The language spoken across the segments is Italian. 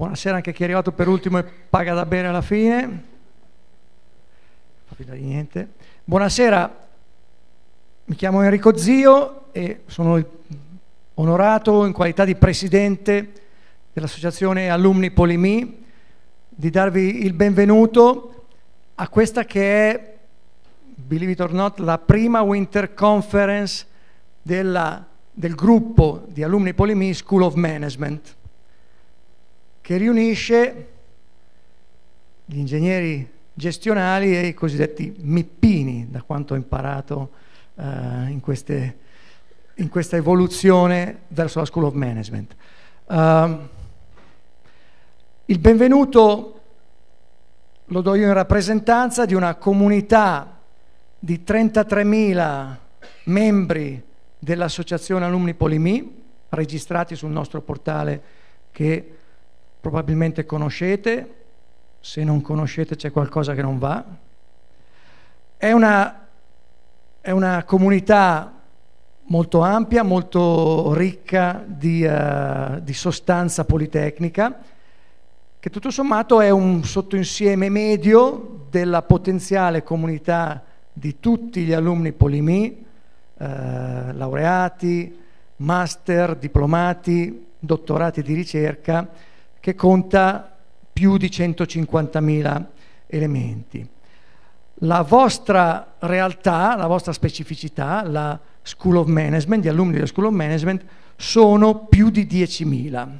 Buonasera anche a chi è arrivato per ultimo e paga da bere alla fine. Non fa finta di niente. Buonasera, mi chiamo Enrico Zio e sono onorato in qualità di presidente dell'associazione Alumni Polimi di darvi il benvenuto a questa che è, believe it or not, la prima Winter Conference del gruppo di Alumni Polimi School of Management, che riunisce gli ingegneri gestionali e i cosiddetti mippini, da quanto ho imparato in questa evoluzione verso la School of Management. Il benvenuto lo do io in rappresentanza di una comunità di 33.000 membri dell'associazione Alumni Polimi, registrati sul nostro portale che probabilmente conoscete. Se non conoscete c'è qualcosa che non va. È una comunità molto ampia, molto ricca di sostanza politecnica, che tutto sommato è un sottoinsieme medio della potenziale comunità di tutti gli alunni Polimi, laureati, master, diplomati, dottorati di ricerca, che conta più di 150.000 elementi. La vostra realtà, la vostra specificità, la School of Management, gli alunni della School of Management, sono più di 10.000.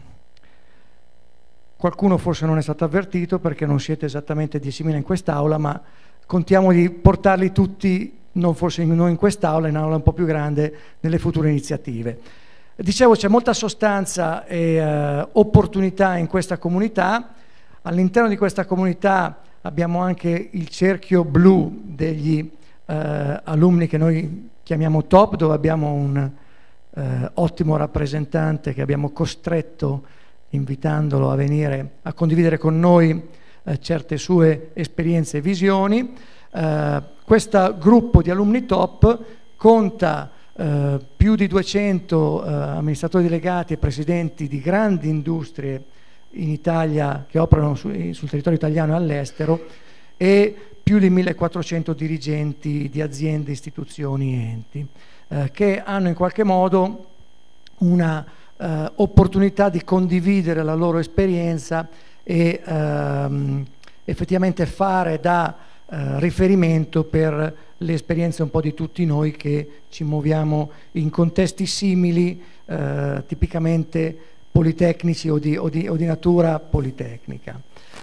Qualcuno forse non è stato avvertito perché non siete esattamente 10.000 in quest'aula, ma contiamo di portarli tutti, non forse non in quest'aula, in aula un po' più grande, nelle future iniziative. Dicevo, c'è molta sostanza e opportunità in questa comunità. All'interno di questa comunità abbiamo anche il cerchio blu degli alunni che noi chiamiamo top, dove abbiamo un ottimo rappresentante che abbiamo costretto, invitandolo a venire a condividere con noi certe sue esperienze e visioni. Questo gruppo di alunni top conta più di 200 amministratori delegati e presidenti di grandi industrie in Italia che operano sul territorio italiano e all'estero, e più di 1.400 dirigenti di aziende, istituzioni e enti che hanno in qualche modo una opportunità di condividere la loro esperienza e effettivamente fare da riferimento per le esperienze un po' di tutti noi che ci muoviamo in contesti simili, tipicamente politecnici o di natura politecnica.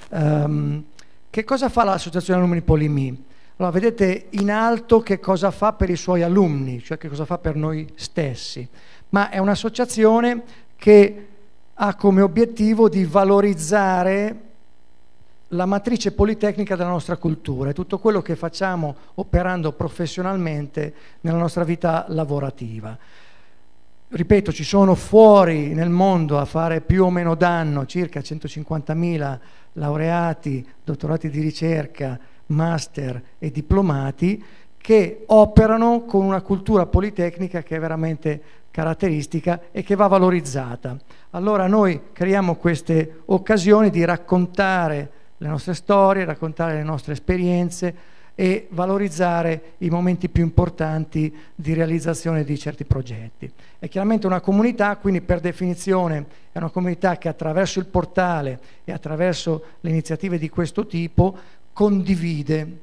Che cosa fa l'associazione Alumni Polimi? Allora, vedete in alto che cosa fa per i suoi alunni, cioè che cosa fa per noi stessi, ma è un'associazione che ha come obiettivo di valorizzare la matrice politecnica della nostra cultura e tutto quello che facciamo operando professionalmente nella nostra vita lavorativa. Ripeto, ci sono fuori nel mondo a fare più o meno danno circa 150.000 laureati, dottorati di ricerca, master e diplomati che operano con una cultura politecnica che è veramente caratteristica e che va valorizzata. Allora noi creiamo queste occasioni di raccontare le nostre storie, raccontare le nostre esperienze e valorizzare i momenti più importanti di realizzazione di certi progetti. È chiaramente una comunità, quindi per definizione è una comunità che attraverso il portale e attraverso le iniziative di questo tipo condivide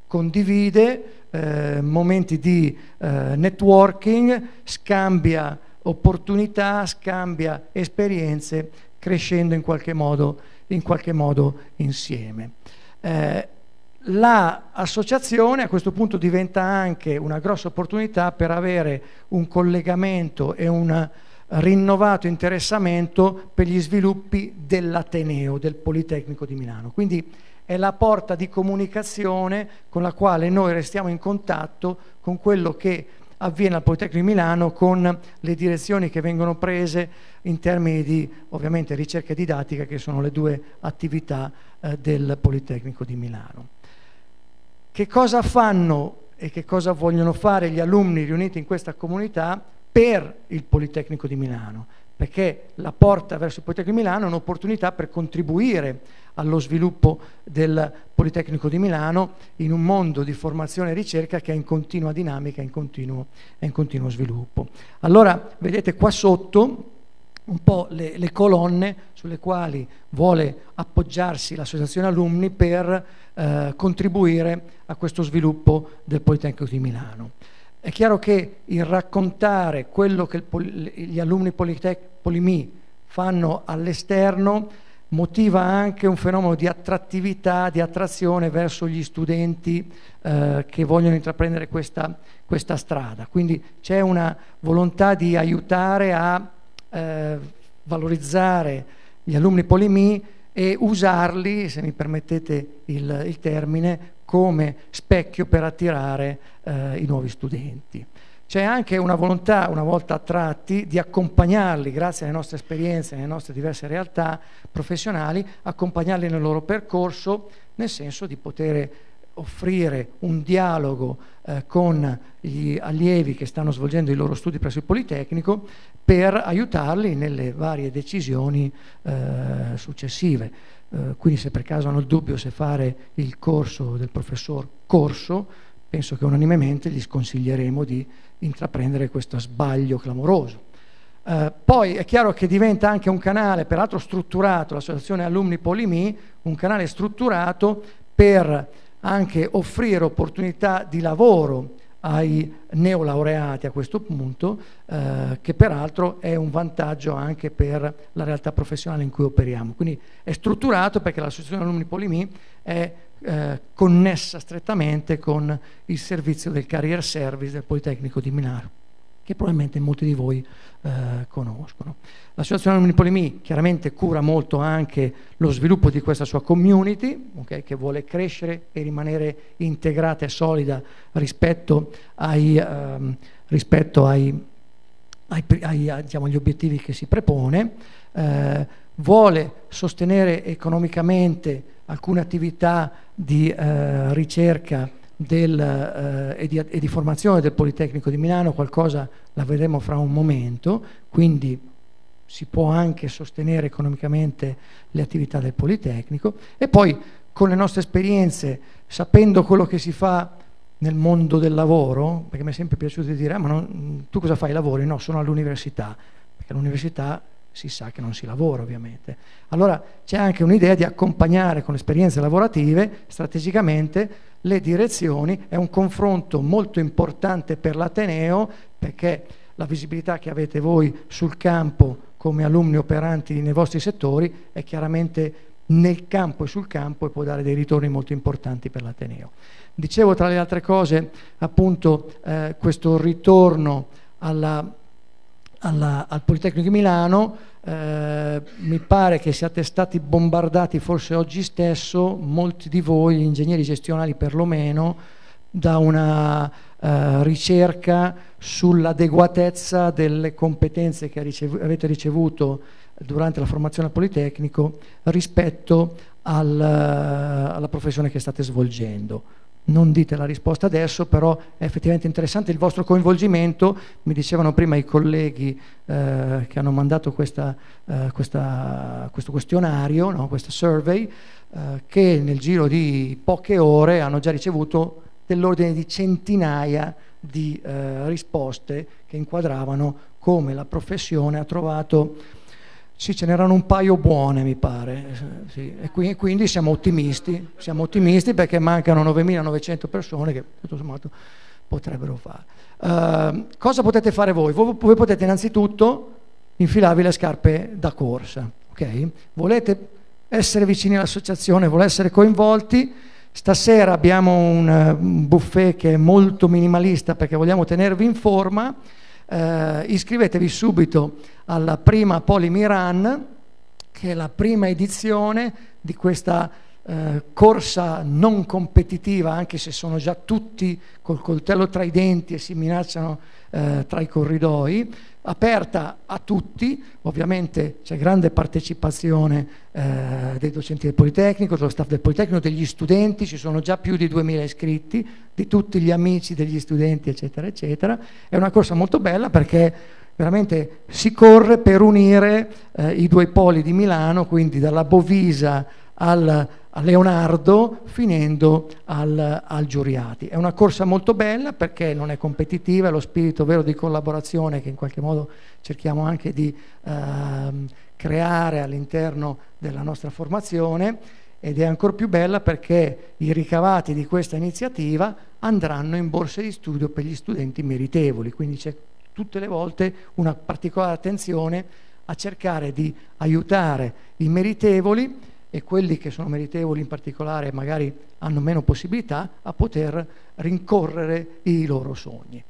momenti di networking, scambia opportunità, scambia esperienze, crescendo in qualche modo insieme. L'associazione a questo punto diventa anche una grossa opportunità per avere un collegamento e un rinnovato interessamento per gli sviluppi dell'Ateneo, del Politecnico di Milano. Quindi è la porta di comunicazione con la quale noi restiamo in contatto con quello che avviene al Politecnico di Milano, con le direzioni che vengono prese in termini di, ovviamente, ricerca e didattica, che sono le due attività del Politecnico di Milano. Che cosa fanno e che cosa vogliono fare gli alunni riuniti in questa comunità? per il Politecnico di Milano, perché la porta verso il Politecnico di Milano è un'opportunità per contribuire allo sviluppo del Politecnico di Milano in un mondo di formazione e ricerca che è in continua dinamica, in continuo sviluppo. Allora, vedete qua sotto un po' le colonne sulle quali vuole appoggiarsi l'associazione alunni per contribuire a questo sviluppo del Politecnico di Milano. È chiaro che il raccontare quello che gli alunni Polimi fanno all'esterno motiva anche un fenomeno di attrattività, di attrazione verso gli studenti che vogliono intraprendere questa strada. Quindi c'è una volontà di aiutare a valorizzare gli alunni Polimi e usarli, se mi permettete il termine, come specchio per attirare i nuovi studenti. C'è anche una volontà, una volta attratti, di accompagnarli, grazie alle nostre esperienze, alle nostre diverse realtà professionali, accompagnarli nel loro percorso, nel senso di poter offrire un dialogo con gli allievi che stanno svolgendo i loro studi presso il Politecnico per aiutarli nelle varie decisioni successive. Quindi se per caso hanno il dubbio se fare il corso del professor Corso, penso che unanimemente gli sconsiglieremo di intraprendere questo sbaglio clamoroso. Poi è chiaro che diventa anche un canale, peraltro strutturato, l'associazione alunni Polimi, un canale strutturato per anche offrire opportunità di lavoro ai neolaureati a questo punto, che peraltro è un vantaggio anche per la realtà professionale in cui operiamo. Quindi è strutturato perché l'associazione alunni Polimi è connessa strettamente con il servizio del Career Service del Politecnico di Milano, che probabilmente molti di voi conoscono. L'associazione alunni Polimi chiaramente cura molto anche lo sviluppo di questa sua community, okay, che vuole crescere e rimanere integrata e solida rispetto agli obiettivi che si prepone, vuole sostenere economicamente alcune attività di ricerca e di formazione del Politecnico di Milano, qualcosa la vedremo fra un momento, quindi si può anche sostenere economicamente le attività del Politecnico, e poi con le nostre esperienze, sapendo quello che si fa nel mondo del lavoro, perché mi è sempre piaciuto dire ma tu cosa fai, lavori? No, sono all'università, perché all'università si sa che non si lavora ovviamente. Allora c'è anche un'idea di accompagnare con esperienze lavorative strategicamente le direzioni. È un confronto molto importante per l'Ateneo, perché la visibilità che avete voi sul campo come alunni operanti nei vostri settori è chiaramente nel campo e sul campo e può dare dei ritorni molto importanti per l'Ateneo. Dicevo, tra le altre cose, appunto questo ritorno al Politecnico di Milano, mi pare che siate stati bombardati forse oggi stesso, molti di voi, gli ingegneri gestionali perlomeno, da una ricerca sull'adeguatezza delle competenze che avete ricevuto durante la formazione al Politecnico rispetto alla professione che state svolgendo. Non dite la risposta adesso, però è effettivamente interessante il vostro coinvolgimento. Mi dicevano prima i colleghi che hanno mandato questo questionario, no? Questo survey, che nel giro di poche ore hanno già ricevuto dell'ordine di centinaia di risposte che inquadravano come la professione ha trovato. Sì, ce n'erano un paio buone, mi pare, sì. E quindi siamo ottimisti perché mancano 9.900 persone che tutto sommato potrebbero fare. Cosa potete fare voi? Voi potete innanzitutto infilarvi le scarpe da corsa, ok? Volete essere vicini all'associazione, volete essere coinvolti. Stasera abbiamo un buffet che è molto minimalista perché vogliamo tenervi in forma. Iscrivetevi subito alla prima Polimi Run, che è la prima edizione di questa corsa non competitiva, anche se sono già tutti col coltello tra i denti e si minacciano tra i corridoi, aperta a tutti. Ovviamente c'è grande partecipazione dei docenti del Politecnico, dello staff del Politecnico, degli studenti, ci sono già più di 2000 iscritti, di tutti gli amici degli studenti, eccetera, eccetera. È una corsa molto bella perché veramente si corre per unire i due poli di Milano, quindi dalla Bovisa a Leonardo finendo al Giuriati. È una corsa molto bella perché non è competitiva, è lo spirito vero di collaborazione che in qualche modo cerchiamo anche di creare all'interno della nostra formazione, ed è ancora più bella perché i ricavati di questa iniziativa andranno in borse di studio per gli studenti meritevoli, quindi c'è tutte le volte una particolare attenzione a cercare di aiutare i meritevoli, e quelli che sono meritevoli in particolare magari hanno meno possibilità, a poter rincorrere i loro sogni.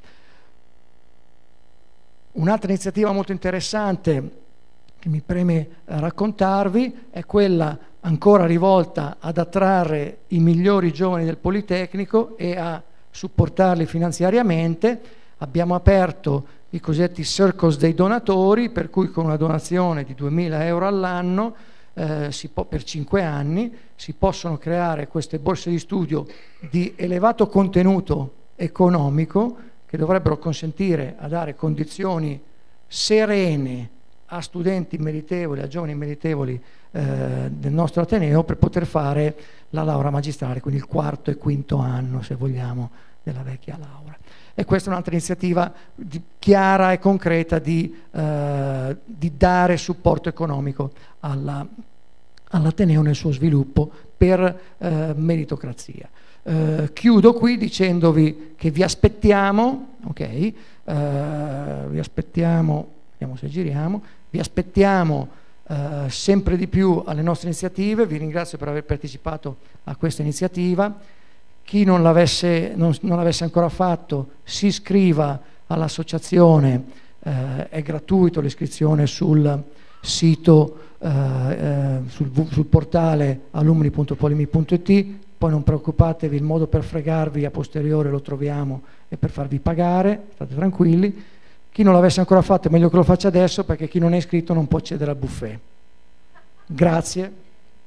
Un'altra iniziativa molto interessante che mi preme raccontarvi è quella ancora rivolta ad attrarre i migliori giovani del Politecnico e a supportarli finanziariamente. Abbiamo aperto i cosiddetti circles dei donatori, per cui con una donazione di 2.000 euro all'anno per 5 anni si possono creare queste borse di studio di elevato contenuto economico che dovrebbero consentire a dare condizioni serene a studenti meritevoli, a giovani meritevoli del nostro Ateneo, per poter fare la laurea magistrale, quindi il 4º e 5º anno, se vogliamo, della vecchia laurea. E questa è un'altra iniziativa chiara e concreta di dare supporto economico all'Ateneo nel suo sviluppo per meritocrazia. Chiudo qui dicendovi che vi aspettiamo, ok? Vi aspettiamo, vediamo se giriamo, vi aspettiamo sempre di più alle nostre iniziative. Vi ringrazio per aver partecipato a questa iniziativa. Chi non l'avesse ancora fatto, si iscriva all'associazione, è gratuito l'iscrizione sul sito, sul portale alumni.polimi.it. Poi non preoccupatevi, il modo per fregarvi a posteriore lo troviamo e per farvi pagare, state tranquilli. Chi non l'avesse ancora fatto è meglio che lo faccia adesso, perché chi non è iscritto non può accedere al buffet. Grazie.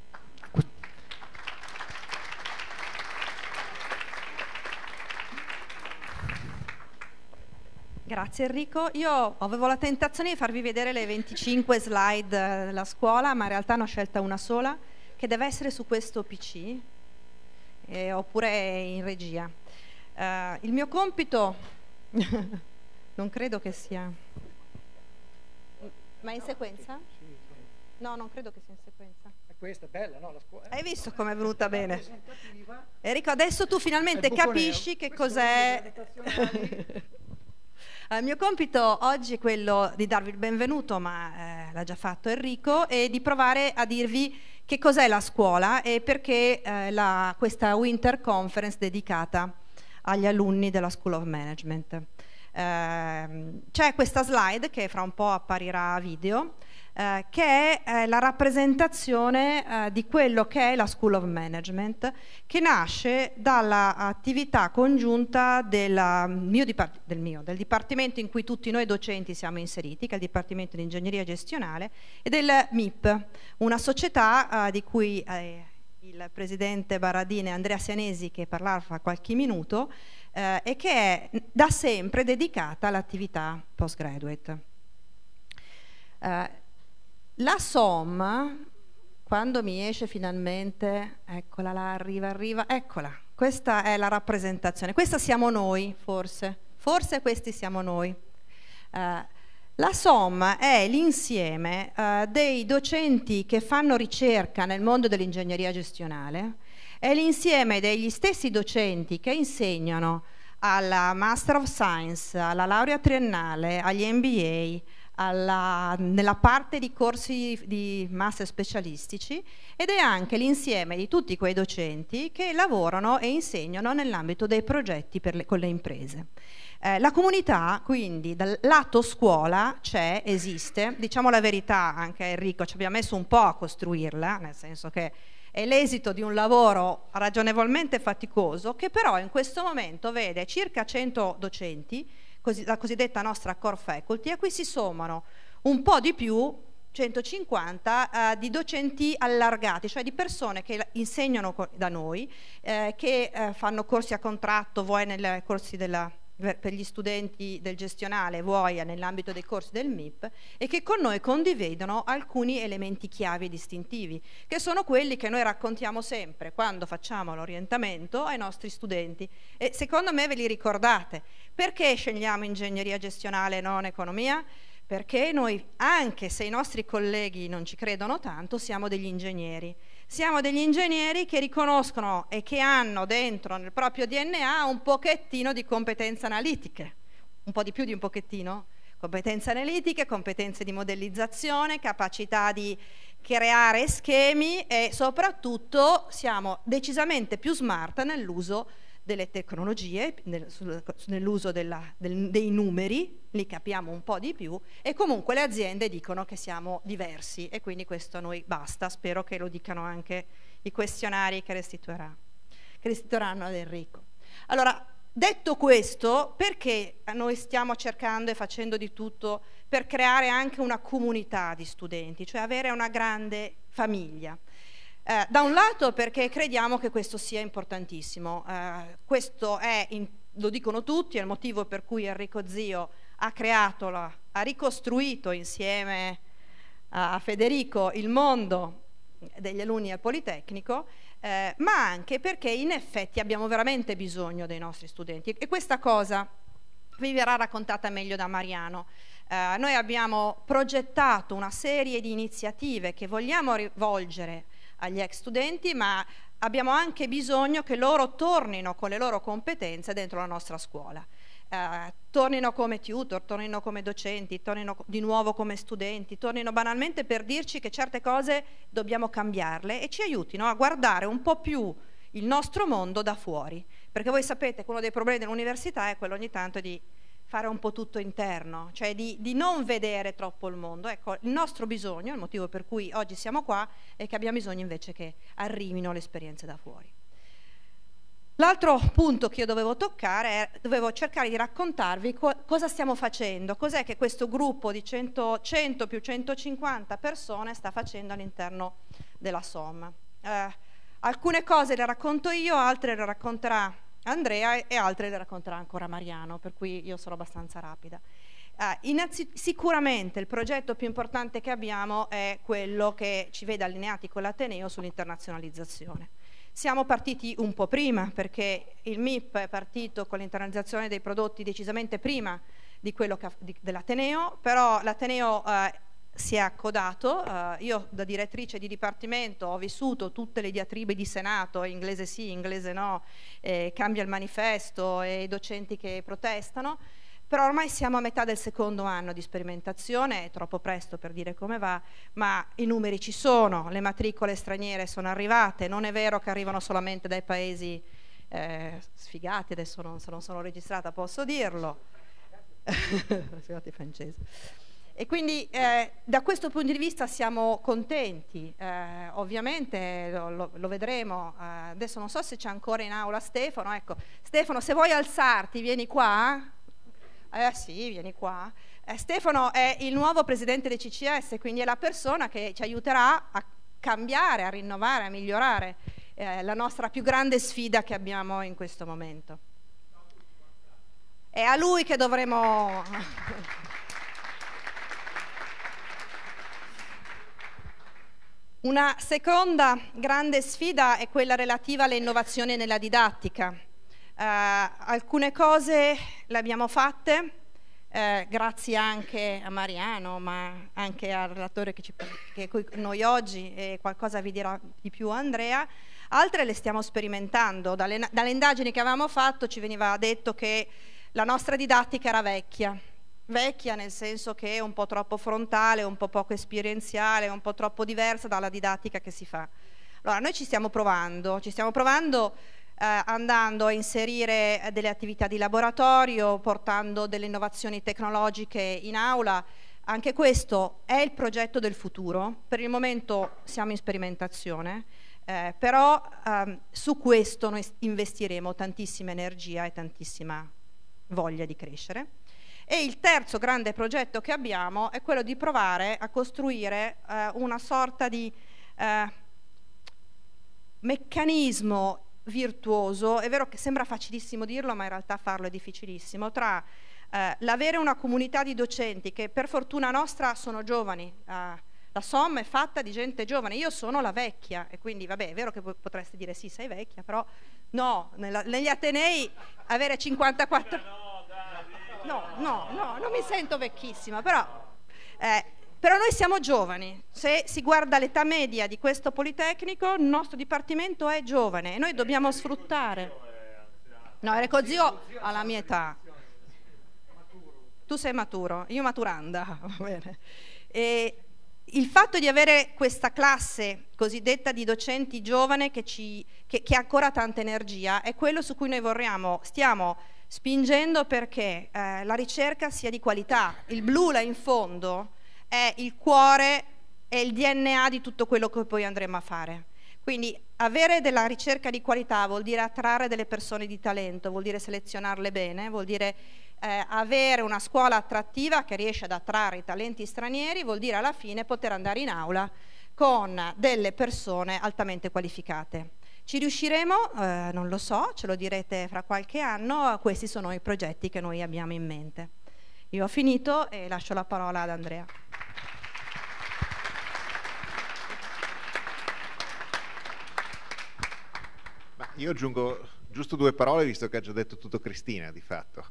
Grazie Enrico. Io avevo la tentazione di farvi vedere le 25 slide della scuola, ma in realtà ne ho scelta una sola, che deve essere su questo PC, oppure in regia. Il mio compito, non credo che sia... Ma è in sequenza? No, non credo che sia in sequenza. Questa è bella, no? La scuola. Hai visto come è venuta bene? Enrico, adesso tu finalmente capisci che cos'è... Il mio compito oggi è quello di darvi il benvenuto, ma l'ha già fatto Enrico, e di provare a dirvi che cos'è la scuola e perché questa Winter Conference dedicata agli alunni della School of Management. C'è questa slide che fra un po' apparirà a video, che è la rappresentazione di quello che è la School of Management, che nasce dall'attività congiunta del dipartimento in cui tutti noi docenti siamo inseriti, che è il Dipartimento di Ingegneria Gestionale, e del MIP, una società di cui il presidente Baradini e Andrea Sianesi, che parlerà fra qualche minuto, e che è da sempre dedicata all'attività postgraduate. La SOM, quando mi esce finalmente, eccola là, arriva, eccola, questa è la rappresentazione, questa siamo noi, forse questi siamo noi. La SOM è l'insieme dei docenti che fanno ricerca nel mondo dell'ingegneria gestionale, è l'insieme degli stessi docenti che insegnano alla Master of Science, alla laurea triennale, agli MBA, nella parte di corsi di master specialistici, ed è anche l'insieme di tutti quei docenti che lavorano e insegnano nell'ambito dei progetti con le imprese. La comunità, quindi, dal lato scuola c'è, esiste, diciamo la verità, anche Enrico ci abbiamo messo un po' a costruirla, nel senso che è l'esito di un lavoro ragionevolmente faticoso, che però in questo momento vede circa 100 docenti la cosiddetta nostra core faculty, a cui si sommano un po' di più, 150 di docenti allargati, cioè di persone che insegnano da noi, che fanno corsi a contratto, vuoi nei corsi per gli studenti del gestionale, vuoi nell'ambito dei corsi del MIP, e che con noi condividono alcuni elementi chiavi e distintivi, che sono quelli che noi raccontiamo sempre quando facciamo l'orientamento ai nostri studenti, e secondo me ve li ricordate. Perché scegliamo ingegneria gestionale e non economia? Perché noi, anche se i nostri colleghi non ci credono tanto, siamo degli ingegneri. Siamo degli ingegneri che riconoscono e che hanno dentro nel proprio DNA un pochettino di competenze analitiche, un po' di più di un pochettino, competenze analitiche, competenze di modellizzazione, capacità di creare schemi, e soprattutto siamo decisamente più smart nell'uso delle tecnologie, nell'uso dei numeri, li capiamo un po' di più, e comunque le aziende dicono che siamo diversi, e quindi questo a noi basta. Spero che lo dicano anche i questionari che restituiranno ad Enrico. Allora, detto questo, perché noi stiamo cercando e facendo di tutto per creare anche una comunità di studenti, cioè avere una grande famiglia? Da un lato perché crediamo che questo sia importantissimo, questo lo dicono tutti, è il motivo per cui Enrico Zio ha ricostruito insieme a Federico il mondo degli alunni al Politecnico, ma anche perché in effetti abbiamo veramente bisogno dei nostri studenti, e questa cosa vi verrà raccontata meglio da Mariano. Noi abbiamo progettato una serie di iniziative che vogliamo rivolgere agli ex studenti, ma abbiamo anche bisogno che loro tornino con le loro competenze dentro la nostra scuola, tornino come tutor, tornino come docenti, tornino di nuovo come studenti, tornino banalmente per dirci che certe cose dobbiamo cambiarle e ci aiutino a guardare un po' più il nostro mondo da fuori, perché voi sapete che uno dei problemi dell'università è quello ogni tanto di fare un po' tutto interno, cioè di non vedere troppo il mondo. Ecco, il nostro bisogno, il motivo per cui oggi siamo qua, è che abbiamo bisogno invece che arrivino le esperienze da fuori. L'altro punto che io dovevo toccare dovevo cercare di raccontarvi cosa stiamo facendo, cos'è che questo gruppo di 100 più 150 persone sta facendo all'interno della SOM. Alcune cose le racconto io, altre le racconterà Andrea e altre le racconterà ancora Mariano, per cui io sono abbastanza rapida. Sicuramente il progetto più importante che abbiamo è quello che ci vede allineati con l'Ateneo sull'internazionalizzazione. Siamo partiti un po' prima, perché il MIP è partito con l'internalizzazione dei prodotti decisamente prima di quello dell'Ateneo, però l'Ateneo si è accodato. Io da direttrice di dipartimento ho vissuto tutte le diatribe di Senato, inglese sì, inglese no, cambia il manifesto e i docenti che protestano, però ormai siamo a metà del secondo anno di sperimentazione, è troppo presto per dire come va, ma i numeri ci sono, le matricole straniere sono arrivate, non è vero che arrivano solamente dai paesi sfigati, adesso non sono registrata, posso dirlo, sfigati francesi. E quindi da questo punto di vista siamo contenti, ovviamente lo vedremo. Adesso non so se c'è ancora in aula Stefano. Ecco, Stefano, se vuoi alzarti vieni qua. Sì, vieni qua. Stefano è il nuovo presidente del CCS, quindi è la persona che ci aiuterà a cambiare, a rinnovare, a migliorare la nostra più grande sfida che abbiamo in questo momento. È a lui che dovremo... Una seconda grande sfida è quella relativa alle innovazioni nella didattica. Alcune cose le abbiamo fatte, grazie anche a Mariano, ma anche al relatore che è con noi oggi, e qualcosa vi dirà di più Andrea. Altre le stiamo sperimentando. Dalle indagini che avevamo fatto ci veniva detto che la nostra didattica era vecchia nel senso che è un po' troppo frontale, un po' poco esperienziale, un po' troppo diversa dalla didattica che si fa. Allora noi ci stiamo provando andando a inserire delle attività di laboratorio, portando delle innovazioni tecnologiche in aula. Anche questo è il progetto del futuro. Per il momento siamo in sperimentazione, però su questo noi investiremo tantissima energia e tantissima voglia di crescere. E il terzo grande progetto che abbiamo è quello di provare a costruire una sorta di meccanismo virtuoso, è vero che sembra facilissimo dirlo, ma in realtà farlo è difficilissimo, tra l'avere una comunità di docenti che per fortuna nostra sono giovani, la SOM è fatta di gente giovane, io sono la vecchia e quindi vabbè è vero che voi potreste dire sì sei vecchia, però no, negli Atenei avere 54... No, non mi sento vecchissima, però noi siamo giovani, se si guarda l'età media di questo Politecnico, il nostro dipartimento è giovane e noi dobbiamo sfruttare. No, Enrico Zio ha la mia età. Tu sei maturo, io maturanda, va bene. E il fatto di avere questa classe cosiddetta di docenti giovane che ha ancora tanta energia è quello su cui noi stiamo spingendo perché la ricerca sia di qualità. Il blu là in fondo è il cuore e il DNA di tutto quello che poi andremo a fare. Quindi avere della ricerca di qualità vuol dire attrarre delle persone di talento, vuol dire selezionarle bene, vuol dire avere una scuola attrattiva che riesce ad attrarre i talenti stranieri, vuol dire alla fine poter andare in aula con delle persone altamente qualificate. Ci riusciremo? Non lo so, ce lo direte fra qualche anno, questi sono i progetti che noi abbiamo in mente. Io ho finito e lascio la parola ad Andrea. Ma io aggiungo giusto due parole, visto che ha già detto tutto Cristina, di fatto.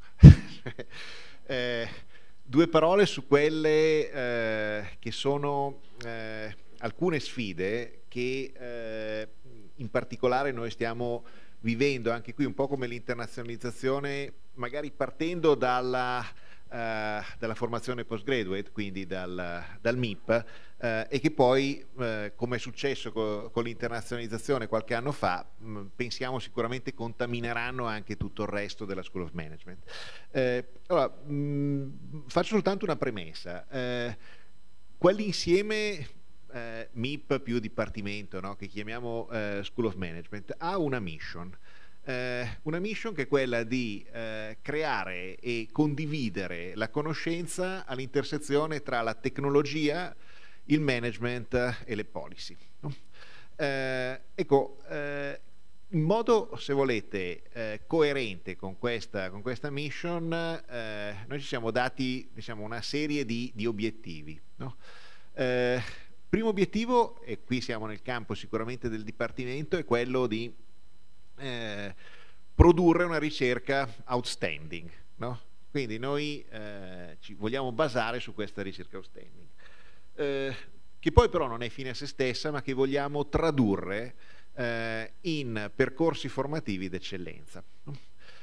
Due parole su quelle che sono alcune sfide che in particolare noi stiamo vivendo, anche qui un po' come l'internazionalizzazione, magari partendo dalla formazione postgraduate, quindi dal MIP, e che poi, come è successo con l'internazionalizzazione qualche anno fa, pensiamo sicuramente contamineranno anche tutto il resto della School of Management. Allora, faccio soltanto una premessa. Quell'insieme MIP più dipartimento, no, che chiamiamo School of Management, ha una mission che è quella di creare e condividere la conoscenza all'intersezione tra la tecnologia, il management e le policy, no? In modo, se volete, coerente con questa mission, noi ci siamo dati, diciamo, una serie di obiettivi, no? Primo obiettivo, e qui siamo nel campo sicuramente del dipartimento, è quello di produrre una ricerca outstanding, no? Quindi noi ci vogliamo basare su questa ricerca outstanding, che poi però non è fine a se stessa, ma che vogliamo tradurre in percorsi formativi d'eccellenza, no?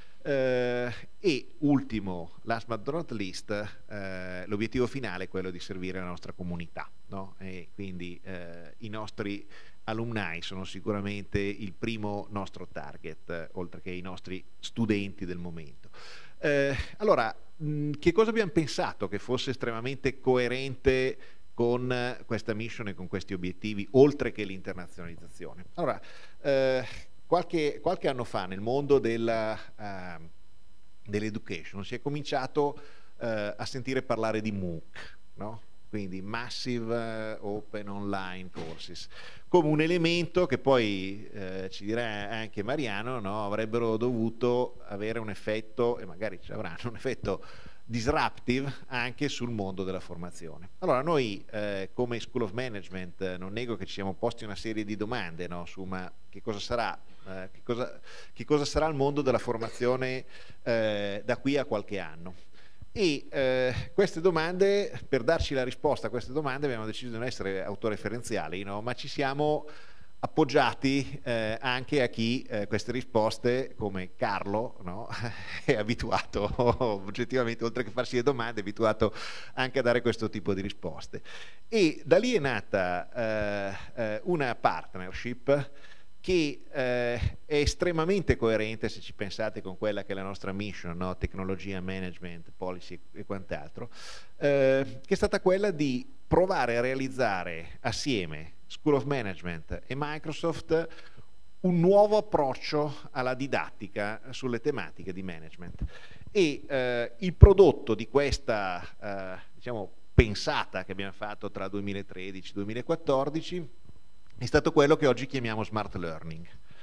E ultimo, last but not least, l'obiettivo finale è quello di servire la nostra comunità, no? E quindi i nostri alumni sono sicuramente il primo nostro target, oltre che i nostri studenti del momento. Allora, che cosa abbiamo pensato che fosse estremamente coerente con questa mission e con questi obiettivi, oltre che l'internazionalizzazione? Allora, qualche anno fa nel mondo dell'education si è cominciato a sentire parlare di MOOC, no? Quindi Massive Open Online Courses, come un elemento che poi ci dirà anche Mariano, no? Avrebbero dovuto avere un effetto, e magari ci avranno un effetto disruptive anche sul mondo della formazione. Allora noi come School of Management non nego che ci siamo posti una serie di domande, no? Su ma che cosa sarà il mondo della formazione da qui a qualche anno. E queste domande, per darci la risposta a queste domande, abbiamo deciso di non essere autoreferenziali, no? Ma ci siamo appoggiati anche a chi queste risposte, come Carlo, no? È abituato oggettivamente, oltre che farsi le domande, è abituato anche a dare questo tipo di risposte. E da lì è nata una partnership che è estremamente coerente, se ci pensate, con quella che è la nostra mission, no? Tecnologia, management, policy e quant'altro, che è stata quella di provare a realizzare assieme School of Management e Microsoft un nuovo approccio alla didattica sulle tematiche di management. E il prodotto di questa diciamo, pensata che abbiamo fatto tra 2013 e 2014 è stato quello che oggi chiamiamo smart learning,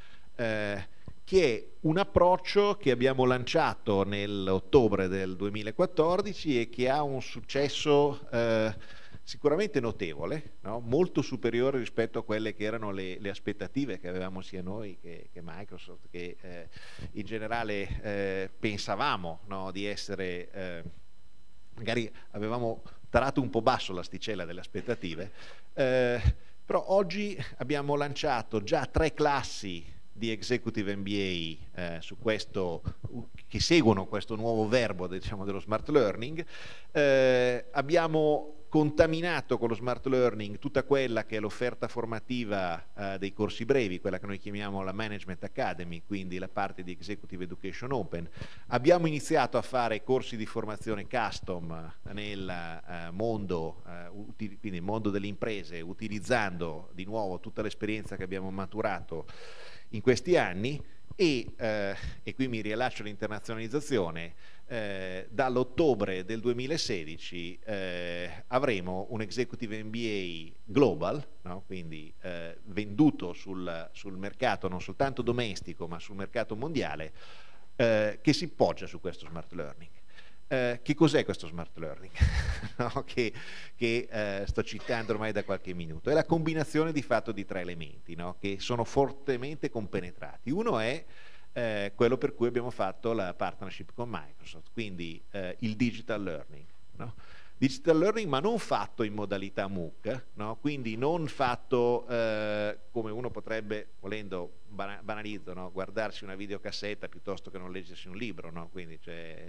che è un approccio che abbiamo lanciato nell'ottobre del 2014 e che ha un successo sicuramente notevole, no? Molto superiore rispetto a quelle che erano le aspettative che avevamo sia noi che Microsoft, che in generale pensavamo, no, di essere, magari avevamo tarato un po' basso l'asticella delle aspettative, però oggi abbiamo lanciato già 3 classi di Executive MBA su questo, che seguono questo nuovo verbo, diciamo, dello smart learning. Abbiamo contaminato con lo smart learning tutta quella che è l'offerta formativa dei corsi brevi, quella che noi chiamiamo la Management Academy, quindi la parte di Executive Education Open. Abbiamo iniziato a fare corsi di formazione custom nel mondo, quindi nel mondo delle imprese, utilizzando di nuovo tutta l'esperienza che abbiamo maturato in questi anni e qui mi riallaccio all'internazionalizzazione. Dall'ottobre del 2016 avremo un Executive MBA global, no? Quindi venduto sul mercato non soltanto domestico ma sul mercato mondiale, che si poggia su questo smart learning. Che cos'è questo smart learning? No? che sto citando ormai da qualche minuto. È la combinazione di fatto di 3 elementi, no? Che sono fortemente compenetrati. Uno è quello per cui abbiamo fatto la partnership con Microsoft, quindi il digital learning, no? Digital learning, ma non fatto in modalità MOOC, no? Quindi non fatto come uno potrebbe, volendo, banalizzo, no? Guardarsi una videocassetta piuttosto che non leggersi un libro, no? Quindi,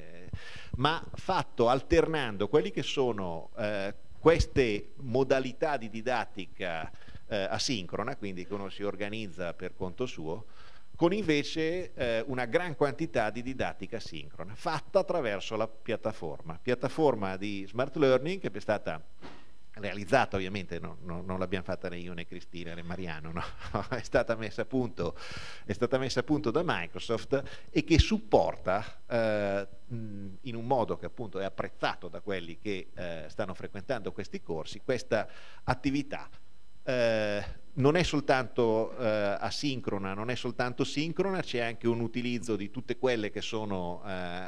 ma fatto alternando quelli che sono queste modalità di didattica asincrona, quindi che uno si organizza per conto suo, con invece una gran quantità di didattica sincrona, fatta attraverso la piattaforma di smart learning che è stata realizzata, ovviamente non l'abbiamo fatta né io né Cristina né Mariano, no? è stata messa a punto da Microsoft e che supporta in un modo che appunto è apprezzato da quelli che stanno frequentando questi corsi, questa attività. Non è soltanto asincrona, non è soltanto sincrona, c'è anche un utilizzo di tutte quelle che sono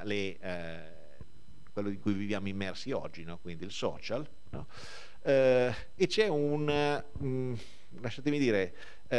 quello di cui viviamo immersi oggi, no? Quindi il social, no? E c'è lasciatemi dire,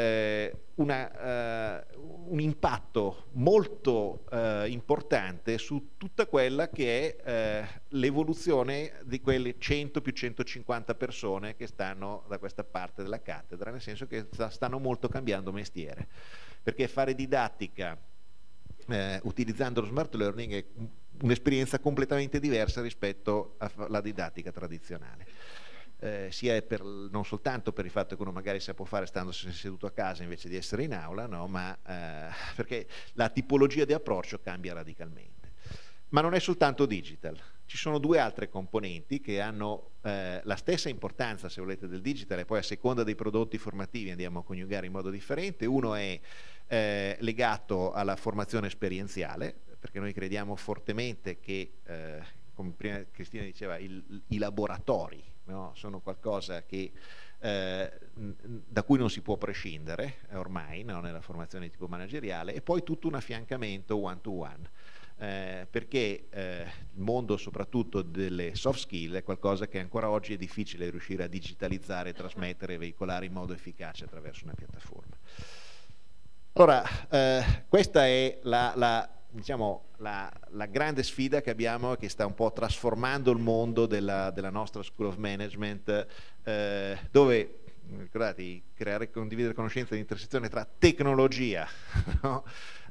un impatto molto importante su tutta quella che è l'evoluzione di quelle 100 più 150 persone che stanno da questa parte della cattedra, nel senso che stanno molto cambiando mestiere, perché fare didattica utilizzando lo smart learning è un'esperienza completamente diversa rispetto alla didattica tradizionale. Sia non soltanto per il fatto che uno magari se può fare stando seduto a casa invece di essere in aula, no? Ma perché la tipologia di approccio cambia radicalmente. Ma non è soltanto digital, ci sono 2 altre componenti che hanno la stessa importanza, se volete, del digital, e poi a seconda dei prodotti formativi andiamo a coniugare in modo differente. Uno è legato alla formazione esperienziale, perché noi crediamo fortemente che, come prima Cristina diceva, i laboratori, no? Sono qualcosa che, da cui non si può prescindere ormai, no? Nella formazione di tipo manageriale, e poi tutto un affiancamento one to one, perché il mondo soprattutto delle soft skill è qualcosa che ancora oggi è difficile riuscire a digitalizzare, trasmettere e veicolare in modo efficace attraverso una piattaforma. Allora, questa è diciamo, la grande sfida che abbiamo, che sta un po' trasformando il mondo della nostra School of Management, dove, ricordate, creare e condividere conoscenza di intersezione tra tecnologia, no?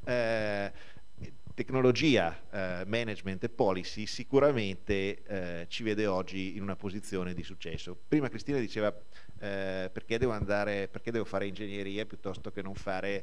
Tecnologia, management e policy sicuramente ci vede oggi in una posizione di successo. Prima Cristina diceva perché devo fare ingegneria piuttosto che non fare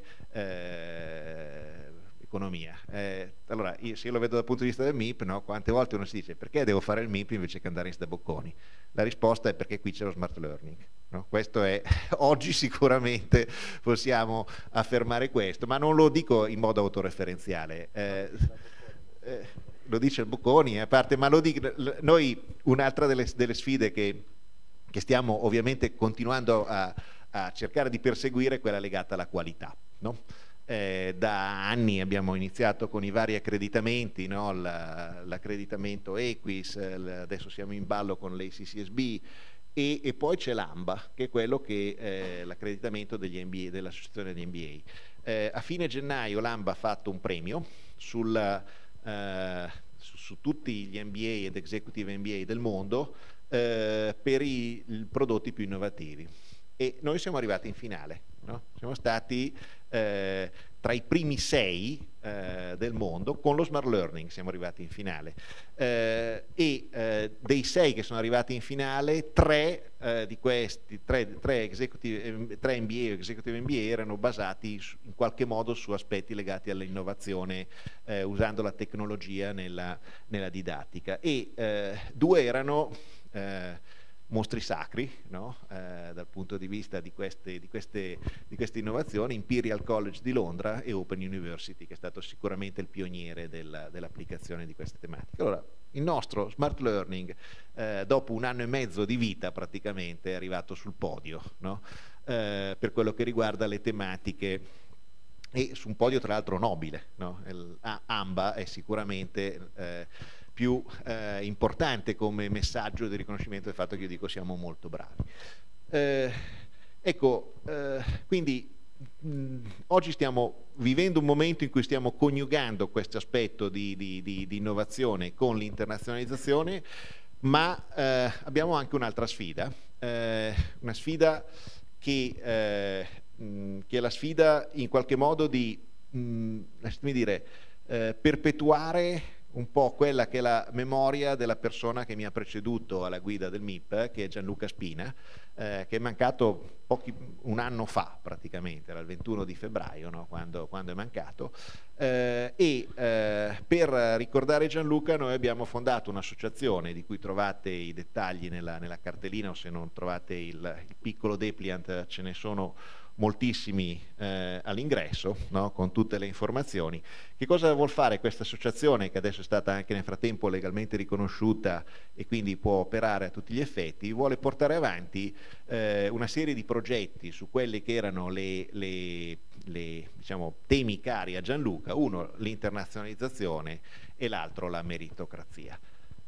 economia. Allora, se io lo vedo dal punto di vista del MIP, no? Quante volte uno si dice perché devo fare il MIP invece che andare in sta Bocconi? La risposta è perché qui c'è lo smart learning, no? Questo è, oggi sicuramente possiamo affermare questo, ma non lo dico in modo autoreferenziale. lo dice il Bocconi, a parte, ma lo dico, noi un'altra delle sfide che stiamo ovviamente continuando a cercare di perseguire è quella legata alla qualità, no? Da anni abbiamo iniziato con i vari accreditamenti, no? L'accreditamento Equis, adesso siamo in ballo con l'ACCSB e poi c'è l'AMBA, che è quello che è l'accreditamento degli MBA, dell'associazione degli MBA. A fine gennaio l'AMBA ha fatto un premio su tutti gli MBA ed Executive MBA del mondo per i prodotti più innovativi, e noi siamo arrivati in finale, no? Siamo stati tra i primi 6 del mondo con lo smart learning, siamo arrivati in finale, dei 6 che sono arrivati in finale, 3 di questi 3 MBA o Executive MBA erano basati in qualche modo su aspetti legati all'innovazione, usando la tecnologia nella didattica, e 2 erano mostri sacri, no? Dal punto di vista di queste innovazioni, Imperial College di Londra e Open University, che è stato sicuramente il pioniere dell'applicazione di queste tematiche. Allora, il nostro smart learning, dopo 1 anno e mezzo di vita praticamente, è arrivato sul podio, no? Per quello che riguarda le tematiche, e su un podio tra l'altro nobile, no? AMBA è sicuramente più importante come messaggio di riconoscimento del fatto che io dico siamo molto bravi. Quindi oggi stiamo vivendo un momento in cui stiamo coniugando questo aspetto di innovazione con l'internazionalizzazione, ma abbiamo anche un'altra sfida, una sfida che è la sfida in qualche modo di lasciatemi dire, perpetuare un po' quella che è la memoria della persona che mi ha preceduto alla guida del MIP, che è Gianluca Spina, che è mancato un anno fa praticamente, era il 21 di febbraio, no? quando è mancato, per ricordare Gianluca noi abbiamo fondato un'associazione di cui trovate i dettagli nella cartellina, o se non trovate il piccolo dépliant ce ne sono moltissimi all'ingresso, no? Con tutte le informazioni. Che cosa vuol fare questa associazione, che adesso è stata anche nel frattempo legalmente riconosciuta e quindi può operare a tutti gli effetti? Vuole portare avanti una serie di progetti su quelli che erano diciamo, temi cari a Gianluca, uno l'internazionalizzazizione e l'altro la meritocrazia.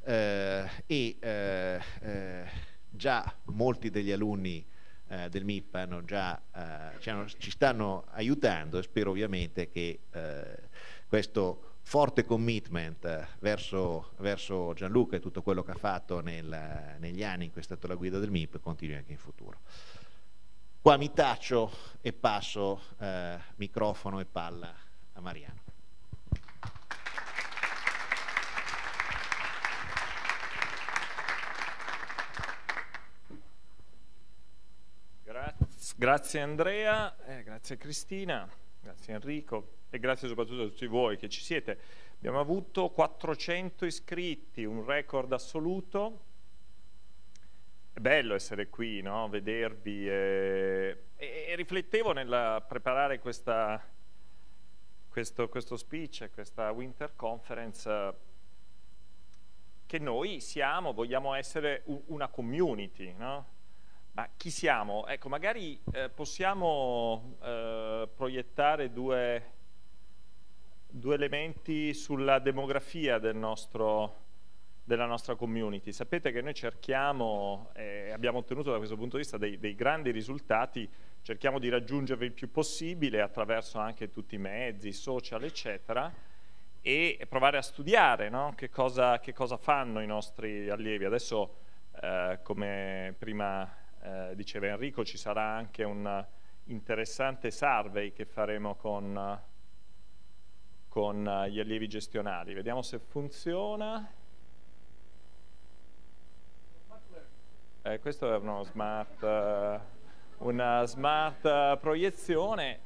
Già molti degli alunni del MIP ci stanno aiutando, e spero ovviamente che questo forte commitment verso Gianluca e tutto quello che ha fatto negli anni in cui è stato la guida del MIP continui anche in futuro. Qua mi taccio e passo microfono e palla a Mariano. Grazie Andrea, grazie Cristina, grazie Enrico e grazie soprattutto a tutti voi che ci siete. Abbiamo avuto 400 iscritti, un record assoluto. È bello essere qui, no? Vedervi e riflettevo nel preparare questo speech, questa Winter Conference, che noi vogliamo essere una community, no? Ma chi siamo? Ecco, magari possiamo proiettare due elementi sulla demografia della nostra community. Sapete che noi cerchiamo, abbiamo ottenuto da questo punto di vista dei grandi risultati, cerchiamo di raggiungervi il più possibile attraverso anche tutti i mezzi, social, eccetera, e provare a studiare, no? Che cosa fanno i nostri allievi. Adesso, come prima diceva Enrico, ci sarà anche un interessante survey che faremo con gli allievi gestionali. Vediamo se funziona. Questo è una smart proiezione.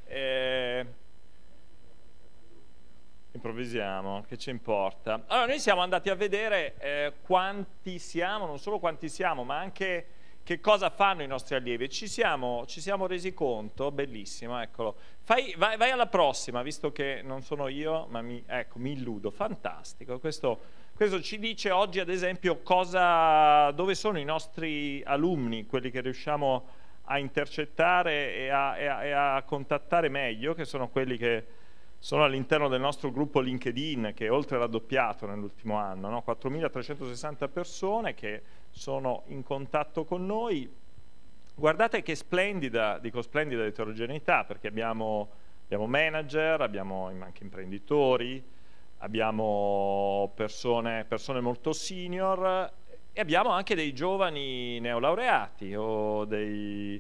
Improvvisiamo, che ci importa. Allora, noi siamo andati a vedere quanti siamo, non solo quanti siamo, ma anche che cosa fanno i nostri allievi? Ci siamo resi conto, bellissimo, eccolo. Vai alla prossima, visto che non sono io, ma mi illudo, fantastico. Questo ci dice oggi, ad esempio, dove sono i nostri alunni, quelli che riusciamo a intercettare e a contattare meglio, che sono quelli che sono all'interno del nostro gruppo LinkedIn, che oltre raddoppiato nell'ultimo anno, no? 4.360 persone che sono in contatto con noi. Guardate che splendida, dico splendida eterogeneità, perché abbiamo manager, abbiamo anche imprenditori, abbiamo persone molto senior e abbiamo anche dei giovani neolaureati o degli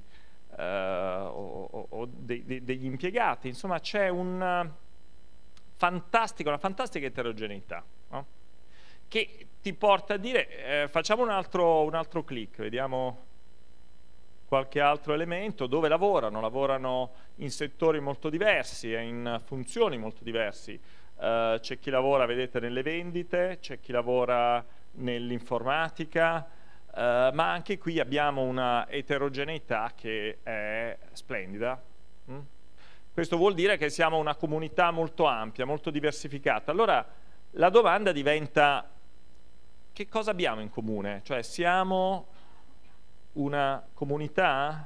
impiegati. Insomma, c'è una fantastica eterogeneità, no? Che ti porta a dire, facciamo un altro clic, vediamo qualche altro elemento. Dove lavorano? Lavorano in settori molto diversi e in funzioni molto diversi. C'è chi lavora, vedete, nelle vendite, c'è chi lavora nell'informatica, ma anche qui abbiamo una eterogeneità che è splendida. Questo vuol dire che siamo una comunità molto ampia, molto diversificata. Allora la domanda diventa: che cosa abbiamo in comune? Cioè, siamo una comunità?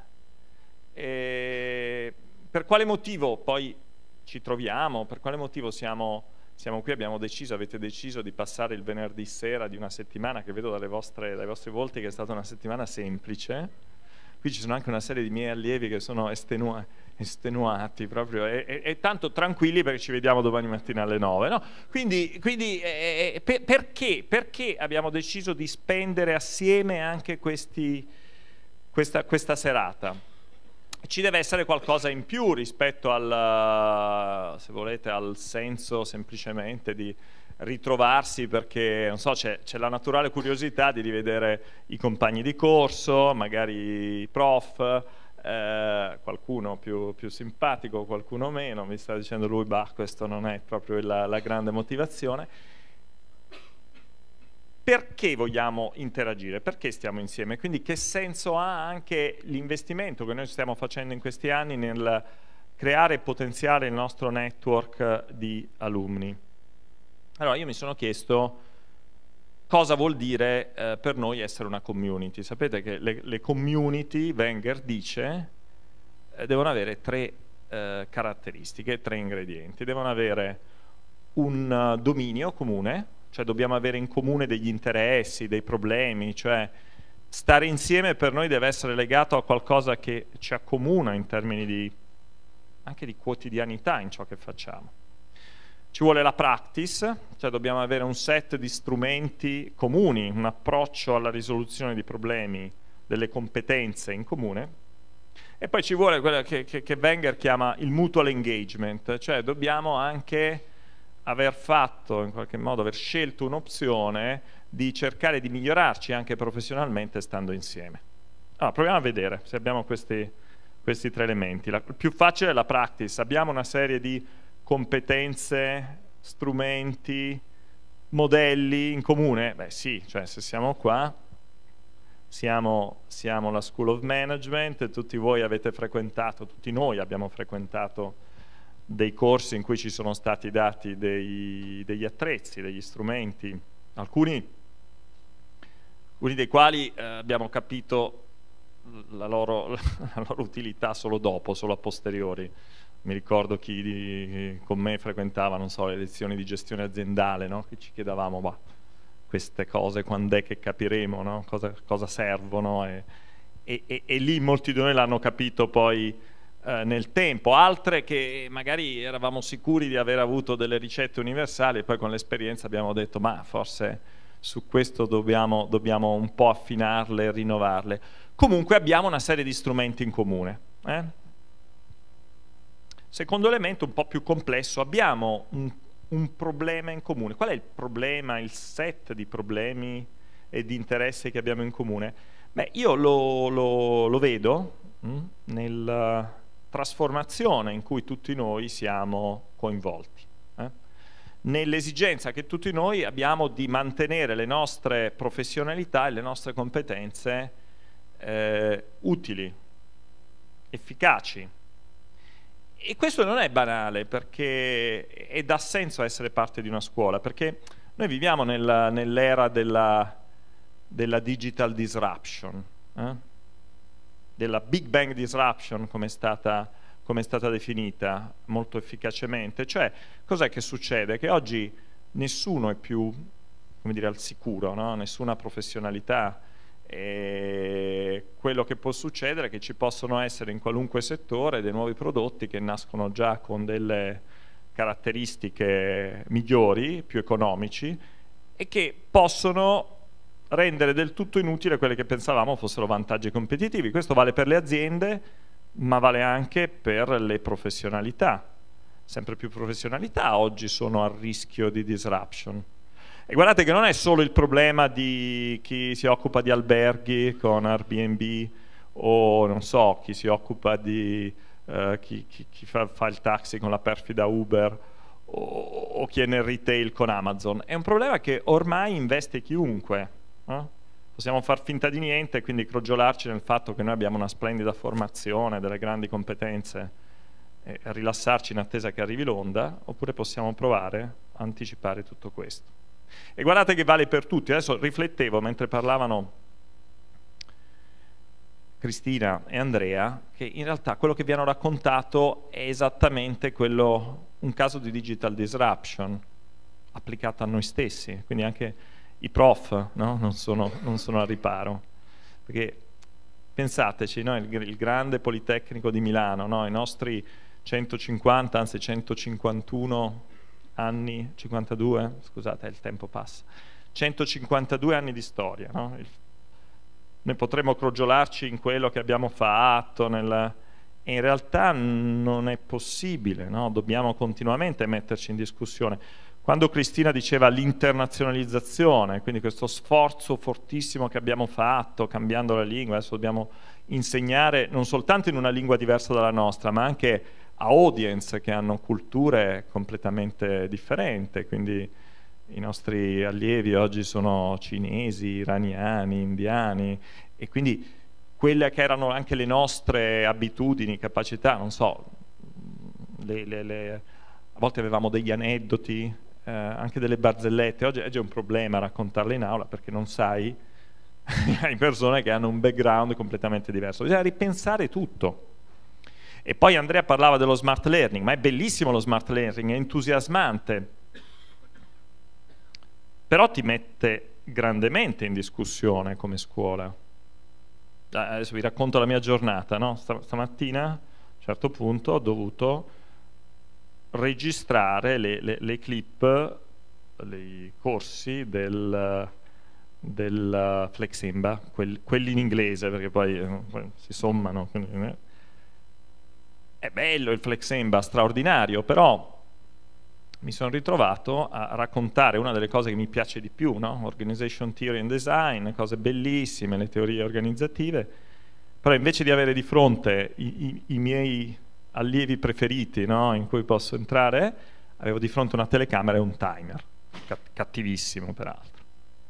Per quale motivo poi ci troviamo? Per quale motivo siamo qui? Avete deciso di passare il venerdì sera di una settimana che vedo dai vostri volti che è stata una settimana semplice. Qui ci sono anche una serie di miei allievi che sono estenuati proprio e tanto tranquilli perché ci vediamo domani mattina alle 9, no? Quindi perché abbiamo deciso di spendere assieme anche questa serata? Ci deve essere qualcosa in più rispetto se volete, al senso semplicemente di ritrovarsi, perché non so, c'è la naturale curiosità di rivedere i compagni di corso, magari i prof, qualcuno più simpatico, qualcuno meno. Mi sta dicendo lui, bah, questo non è proprio la grande motivazione. Perché vogliamo interagire? Perché stiamo insieme? Quindi che senso ha anche l'investimento che noi stiamo facendo in questi anni nel creare e potenziare il nostro network di alunni? Allora, io mi sono chiesto cosa vuol dire per noi essere una community. Sapete che le community, Wenger dice, devono avere tre caratteristiche, tre ingredienti. Devono avere un dominio comune, cioè dobbiamo avere in comune degli interessi, dei problemi, cioè stare insieme per noi deve essere legato a qualcosa che ci accomuna in termini anche di quotidianità in ciò che facciamo. Ci vuole la practice, cioè dobbiamo avere un set di strumenti comuni, un approccio alla risoluzione di problemi, delle competenze in comune. E poi ci vuole quello che Wenger chiama il mutual engagement, cioè dobbiamo anche aver fatto, in qualche modo, aver scelto un'opzione di cercare di migliorarci anche professionalmente stando insieme. Allora, proviamo a vedere se abbiamo questi tre elementi. Il più facile è la practice. Abbiamo una serie di competenze, strumenti, modelli in comune? Beh sì, cioè se siamo qua, siamo la School of Management, tutti voi avete frequentato, tutti noi abbiamo frequentato dei corsi in cui ci sono stati dati degli attrezzi, degli strumenti, alcuni dei quali abbiamo capito la loro utilità solo dopo, solo a posteriori. Mi ricordo chi con me frequentava, non so, le lezioni di gestione aziendale, no? Che ci chiedevamo, ma queste cose quando è che capiremo, no? Cosa servono, e lì molti di noi l'hanno capito poi nel tempo. Altre che magari eravamo sicuri di aver avuto delle ricette universali e poi con l'esperienza abbiamo detto, ma forse su questo dobbiamo un po' affinarle e rinnovarle. Comunque abbiamo una serie di strumenti in comune. Secondo elemento un po' più complesso, abbiamo un problema in comune. Qual è il problema, il set di problemi e di interessi che abbiamo in comune? Beh, io lo vedo nella trasformazione in cui tutti noi siamo coinvolti, nell'esigenza che tutti noi abbiamo di mantenere le nostre professionalità e le nostre competenze utili, efficaci. E questo non è banale, perché dà senso a essere parte di una scuola, perché noi viviamo nell'era della digital disruption, della Big Bang disruption, come è stata definita molto efficacemente. Cioè, cos'è che succede? Che oggi nessuno è più, come dire, al sicuro, no? Nessuna professionalità. E quello che può succedere è che ci possono essere in qualunque settore dei nuovi prodotti che nascono già con delle caratteristiche migliori, più economici, e che possono rendere del tutto inutile quelli che pensavamo fossero vantaggi competitivi. Questo vale per le aziende, ma vale anche per le professionalità. Sempre più professionalità oggi sono a rischio di disruption. E guardate che non è solo il problema di chi si occupa di alberghi con Airbnb, o non so, chi si occupa di chi fa il taxi con la perfida Uber, o chi è nel retail con Amazon. È un problema che ormai investe chiunque. Possiamo far finta di niente e quindi crogiolarci nel fatto che noi abbiamo una splendida formazione, delle grandi competenze, e rilassarci in attesa che arrivi l'onda, oppure possiamo provare a anticipare tutto questo. E guardate che vale per tutti. Adesso riflettevo mentre parlavano Cristina e Andrea, che in realtà quello che vi hanno raccontato è esattamente un caso di digital disruption applicato a noi stessi, quindi anche i prof, no? non sono al riparo, perché pensateci, no? il grande Politecnico di Milano, no? I nostri 150, anzi 151 anni, 52, scusate, il tempo passa, 152 anni di storia, no? Noi potremmo crogiolarci in quello che abbiamo fatto, e in realtà non è possibile, no? Dobbiamo continuamente metterci in discussione. Quando Cristina diceva l'internazionalizzazione, quindi questo sforzo fortissimo che abbiamo fatto cambiando la lingua, adesso dobbiamo insegnare non soltanto in una lingua diversa dalla nostra, ma anche a audience che hanno culture completamente differenti, quindi i nostri allievi oggi sono cinesi, iraniani, indiani, e quindi quelle che erano anche le nostre abitudini, capacità, non so, a volte avevamo degli aneddoti, anche delle barzellette. Oggi è un problema raccontarle in aula perché non sai, hai persone che hanno un background completamente diverso, bisogna ripensare tutto. E poi Andrea parlava dello smart learning, ma è bellissimo lo smart learning, è entusiasmante, però ti mette grandemente in discussione come scuola. Adesso vi racconto la mia giornata, no? Stamattina a un certo punto ho dovuto registrare le clip, i corsi del Flexemba, quelli in inglese, perché poi si sommano. Quindi, è bello il Flexemba, straordinario, però mi sono ritrovato a raccontare una delle cose che mi piace di più, no? Organization Theory and Design, cose bellissime, le teorie organizzative, però invece di avere di fronte i miei allievi preferiti, no? In cui posso entrare, avevo di fronte una telecamera e un timer, cattivissimo peraltro.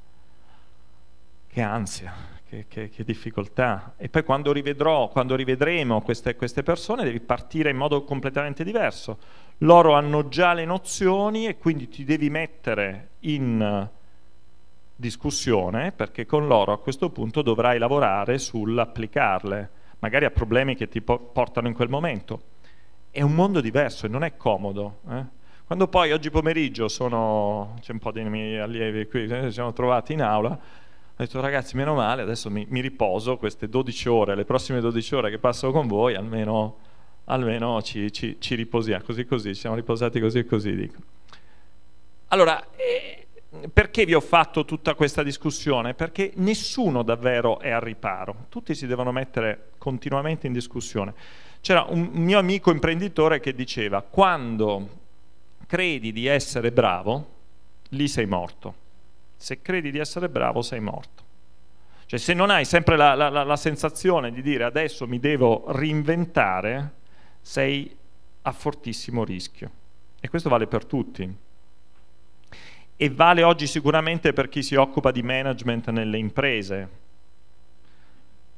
Che ansia, che difficoltà. E poi quando rivedremo queste persone, devi partire in modo completamente diverso. Loro hanno già le nozioni e quindi ti devi mettere in discussione, perché con loro a questo punto dovrai lavorare sull'applicarle, magari a problemi che ti portano in quel momento. È un mondo diverso e non è comodo. Quando poi oggi pomeriggio c'è un po' dei miei allievi qui, ci siamo trovati in aula, ho detto ragazzi, meno male, adesso mi riposo queste 12 ore, le prossime 12 ore che passo con voi, almeno ci riposiamo, così ci siamo riposati così, dico. Allora, perché vi ho fatto tutta questa discussione? Perché nessuno davvero è al riparo, tutti si devono mettere continuamente in discussione. C'era un mio amico imprenditore che diceva: quando credi di essere bravo, lì sei morto. Se credi di essere bravo, sei morto. Cioè, se non hai sempre la sensazione di dire adesso mi devo reinventare, sei a fortissimo rischio. E questo vale per tutti. E vale oggi sicuramente per chi si occupa di management nelle imprese.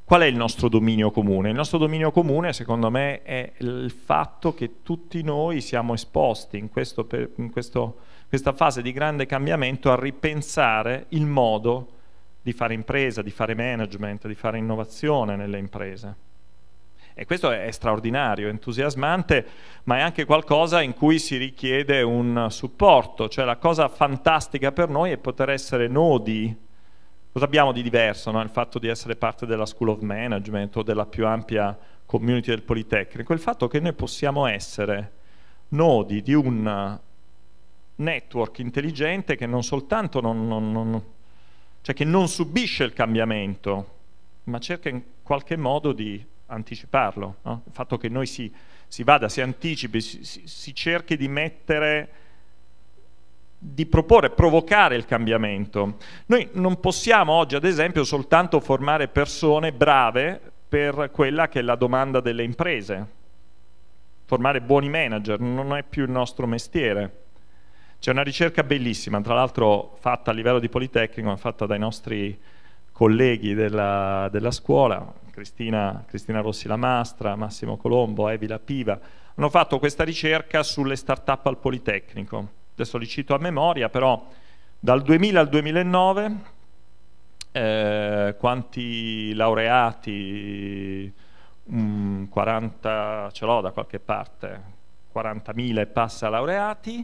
qual è il nostro dominio comune? Il nostro dominio comune, secondo me, è il fatto che tutti noi siamo esposti in questa fase di grande cambiamento a ripensare il modo di fare impresa, di fare management, di fare innovazione nelle imprese. E questo è straordinario, entusiasmante, ma è anche qualcosa in cui si richiede un supporto. Cioè la cosa fantastica per noi è poter essere nodi. Cosa abbiamo di diverso, no? Il fatto di essere parte della School of Management o della più ampia community del Politecnico? Il fatto che noi possiamo essere nodi di un network intelligente che non soltanto cioè che non subisce il cambiamento, ma cerca in qualche modo di anticiparlo, no? Il fatto che noi si vada, si anticipi, si cerchi di mettere, di proporre, provocare il cambiamento. Noi non possiamo oggi, ad esempio, soltanto formare persone brave per quella che è la domanda delle imprese. Formare buoni manager non è più il nostro mestiere. C'è una ricerca bellissima, tra l'altro fatta a livello di Politecnico, ma fatta dai nostri colleghi della scuola, Cristina Rossi Lamastra, Massimo Colombo, Evi Lapiva, hanno fatto questa ricerca sulle start-up al Politecnico. Adesso li cito a memoria, però dal 2000 al 2009 quanti laureati, 40, ce l'ho da qualche parte, 40.000 e passa laureati,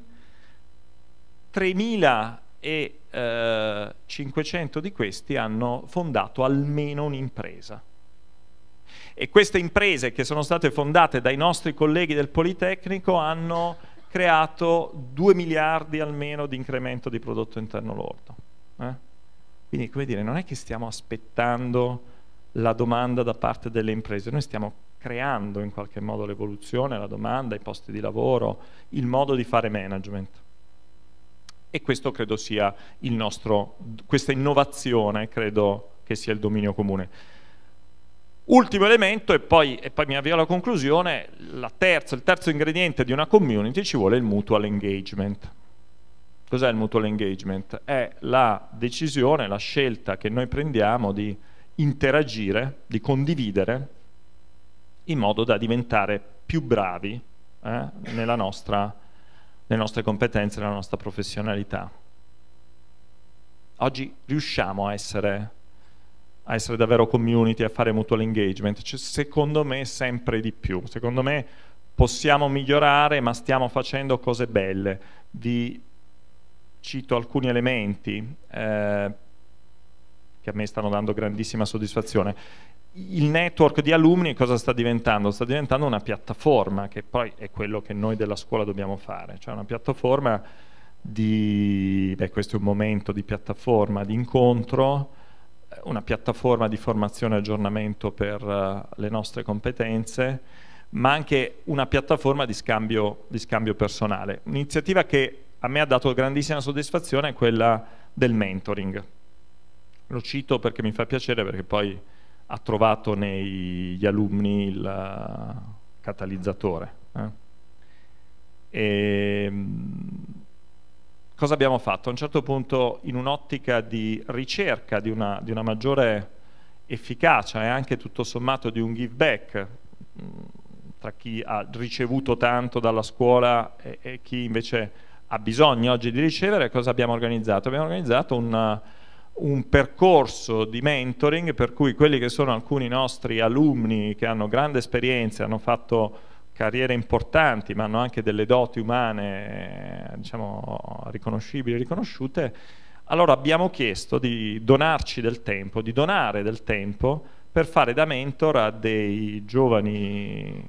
3.500 di questi hanno fondato almeno un'impresa. E queste imprese che sono state fondate dai nostri colleghi del Politecnico hanno creato 2 miliardi almeno di incremento di prodotto interno lordo. Quindi, come dire, non è che stiamo aspettando la domanda da parte delle imprese, noi stiamo creando in qualche modo l'evoluzione, la domanda, i posti di lavoro, il modo di fare management. E questo credo sia il nostro, questa innovazione credo che sia il dominio comune. Ultimo elemento, e poi mi avvio alla conclusione, il terzo ingrediente di una community, ci vuole il mutual engagement. Cos'è il mutual engagement? È la decisione, la scelta che noi prendiamo di interagire, di condividere, in modo da diventare più bravi nelle nostre competenze, nella nostra professionalità. Oggi riusciamo a essere davvero community, a fare mutual engagement, cioè, secondo me sempre di più. Secondo me possiamo migliorare, ma stiamo facendo cose belle. Vi cito alcuni elementi che a me stanno dando grandissima soddisfazione. Il network di alunni cosa sta diventando? Sta diventando una piattaforma, che poi è quello che noi della scuola dobbiamo fare, cioè una piattaforma questo è un momento di piattaforma, di incontro, una piattaforma di formazione e aggiornamento per le nostre competenze, ma anche una piattaforma di scambio personale. Un'iniziativa che a me ha dato grandissima soddisfazione è quella del mentoring. Lo cito perché mi fa piacere, perché poi ha trovato negli alunni il catalizzatore. Cosa abbiamo fatto? A un certo punto, in un'ottica di ricerca di una maggiore efficacia e anche tutto sommato di un give back tra chi ha ricevuto tanto dalla scuola e chi invece ha bisogno oggi di ricevere, cosa abbiamo organizzato? Abbiamo organizzato un percorso di mentoring per cui quelli che sono alcuni nostri alunni che hanno grande esperienza, hanno fatto carriere importanti, ma hanno anche delle doti umane, diciamo, riconoscibili, riconosciute. Allora abbiamo chiesto di donarci del tempo, di donare del tempo per fare da mentor a dei giovani,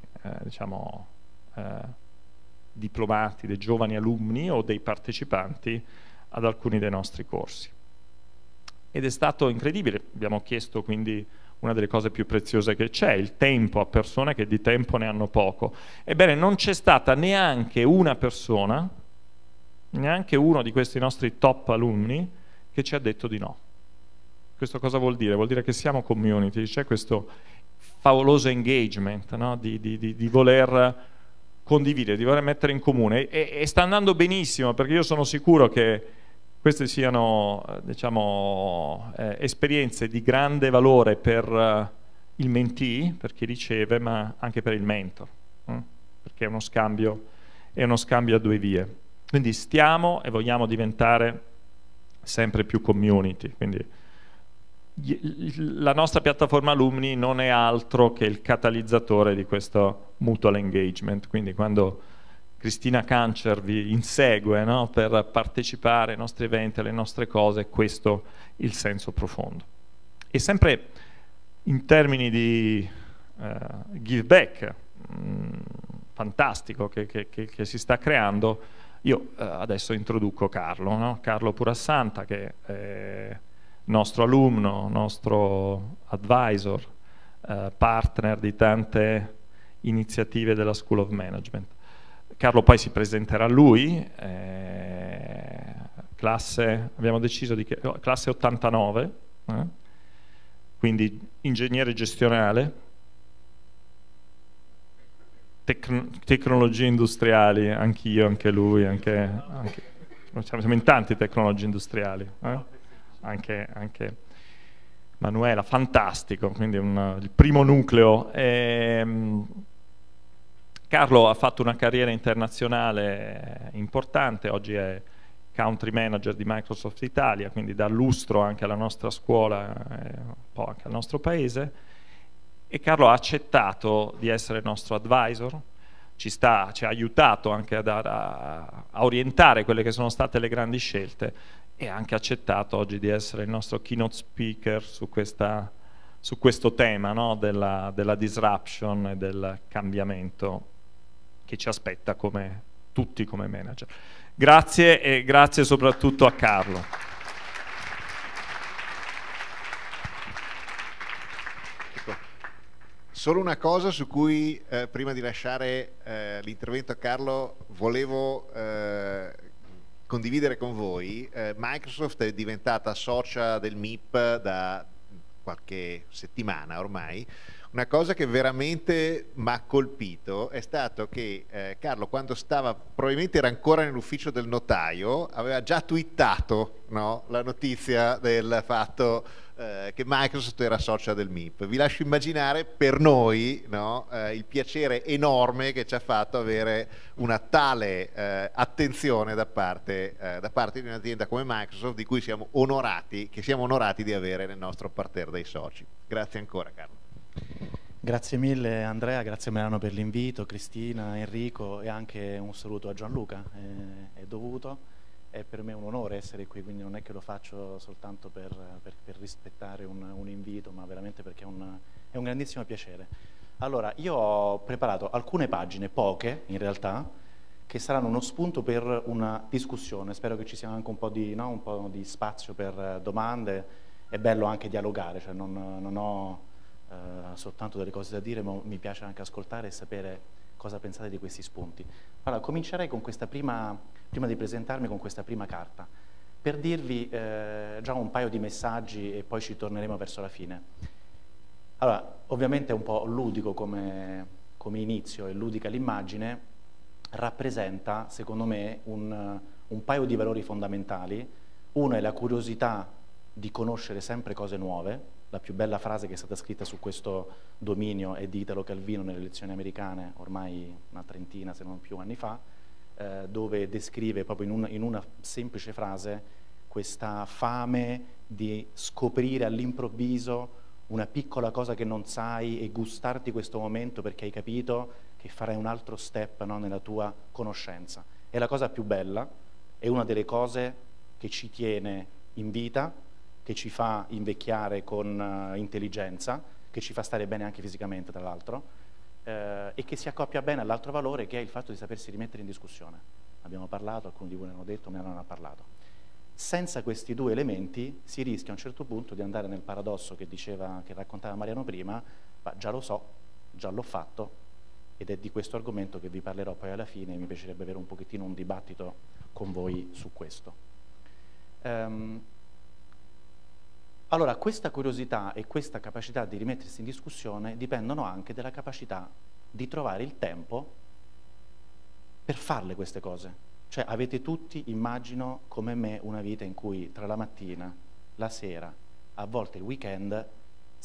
diplomati, dei giovani alunni o dei partecipanti ad alcuni dei nostri corsi. Ed è stato incredibile. Abbiamo chiesto quindi una delle cose più preziose che c'è, il tempo a persone che di tempo ne hanno poco. Ebbene, non c'è stata neanche una persona, neanche uno di questi nostri top alunni che ci ha detto di no. Questo cosa vuol dire? Vuol dire che siamo community, c'è questo favoloso engagement, no? di voler condividere, di voler mettere in comune, e sta andando benissimo, perché io sono sicuro che queste siano esperienze di grande valore per il mentee, per chi riceve, ma anche per il mentor, perché è uno scambio a due vie. Quindi stiamo e vogliamo diventare sempre più community, quindi la nostra piattaforma alumni non è altro che il catalizzatore di questo mutual engagement, quindi quando Cristina Cancer vi insegue, no, per partecipare ai nostri eventi, alle nostre cose, questo è il senso profondo. E sempre in termini di give back fantastico che si sta creando, io adesso introduco Carlo, no? Carlo Purassanta, che è nostro alunno, nostro advisor, partner di tante iniziative della School of Management. Carlo poi si presenterà lui, abbiamo deciso di classe 89, quindi ingegnere gestionale, tecnologie industriali, anch'io, anche lui, siamo in tanti tecnologie industriali, anche Manuela, fantastico, quindi il primo nucleo. Carlo ha fatto una carriera internazionale importante, oggi è country manager di Microsoft Italia, quindi dà lustro anche alla nostra scuola e un po' anche al nostro paese, e Carlo ha accettato di essere il nostro advisor, ci ha aiutato anche a orientare quelle che sono state le grandi scelte, e ha anche accettato oggi di essere il nostro keynote speaker su questo tema, no? della disruption e del cambiamento che ci aspetta tutti come manager. Grazie, e grazie soprattutto a Carlo. Ecco, solo una cosa su cui prima di lasciare l'intervento a Carlo volevo condividere con voi. Microsoft è diventata socia del MIP da qualche settimana ormai. Una cosa che veramente mi ha colpito è stato che Carlo, quando probabilmente era ancora nell'ufficio del notaio, aveva già twittato, no, la notizia del fatto che Microsoft era socia del MIP. Vi lascio immaginare per noi, no, il piacere enorme che ci ha fatto avere una tale attenzione da parte di un'azienda come Microsoft, di cui siamo onorati di avere nel nostro parterre dei soci. Grazie ancora, Carlo. Grazie mille Andrea, grazie Milano per l'invito, Cristina, Enrico, e anche un saluto a Gianluca, è dovuto. È per me un onore essere qui, quindi non è che lo faccio soltanto per rispettare un invito, ma veramente perché è un grandissimo piacere. Allora, io ho preparato alcune pagine, poche in realtà, che saranno uno spunto per una discussione. Spero che ci sia anche un po' di spazio per domande. È bello anche dialogare, cioè non ho soltanto delle cose da dire, ma mi piace anche ascoltare e sapere cosa pensate di questi spunti. Allora, comincerei con questa prima di presentarmi, con questa prima carta, per dirvi già un paio di messaggi e poi ci torneremo verso la fine. Allora, ovviamente è un po' ludico come inizio, e ludica l'immagine, rappresenta, secondo me, un paio di valori fondamentali. Uno è la curiosità di conoscere sempre cose nuove. La più bella frase che è stata scritta su questo dominio è di Italo Calvino nelle elezioni americane, ormai una trentina se non più anni fa, dove descrive proprio in una semplice frase questa fame di scoprire all'improvviso una piccola cosa che non sai e gustarti questo momento perché hai capito che farai un altro step, no, nella tua conoscenza. È la cosa più bella, è una delle cose che ci tiene in vita, che ci fa invecchiare con intelligenza, che ci fa stare bene anche fisicamente tra l'altro, e che si accoppia bene all'altro valore, che è il fatto di sapersi rimettere in discussione. Abbiamo parlato, alcuni di voi ne hanno detto, me ne hanno parlato. Senza questi due elementi si rischia a un certo punto di andare nel paradosso che raccontava Mariano prima, ma già lo so, già l'ho fatto, ed è di questo argomento che vi parlerò poi alla fine, e mi piacerebbe avere un pochettino un dibattito con voi su questo. Allora, questa curiosità e questa capacità di rimettersi in discussione dipendono anche dalla capacità di trovare il tempo per farle queste cose. Cioè, avete tutti, immagino, come me, una vita in cui tra la mattina, la sera, a volte il weekend,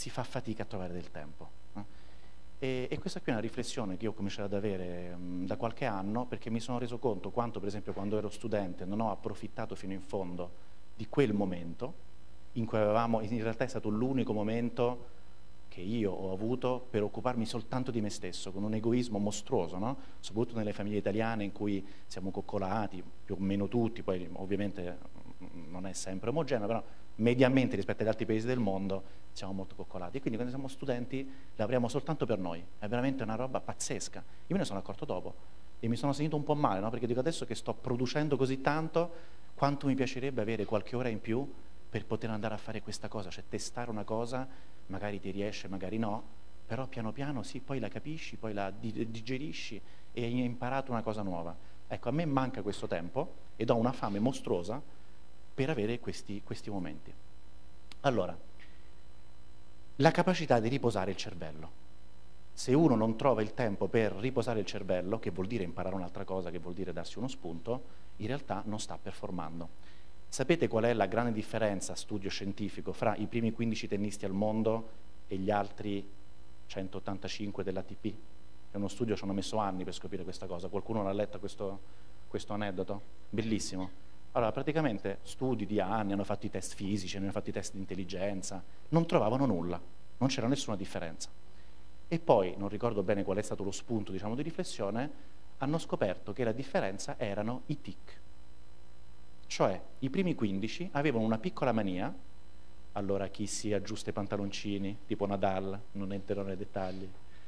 si fa fatica a trovare del tempo. E questa qui è una riflessione che io ho cominciato ad avere da qualche anno, perché mi sono reso conto quanto, per esempio, quando ero studente non ho approfittato fino in fondo di quel momento, in cui in realtà è stato l'unico momento che io ho avuto per occuparmi soltanto di me stesso, con un egoismo mostruoso, no? Soprattutto nelle famiglie italiane in cui siamo coccolati, più o meno tutti, poi ovviamente non è sempre omogeneo, però mediamente rispetto agli altri paesi del mondo siamo molto coccolati. E quindi quando siamo studenti lavoriamo soltanto per noi, è veramente una roba pazzesca. Io me ne sono accorto dopo e mi sono sentito un po' male, no? Perché dico, adesso che sto producendo così tanto, quanto mi piacerebbe avere qualche ora in più per poter andare a fare questa cosa, cioè testare una cosa, magari ti riesce, magari no, però piano piano sì, poi la capisci, poi la digerisci e hai imparato una cosa nuova. Ecco, a me manca questo tempo ed ho una fame mostruosa per avere questi momenti. Allora, la capacità di riposare il cervello. Se uno non trova il tempo per riposare il cervello, che vuol dire imparare un'altra cosa, che vuol dire darsi uno spunto, in realtà non sta performando. Sapete qual è la grande differenza, studio scientifico, fra i primi 15 tennisti al mondo e gli altri 185 dell'ATP? È uno studio, ci hanno messo anni per scoprire questa cosa. Qualcuno l'ha letto questo aneddoto? Bellissimo. Allora, praticamente studi di anni, hanno fatto i test fisici, hanno fatto i test di intelligenza, non trovavano nulla, non c'era nessuna differenza. E poi, non ricordo bene qual è stato lo spunto, diciamo, di riflessione, hanno scoperto che la differenza erano i tic. Cioè, i primi 15 avevano una piccola mania, allora chi si aggiusta i pantaloncini, tipo Nadal, non entrerò nei dettagli,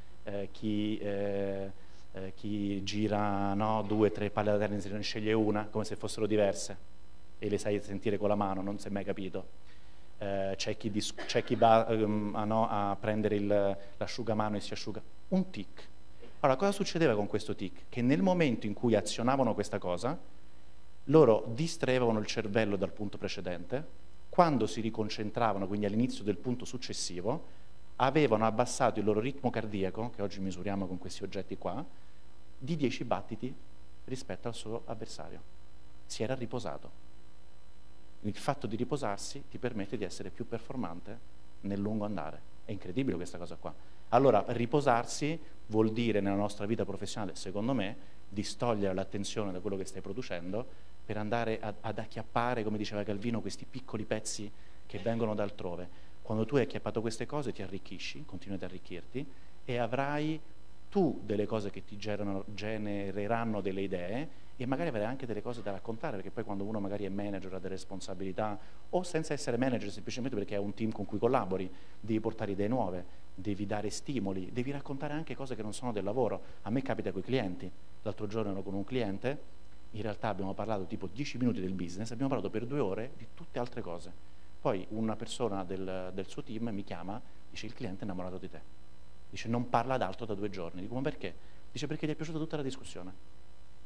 chi gira 2 o 3 palle da tennis, ne sceglie una come se fossero diverse e le sai sentire con la mano, non si è mai capito. C'è chi va a prendere l'asciugamano e si asciuga. Un tic. Allora, cosa succedeva con questo tic? Che nel momento in cui azionavano questa cosa, loro distraevano il cervello dal punto precedente, quando si riconcentravano, quindi all'inizio del punto successivo, avevano abbassato il loro ritmo cardiaco, che oggi misuriamo con questi oggetti qua, di 10 battiti rispetto al suo avversario. Si era riposato. Il fatto di riposarsi ti permette di essere più performante nel lungo andare. È incredibile questa cosa qua. Allora, riposarsi vuol dire nella nostra vita professionale, secondo me, distogliere l'attenzione da quello che stai producendo per andare ad acchiappare, come diceva Calvino, questi piccoli pezzi che vengono da altrove. Quando tu hai acchiappato queste cose ti arricchisci, continui ad arricchirti e avrai tu delle cose che ti genereranno delle idee e magari avrai anche delle cose da raccontare, perché poi quando uno magari è manager, ha delle responsabilità, o senza essere manager semplicemente perché è un team con cui collabori, devi portare idee nuove, devi dare stimoli, devi raccontare anche cose che non sono del lavoro. A me capita con i clienti. L'altro giorno ero con un cliente, in realtà abbiamo parlato tipo 10 minuti del business, abbiamo parlato per 2 ore di tutte altre cose. Poi una persona del suo team mi chiama, dice: il cliente è innamorato di te. Dice: non parla d'altro da 2 giorni. Dico: ma perché? Dice: perché gli è piaciuta tutta la discussione.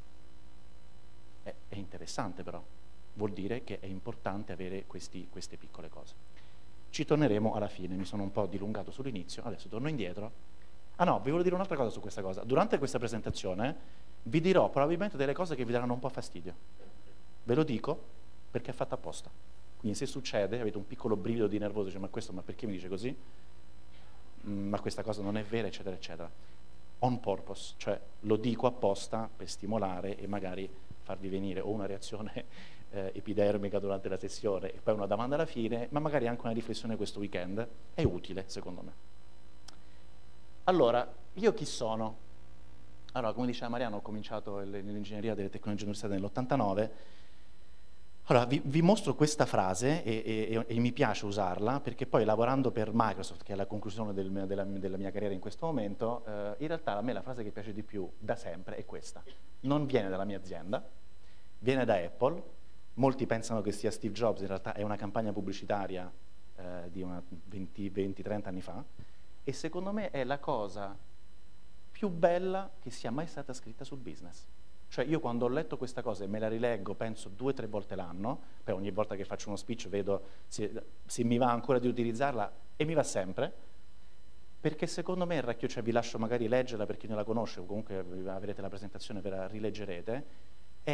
È interessante, però vuol dire che è importante avere queste piccole cose. Ci torneremo alla fine, mi sono un po' dilungato sull'inizio, adesso torno indietro. Ah no, vi volevo dire un'altra cosa su questa cosa. Durante questa presentazione vi dirò probabilmente delle cose che vi daranno un po' fastidio. Ve lo dico perché è fatta apposta. Quindi se succede, avete un piccolo brivido di nervoso, dice: ma perché mi dice così? Ma questa cosa non è vera, eccetera, eccetera. On purpose, cioè lo dico apposta per stimolare e magari farvi venire o una reazione epidermica durante la sessione e poi una domanda alla fine, ma magari anche una riflessione questo weekend. È utile, secondo me. Allora, io chi sono? Allora, come diceva Mariano, ho cominciato l'ingegneria delle tecnologie universitarie nell'89. Allora, vi mostro questa frase e mi piace usarla, perché poi lavorando per Microsoft, che è la conclusione della mia carriera in questo momento, in realtà a me la frase che piace di più da sempre è questa. Non viene dalla mia azienda, viene da Apple. Molti pensano che sia Steve Jobs, in realtà è una campagna pubblicitaria di 20-30 anni fa, e secondo me è la cosa più bella che sia mai stata scritta sul business. Cioè io quando ho letto questa cosa e me la rileggo penso 2 o 3 volte l'anno, poi ogni volta che faccio uno speech vedo se mi va ancora di utilizzarla, e mi va sempre, perché secondo me cioè vi lascio magari leggerla per chi non la conosce, o comunque avrete la presentazione, ve la rileggerete, è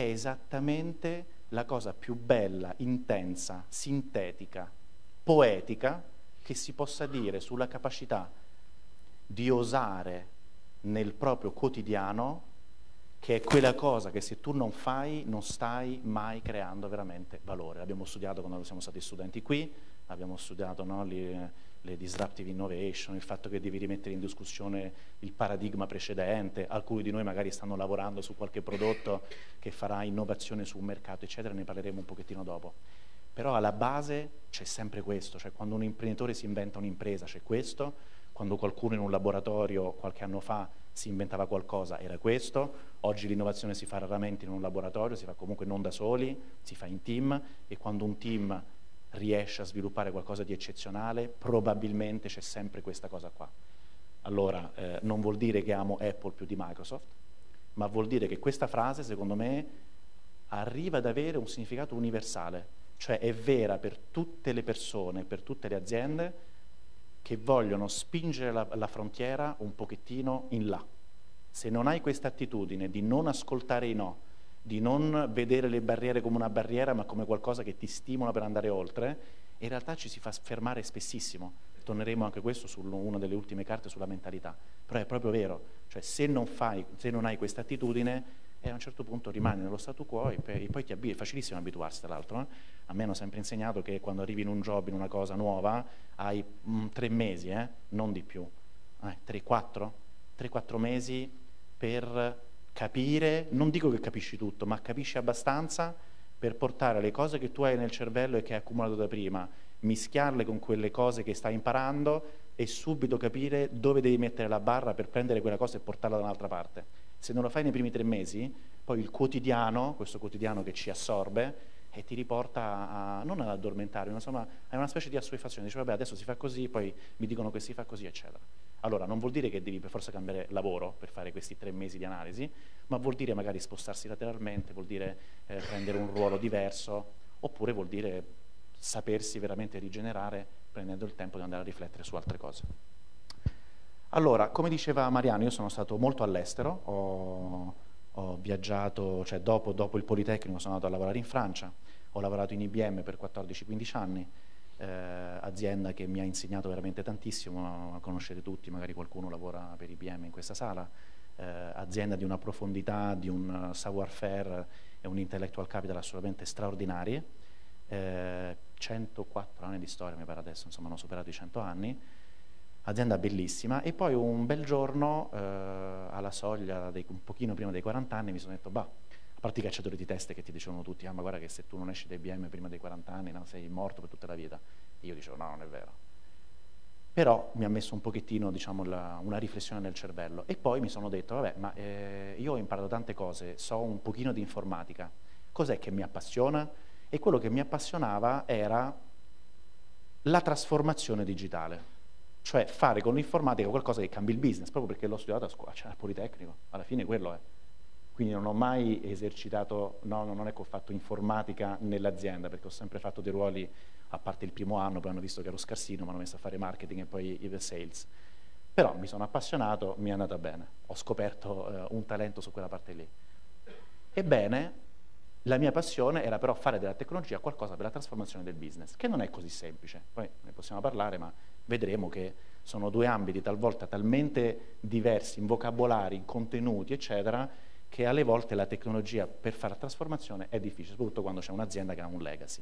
esattamente la cosa più bella, intensa, sintetica, poetica che si possa dire sulla capacità di osare nel proprio quotidiano, che è quella cosa che se tu non fai non stai mai creando veramente valore. L'abbiamo studiato quando siamo stati studenti qui, abbiamo studiato, no, le disruptive innovation, il fatto che devi rimettere in discussione il paradigma precedente, alcuni di noi magari stanno lavorando su qualche prodotto che farà innovazione su un mercato, eccetera, ne parleremo un pochettino dopo. Però alla base c'è sempre questo, cioè quando un imprenditore si inventa un'impresa c'è questo, quando qualcuno in un laboratorio qualche anno fa si inventava qualcosa era questo, oggi l'innovazione si fa raramente in un laboratorio, si fa comunque non da soli, si fa in team, e quando un team riesce a sviluppare qualcosa di eccezionale probabilmente c'è sempre questa cosa qua. Allora non vuol dire che amo Apple più di Microsoft, ma vuol dire che questa frase secondo me arriva ad avere un significato universale, cioè è vera per tutte le persone, per tutte le aziende che vogliono spingere la frontiera un pochettino in là. Se non hai questa attitudine di non ascoltare i no, di non vedere le barriere come una barriera ma come qualcosa che ti stimola per andare oltre, in realtà ci si fa fermare spessissimo. Torneremo anche questo su una delle ultime carte sulla mentalità, però è proprio vero, cioè se non hai questa attitudine e a un certo punto rimani nello statu quo e poi è facilissimo abituarsi, tra l'altro. A me hanno sempre insegnato che quando arrivi in un job, in una cosa nuova, hai 3 mesi, non di più, 3-4 mesi per capire, non dico che capisci tutto, ma capisci abbastanza per portare le cose che tu hai nel cervello e che hai accumulato da prima, mischiarle con quelle cose che stai imparando e subito capire dove devi mettere la barra per prendere quella cosa e portarla da un'altra parte. Se non lo fai nei primi 3 mesi, poi il quotidiano, questo quotidiano che ci assorbe, e ti riporta non ad addormentare, insomma, è una specie di assuefazione. Dice, vabbè, adesso si fa così, poi mi dicono che si fa così, eccetera. Allora, non vuol dire che devi per forza cambiare lavoro per fare questi 3 mesi di analisi, ma vuol dire magari spostarsi lateralmente, vuol dire prendere un ruolo diverso, oppure vuol dire sapersi veramente rigenerare prendendo il tempo di andare a riflettere su altre cose. Allora, come diceva Mariano, io sono stato molto all'estero, ho viaggiato, cioè dopo il Politecnico sono andato a lavorare in Francia, ho lavorato in IBM per 14-15 anni, azienda che mi ha insegnato veramente tantissimo, conoscete tutti, magari qualcuno lavora per IBM in questa sala, azienda di una profondità, di un savoir-faire e un intellectual capital assolutamente straordinari, 104 anni di storia mi pare adesso, insomma hanno superato i 100 anni, azienda bellissima, e poi un bel giorno alla soglia, un pochino prima dei 40 anni, mi sono detto, bah, a parte i cacciatori di teste che ti dicevano tutti, ma guarda che se tu non esci da IBM prima dei 40 anni, no, sei morto per tutta la vita. E io dicevo, no, non è vero. Però mi ha messo un pochettino, diciamo, una riflessione nel cervello, e poi mi sono detto, vabbè, ma io ho imparato tante cose, so un pochino di informatica, cos'è che mi appassiona? E quello che mi appassionava era la trasformazione digitale. Cioè fare con l'informatica qualcosa che cambi il business, proprio perché l'ho studiato a scuola, cioè al Politecnico, alla fine quello è. Quindi non ho mai esercitato, no, non è che ho fatto informatica nell'azienda, perché ho sempre fatto dei ruoli, a parte il primo anno, poi hanno visto che ero scarsino, mi hanno messo a fare marketing e poi sales. Però mi sono appassionato, mi è andata bene, ho scoperto un talento su quella parte lì. Ebbene, la mia passione era però fare della tecnologia qualcosa per la trasformazione del business, che non è così semplice, poi ne possiamo parlare, ma vedremo che sono 2 ambiti talvolta talmente diversi in vocabolari, in contenuti, eccetera, che alle volte la tecnologia per fare la trasformazione è difficile, soprattutto quando c'è un'azienda che ha un legacy.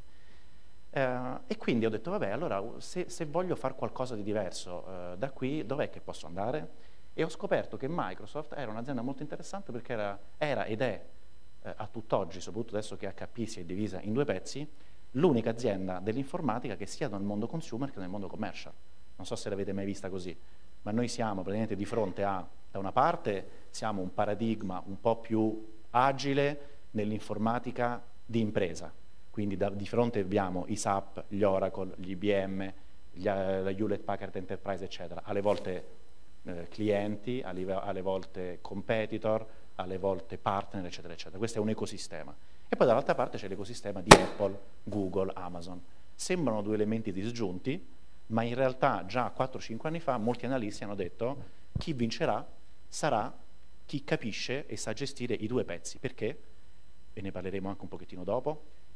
E quindi ho detto, vabbè, allora se voglio fare qualcosa di diverso da qui, dov'è che posso andare? E ho scoperto che Microsoft era un'azienda molto interessante perché era ed è a tutt'oggi, soprattutto adesso che HP si è divisa in 2 pezzi, l'unica azienda dell'informatica che sia nel mondo consumer che nel mondo commercial. Non so se l'avete mai vista così, ma noi siamo praticamente di fronte a, da una parte, siamo un paradigma un po' più agile nell'informatica di impresa, quindi di fronte abbiamo i SAP, gli Oracle, gli IBM, la Hewlett Packard Enterprise, eccetera, alle volte clienti, alle volte competitor, alle volte partner, eccetera, eccetera. Questo è un ecosistema. E poi dall'altra parte c'è l'ecosistema di Apple, Google, Amazon. Sembrano 2 elementi disgiunti, ma in realtà già 4-5 anni fa molti analisti hanno detto chi vincerà sarà chi capisce e sa gestire i 2 pezzi. Perché? E ne parleremo anche un pochettino dopo.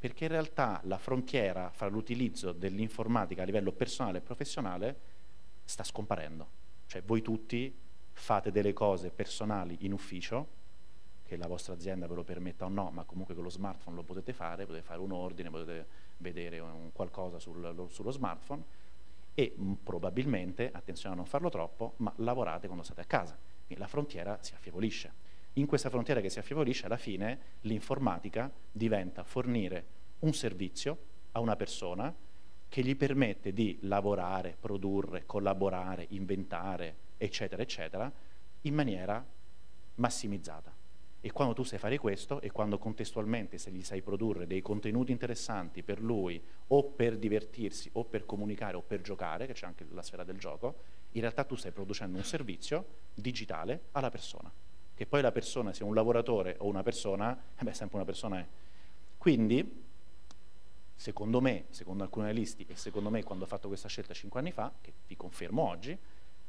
Perché in realtà la frontiera fra l'utilizzo dell'informatica a livello personale e professionale sta scomparendo. Cioè voi tutti fate delle cose personali in ufficio, che la vostra azienda ve lo permetta o no, ma comunque con lo smartphone lo potete fare un ordine, potete vedere qualcosa sullo smartphone e probabilmente, attenzione a non farlo troppo, ma lavorate quando state a casa. Quindi la frontiera si affievolisce. In questa frontiera che si affievolisce, alla fine l'informatica diventa fornire un servizio a una persona che gli permette di lavorare, produrre, collaborare, inventare, eccetera, eccetera, in maniera massimizzata. E quando tu sai fare questo, e quando contestualmente se gli sai produrre dei contenuti interessanti per lui, o per divertirsi, o per comunicare, o per giocare, che c'è anche la sfera del gioco, in realtà tu stai producendo un servizio digitale alla persona. Che poi la persona sia un lavoratore o una persona, sempre una persona è. Quindi, secondo me, secondo alcuni analisti, e secondo me quando ho fatto questa scelta 5 anni fa, che vi confermo oggi,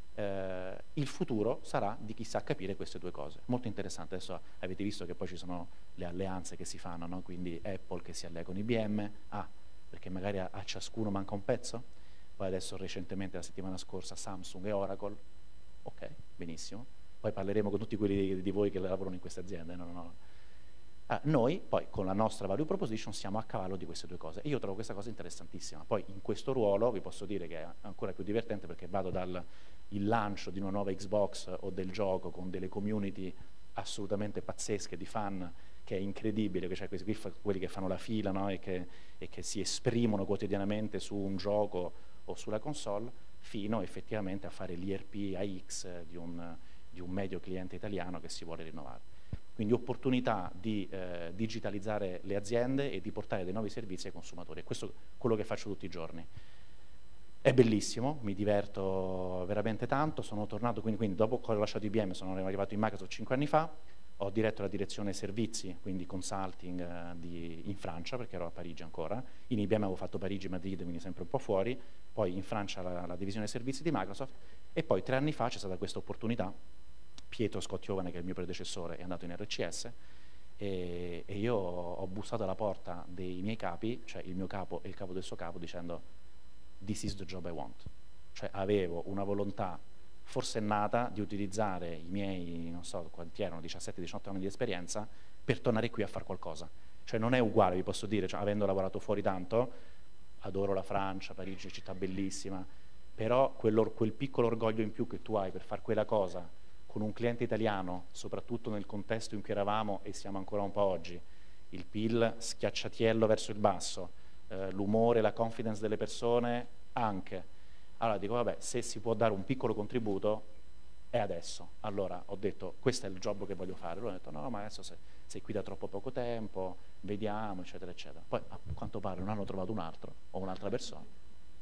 il futuro sarà di chi sa capire queste due cose. Molto interessante. Adesso avete visto che poi ci sono le alleanze che si fanno, no? Quindi Apple che si allea con IBM, perché magari a ciascuno manca un pezzo. Poi adesso recentemente, la settimana scorsa, Samsung e Oracle. Ok, benissimo. Poi parleremo con tutti quelli di voi che lavorano in queste aziende. Noi poi con la nostra value proposition siamo a cavallo di queste due cose e io trovo questa cosa interessantissima. Poi in questo ruolo vi posso dire che è ancora più divertente perché vado dal lancio di una nuova Xbox o del gioco con delle community assolutamente pazzesche di fan, che è incredibile, che c'è quelli che fanno la fila, no? e che si esprimono quotidianamente su un gioco o sulla console, fino effettivamente a fare l'ERP AX di un medio cliente italiano che si vuole rinnovare. Quindi opportunità di digitalizzare le aziende e di portare dei nuovi servizi ai consumatori. E questo è quello che faccio tutti i giorni. È bellissimo, mi diverto veramente tanto. Sono tornato, quindi dopo che ho lasciato IBM, sono arrivato in Microsoft 5 anni fa, ho diretto la direzione servizi, quindi consulting in Francia, perché ero a Parigi ancora. In IBM avevo fatto Parigi, Madrid, quindi sempre un po' fuori. Poi in Francia la divisione servizi di Microsoft. E poi 3 anni fa c'è stata questa opportunità. Pietro Scottiovane, che è il mio predecessore, è andato in RCS e io ho bussato alla porta dei miei capi, cioè il mio capo e il capo del suo capo, dicendo "This is the job I want". Cioè avevo una volontà forsennata di utilizzare i miei, non so quanti erano, 17-18 anni di esperienza per tornare qui a fare qualcosa. Cioè non è uguale, vi posso dire, cioè, avendo lavorato fuori tanto, adoro la Francia, Parigi è una città bellissima, però quel piccolo orgoglio in più che tu hai per fare quella cosa con un cliente italiano, soprattutto nel contesto in cui eravamo e siamo ancora un po' oggi, il PIL schiacciatiello verso il basso, l'umore, la confidence delle persone anche. Allora dico, vabbè, se si può dare un piccolo contributo è adesso. Allora ho detto, questo è il job che voglio fare. Allora ho detto, no, ma adesso sei qui da troppo poco tempo, vediamo, eccetera, eccetera. Poi a quanto pare non hanno trovato un altro o un'altra persona.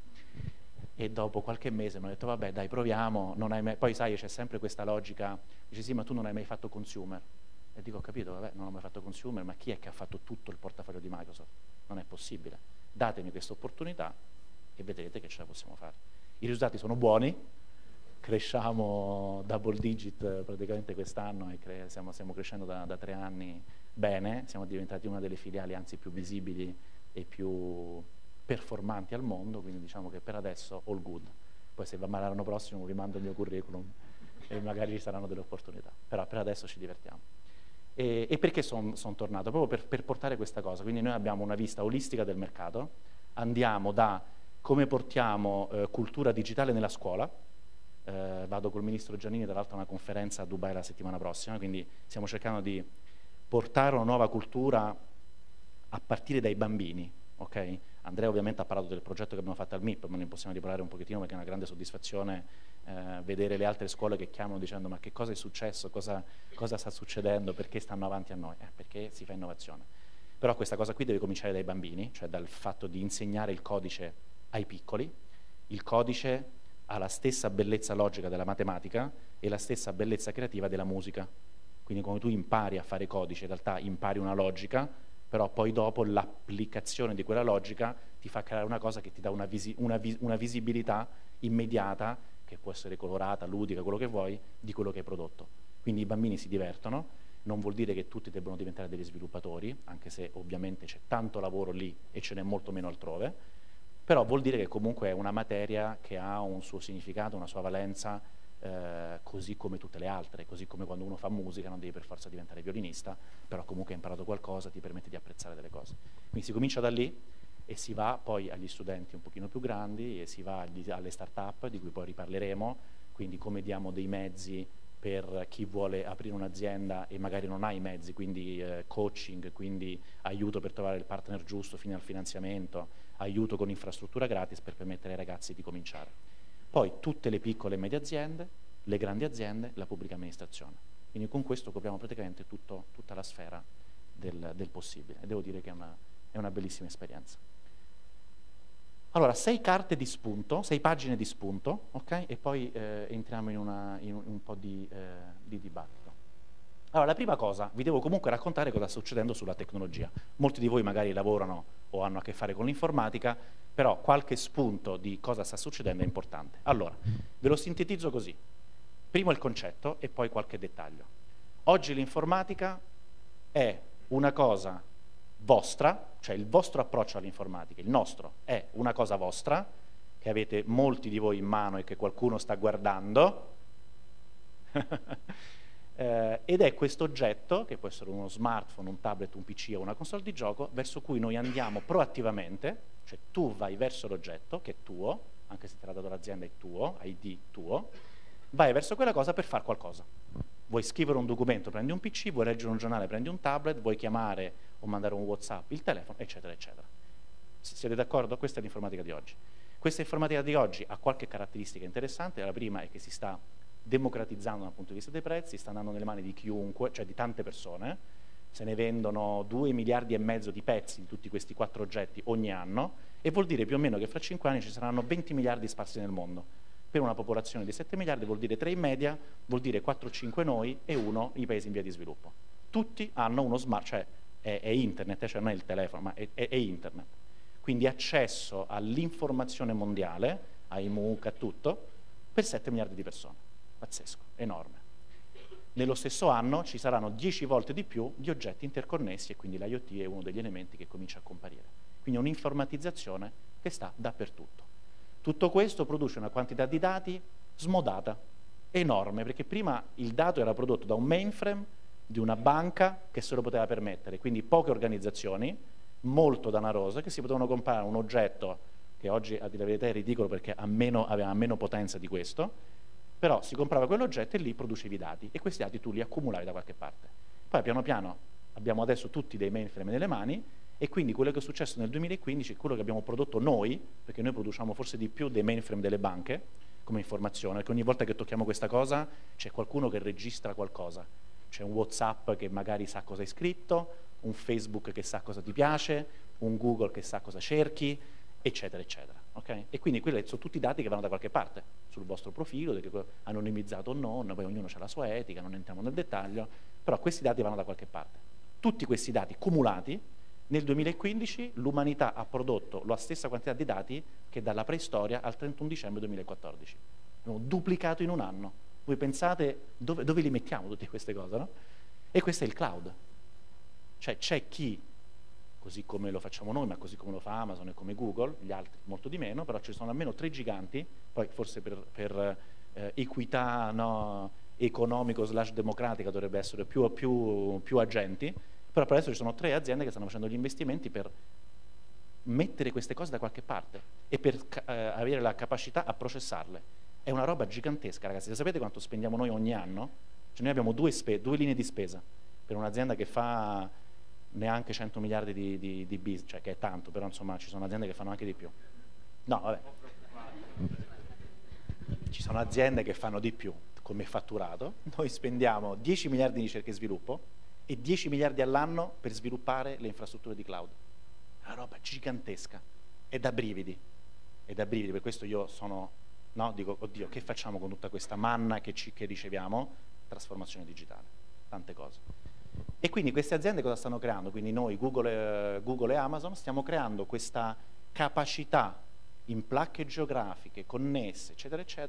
E dopo qualche mese mi hanno detto vabbè dai proviamo, non hai mai... poi sai c'è sempre questa logica, dici sì ma tu non hai mai fatto consumer, e dico ho capito, vabbè non ho mai fatto consumer, ma chi è che ha fatto tutto il portafoglio di Microsoft? Non è possibile, datemi questa opportunità e vedrete che ce la possiamo fare. I risultati sono buoni, cresciamo double digit praticamente quest'anno e stiamo crescendo da 3 anni bene, siamo diventati una delle filiali anzi più visibili e più performanti al mondo, quindi diciamo che per adesso all good. Poi se va male l'anno prossimo vi mando il mio curriculum e magari ci saranno delle opportunità, però per adesso ci divertiamo. E perché sono tornato? Proprio per portare questa cosa, quindi noi abbiamo una vista olistica del mercato, andiamo da come portiamo cultura digitale nella scuola, vado col ministro Giannini tra l'altro a una conferenza a Dubai la settimana prossima, quindi stiamo cercando di portare una nuova cultura a partire dai bambini, ok? Andrea ovviamente ha parlato del progetto che abbiamo fatto al MIP, ma ne possiamo riparlare un pochettino perché è una grande soddisfazione vedere le altre scuole che chiamano dicendo ma che cosa è successo, cosa sta succedendo, perché stanno avanti a noi? Perché si fa innovazione. Però questa cosa qui deve cominciare dai bambini, cioè dal fatto di insegnare il codice ai piccoli. Il codice ha la stessa bellezza logica della matematica e la stessa bellezza creativa della musica. Quindi quando tu impari a fare codice, in realtà impari una logica, però poi dopo l'applicazione di quella logica ti fa creare una cosa che ti dà una visibilità immediata, che può essere colorata, ludica, quello che vuoi, di quello che hai prodotto. Quindi i bambini si divertono, non vuol dire che tutti debbano diventare degli sviluppatori, anche se ovviamente c'è tanto lavoro lì e ce n'è molto meno altrove, però vuol dire che comunque è una materia che ha un suo significato, una sua valenza, così come tutte le altre, così come quando uno fa musica non devi per forza diventare violinista, però comunque hai imparato qualcosa, ti permette di apprezzare delle cose. Quindi si comincia da lì e si va poi agli studenti un pochino più grandi e si va alle start-up, di cui poi riparleremo, quindi come diamo dei mezzi per chi vuole aprire un'azienda e magari non ha i mezzi, quindi coaching, quindi aiuto per trovare il partner giusto fino al finanziamento, aiuto con infrastruttura gratis per permettere ai ragazzi di cominciare. Poi tutte le piccole e medie aziende, le grandi aziende, la pubblica amministrazione. Quindi con questo copriamo praticamente tutta la sfera del possibile e devo dire che è una bellissima esperienza. Allora, 6 carte di spunto, 6 pagine di spunto, ok? E poi entriamo in un po' di dibattito. Allora, la prima cosa, vi devo comunque raccontare cosa sta succedendo sulla tecnologia. Molti di voi magari lavorano o hanno a che fare con l'informatica, però qualche spunto di cosa sta succedendo è importante. Allora, ve lo sintetizzo così. Primo il concetto e poi qualche dettaglio. Oggi l'informatica è una cosa vostra, cioè il vostro approccio all'informatica, il nostro, è una cosa vostra, che avete molti di voi in mano e che qualcuno sta guardando, ed è questo oggetto, che può essere uno smartphone, un tablet, un PC o una console di gioco, verso cui noi andiamo proattivamente, cioè tu vai verso l'oggetto, che è tuo, anche se te l'ha dato l'azienda è tuo, ID tuo, vai verso quella cosa per fare qualcosa. Vuoi scrivere un documento, prendi un PC, vuoi leggere un giornale, prendi un tablet, vuoi chiamare o mandare un WhatsApp, il telefono, eccetera, eccetera. Siete d'accordo? Questa è l'informatica di oggi. Questa informatica di oggi ha qualche caratteristica interessante. La prima è che si sta democratizzando dal punto di vista dei prezzi, sta andando nelle mani di chiunque, cioè di tante persone, se ne vendono 2,5 miliardi di pezzi di tutti questi 4 oggetti ogni anno, e vuol dire più o meno che fra 5 anni ci saranno 20 miliardi sparsi nel mondo. Per una popolazione di 7 miliardi vuol dire 3 in media, vuol dire 4-5 noi e 1 i paesi in via di sviluppo. Tutti hanno uno smart, cioè è internet, cioè non è il telefono, ma è internet. Quindi accesso all'informazione mondiale, ai MOOC, a tutto, per 7 miliardi di persone. Pazzesco, enorme. Nello stesso anno ci saranno 10 volte di più di oggetti interconnessi e quindi l'IoT è uno degli elementi che comincia a comparire. Quindi un'informatizzazione che sta dappertutto. Tutto questo produce una quantità di dati smodata, enorme, perché prima il dato era prodotto da un mainframe di una banca che se lo poteva permettere, quindi poche organizzazioni, molto danarose, che si potevano comprare un oggetto che oggi a dire la verità è ridicolo perché aveva meno potenza di questo, però si comprava quell'oggetto e lì producevi i dati e questi dati tu li accumulavi da qualche parte. Poi piano piano abbiamo adesso tutti dei mainframe nelle mani e quindi quello che è successo nel 2015 è quello che abbiamo prodotto noi, perché noi produciamo forse di più dei mainframe delle banche come informazione, perché ogni volta che tocchiamo questa cosa c'è qualcuno che registra qualcosa, c'è un WhatsApp che magari sa cosa hai scritto, un Facebook che sa cosa ti piace, un Google che sa cosa cerchi, eccetera, eccetera. Okay? E quindi quelli sono tutti dati che vanno da qualche parte, sul vostro profilo, anonimizzato o non, poi ognuno ha la sua etica, non entriamo nel dettaglio, però questi dati vanno da qualche parte. Tutti questi dati cumulati, nel 2015 l'umanità ha prodotto la stessa quantità di dati che dalla preistoria al 31 dicembre 2014. Abbiamo duplicato in un anno. Voi pensate dove li mettiamo tutte queste cose, no? E questo è il cloud. Cioè c'è chi, così come lo facciamo noi, ma così come lo fa Amazon e come Google, gli altri molto di meno, però ci sono almeno 3 giganti, poi forse per equità economico/democratica dovrebbe essere più agenti, però per adesso ci sono 3 aziende che stanno facendo gli investimenti per mettere queste cose da qualche parte e per avere la capacità a processarle. È una roba gigantesca, ragazzi. Sapete quanto spendiamo noi ogni anno? Cioè noi abbiamo 2 linee di spesa per un'azienda che fa neanche 100 miliardi di business, cioè che è tanto, però insomma ci sono aziende che fanno anche di più. No, vabbè. Ci sono aziende che fanno di più come fatturato. Noi spendiamo 10 miliardi di ricerca e sviluppo e 10 miliardi all'anno per sviluppare le infrastrutture di cloud. È una roba gigantesca, è da brividi, per questo io dico, oddio, che facciamo con tutta questa manna che riceviamo? Trasformazione digitale, tante cose. E quindi queste aziende cosa stanno creando? Quindi noi, Google e Amazon, stiamo creando questa capacità in placche geografiche, connesse, eccetera, eccetera,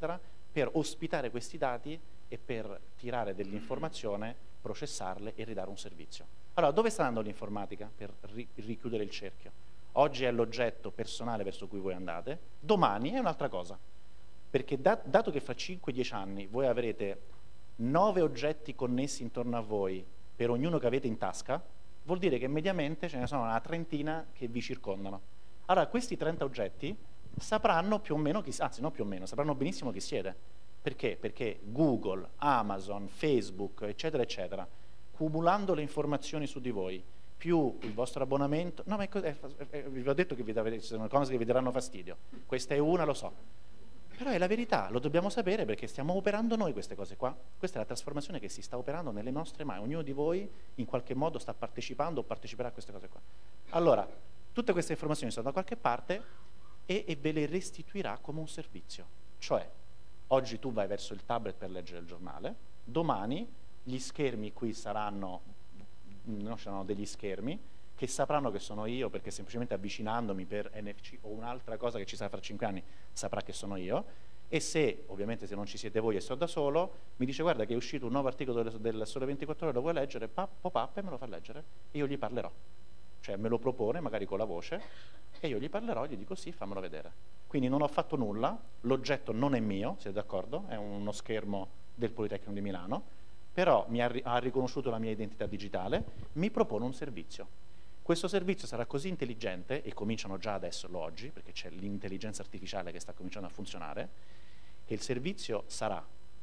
per ospitare questi dati e per tirare dell'informazione, processarle e ridare un servizio. Allora, dove sta andando l'informatica per richiudere il cerchio? Oggi è l'oggetto personale verso cui voi andate, domani è un'altra cosa. Perché dato che fra 5-10 anni voi avrete 9 oggetti connessi intorno a voi per ognuno che avete in tasca, vuol dire che mediamente ce ne sono una trentina che vi circondano. Allora, questi 30 oggetti sapranno più o meno, anzi non più o meno, sapranno benissimo chi siete. Perché? Perché Google, Amazon, Facebook, eccetera, eccetera, cumulando le informazioni su di voi, più il vostro abbonamento, no, ma vi ho detto che ci sono cose che vi daranno fastidio, questa è una, lo so. Però è la verità, lo dobbiamo sapere perché stiamo operando noi queste cose qua. Questa è la trasformazione che si sta operando nelle nostre mani. Ognuno di voi in qualche modo sta partecipando o parteciperà a queste cose qua. Allora, tutte queste informazioni sono da qualche parte e ve le restituirà come un servizio. Cioè, oggi tu vai verso il tablet per leggere il giornale, domani gli schermi qui saranno degli schermi che sapranno che sono io, perché semplicemente avvicinandomi per NFC o un'altra cosa che ci sarà fra 5 anni saprà che sono io, e se, ovviamente se non ci siete voi e sto da solo, mi dice guarda che è uscito un nuovo articolo del Sole 24 Ore, lo vuoi leggere? Pop-up e me lo fa leggere e io gli parlerò. Cioè me lo propone magari con la voce e io gli parlerò e gli dico sì, fammelo vedere. Quindi non ho fatto nulla, l'oggetto non è mio, siete d'accordo? È uno schermo del Politecnico di Milano, però ha riconosciuto la mia identità digitale, mi propone un servizio. Questo servizio sarà così intelligente, e cominciano già adesso oggi, perché c'è l'intelligenza artificiale che sta cominciando a funzionare, che il servizio sarà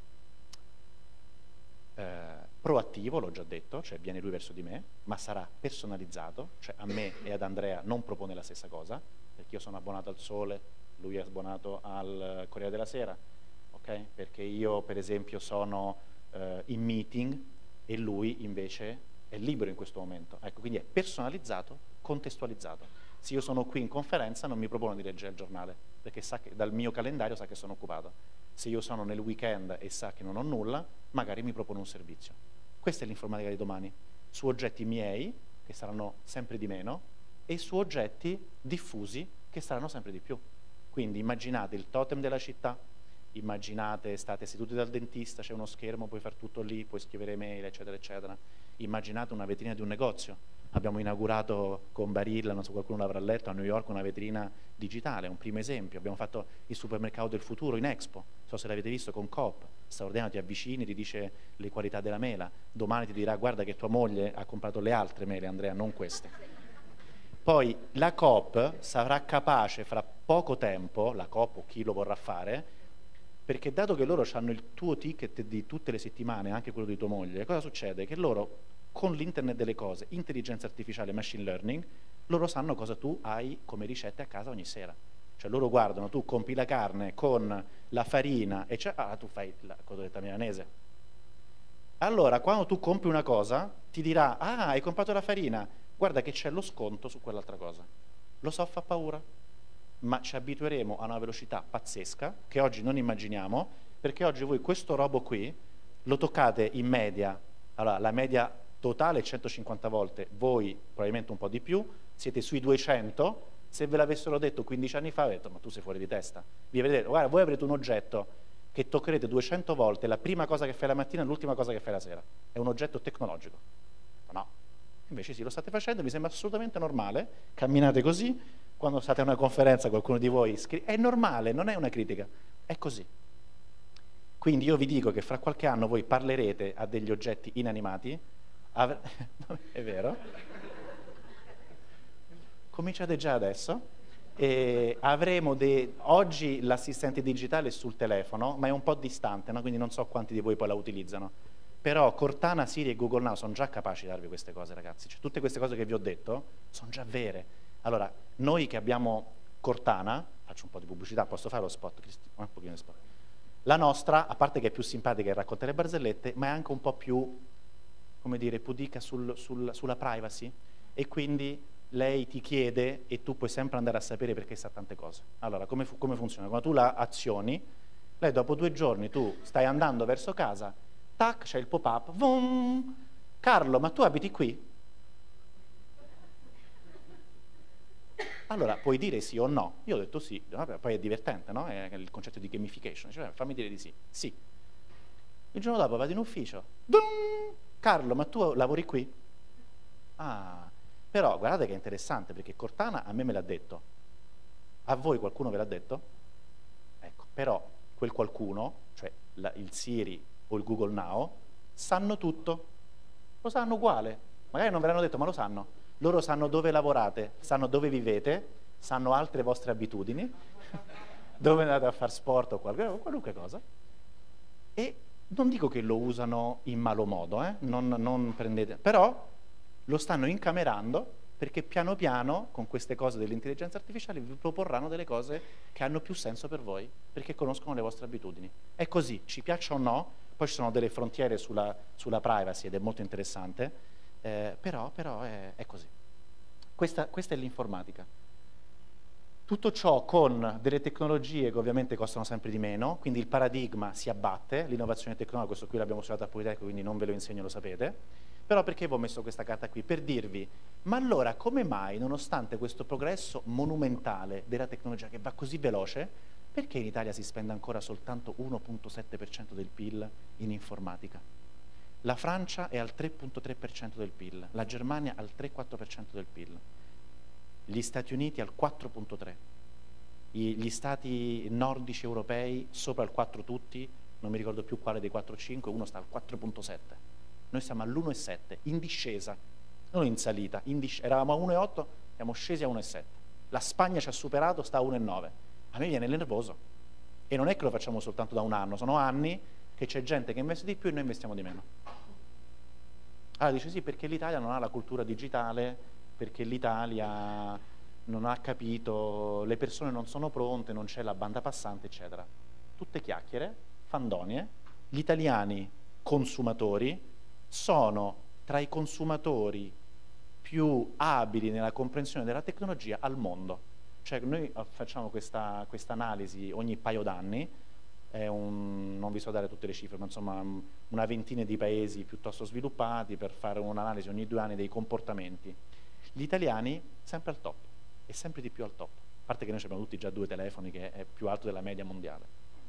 proattivo, l'ho già detto, cioè viene lui verso di me, ma sarà personalizzato, cioè a me e ad Andrea non propone la stessa cosa, perché io sono abbonato al Sole, lui è abbonato al Corriere della Sera, ok? Perché io per esempio sono in meeting e lui invece è libero in questo momento. Ecco, quindi è personalizzato, contestualizzato. Se io sono qui in conferenza non mi propone di leggere il giornale, perché sa che dal mio calendario sa che sono occupato. Se io sono nel weekend e sa che non ho nulla, magari mi propone un servizio. Questa è l'informatica di domani, su oggetti miei, che saranno sempre di meno, e su oggetti diffusi, che saranno sempre di più. Quindi immaginate il totem della città, immaginate state seduti dal dentista, c'è uno schermo, puoi fare tutto lì, puoi scrivere email, eccetera, eccetera. Immaginate una vetrina di un negozio. Abbiamo inaugurato con Barilla, non so qualcuno l'avrà letto, a New York una vetrina digitale, un primo esempio. Abbiamo fatto il supermercato del futuro in Expo, non so se l'avete visto con Coop, straordinario, ti avvicini, ti dice le qualità della mela, domani ti dirà guarda che tua moglie ha comprato le altre mele, Andrea, non queste. Poi la Coop sarà capace fra poco tempo, la Coop o chi lo vorrà fare, perché dato che loro hanno il tuo ticket di tutte le settimane, anche quello di tua moglie, cosa succede? Che loro con l'internet delle cose, intelligenza artificiale, machine learning, loro sanno cosa tu hai come ricette a casa ogni sera. Cioè loro guardano, tu compi la carne con la farina e tu fai la cotoletta milanese. Allora, quando tu compri una cosa, ti dirà, ah, hai comprato la farina, guarda che c'è lo sconto su quell'altra cosa. Lo so, fa paura, ma ci abitueremo a una velocità pazzesca che oggi non immaginiamo, perché oggi voi questo robo qui lo toccate in media, allora la media totale 150 volte, voi probabilmente un po' di più, siete sui 200, se ve l'avessero detto 15 anni fa avrete detto ma tu sei fuori di testa, vi avrete detto guarda voi avrete un oggetto che toccherete 200 volte, la prima cosa che fai la mattina e l'ultima cosa che fai la sera, è un oggetto tecnologico, ma no, invece sì lo state facendo, mi sembra assolutamente normale, camminate così, quando state a una conferenza qualcuno di voi è normale, non è una critica, è così. Quindi io vi dico che fra qualche anno voi parlerete a degli oggetti inanimati, è vero? Cominciate già adesso. E avremo oggi l'assistente digitale è sul telefono, ma è un po' distante, no? Quindi non so quanti di voi poi la utilizzano. Però Cortana, Siri e Google Now sono già capaci di darvi queste cose, ragazzi. Cioè, tutte queste cose che vi ho detto sono già vere. Allora, noi che abbiamo Cortana, faccio un po' di pubblicità, posso fare lo spot, Cristina? Un pochino di spot. La nostra, a parte che è più simpatica e racconta le barzellette, ma è anche un po' più, come dire, pudica sulla privacy, e quindi lei ti chiede e tu puoi sempre andare a sapere perché sa tante cose. Allora, come funziona? Quando tu la azioni, lei dopo 2 giorni tu stai andando verso casa, tac, c'è il pop-up, Carlo, ma tu abiti qui? Allora, puoi dire sì o no? Io ho detto sì, vabbè, poi è divertente, no? È il concetto di gamification, cioè fammi dire di sì. Sì. Il giorno dopo vado in ufficio, dum! Carlo, ma tu lavori qui? Ah, però guardate che è interessante, perché Cortana a me l'ha detto. A voi qualcuno ve l'ha detto? Ecco, però quel qualcuno, cioè il Siri o il Google Now, sanno tutto, lo sanno uguale, magari non ve l'hanno detto ma lo sanno. Loro sanno dove lavorate, sanno dove vivete, sanno altre vostre abitudini, dove andate a fare sport o qualunque cosa. E non dico che lo usano in malo modo, non prendete, però lo stanno incamerando, perché piano piano con queste cose dell'intelligenza artificiale vi proporranno delle cose che hanno più senso per voi, perché conoscono le vostre abitudini. È così, ci piaccia o no, poi ci sono delle frontiere sulla privacy ed è molto interessante, però è così. Questa è l'informatica. Tutto ciò con delle tecnologie che ovviamente costano sempre di meno, quindi il paradigma si abbatte, l'innovazione tecnologica, questo qui l'abbiamo studiato a Politecnico, quindi non ve lo insegno, lo sapete. Però perché vi ho messo questa carta qui? Per dirvi, ma allora come mai, nonostante questo progresso monumentale della tecnologia che va così veloce, perché in Italia si spende ancora soltanto 1,7% del PIL in informatica? La Francia è al 3,3% del PIL, la Germania al 3,4% del PIL, gli Stati Uniti al 4,3%, gli stati nordici europei sopra il 4 tutti, non mi ricordo più quale dei 4-5, uno sta al 4,7%. Noi siamo all'1,7, in discesa, non in salita, eravamo a 1,8, siamo scesi a 1,7. La Spagna ci ha superato, sta a 1,9. A me viene nervoso. E non è che lo facciamo soltanto da un anno, sono anni che c'è gente che investe di più e noi investiamo di meno. Allora dice sì, perché l'Italia non ha la cultura digitale, perché l'Italia non ha capito, le persone non sono pronte, non c'è la banda passante, eccetera. Tutte chiacchiere, fandonie. Gli italiani consumatori sono tra i consumatori più abili nella comprensione della tecnologia al mondo. Cioè noi facciamo questa analisi ogni paio d'anni, non vi so dare tutte le cifre, ma insomma una ventina di paesi piuttosto sviluppati per fare un'analisi ogni 2 anni dei comportamenti. Gli italiani sempre al top, e sempre di più al top, a parte che noi abbiamo tutti già 2 telefoni, che è più alto della media mondiale.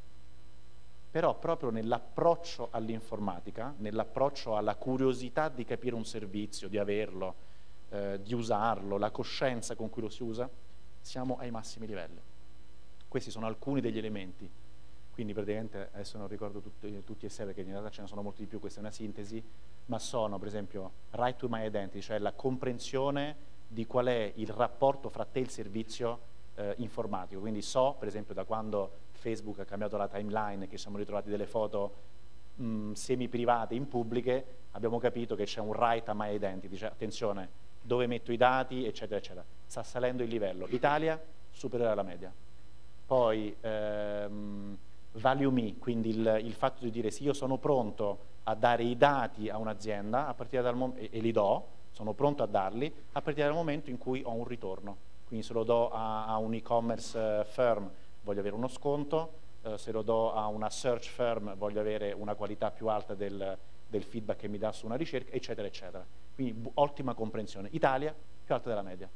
Però proprio nell'approccio all'informatica, nell'approccio alla curiosità di capire un servizio, di averlo, di usarlo, la coscienza con cui lo si usa, siamo ai massimi livelli. Questi sono alcuni degli elementi. Quindi praticamente, adesso non ricordo tutti e sei perché in realtà ce ne sono molti di più, questa è una sintesi, ma sono per esempio right to my identity, cioè la comprensione di qual è il rapporto fra te e il servizio informatico. Quindi so per esempio da quando Facebook ha cambiato la timeline, che siamo ritrovati delle foto semi private in pubbliche, abbiamo capito che c'è un right a my identity, cioè attenzione, dove metto i dati, eccetera, eccetera. Sta salendo il livello. Italia superiore alla media. Poi value me, quindi il fatto di dire sì, io sono pronto a dare i dati a un'azienda a partire dal momento, e li do, sono pronto a darli a partire dal momento in cui ho un ritorno. Quindi se lo do a un e-commerce firm voglio avere uno sconto, se lo do a una search firm voglio avere una qualità più alta del feedback che mi dà su una ricerca, eccetera, eccetera. Quindi ottima comprensione. Italia più alta della media.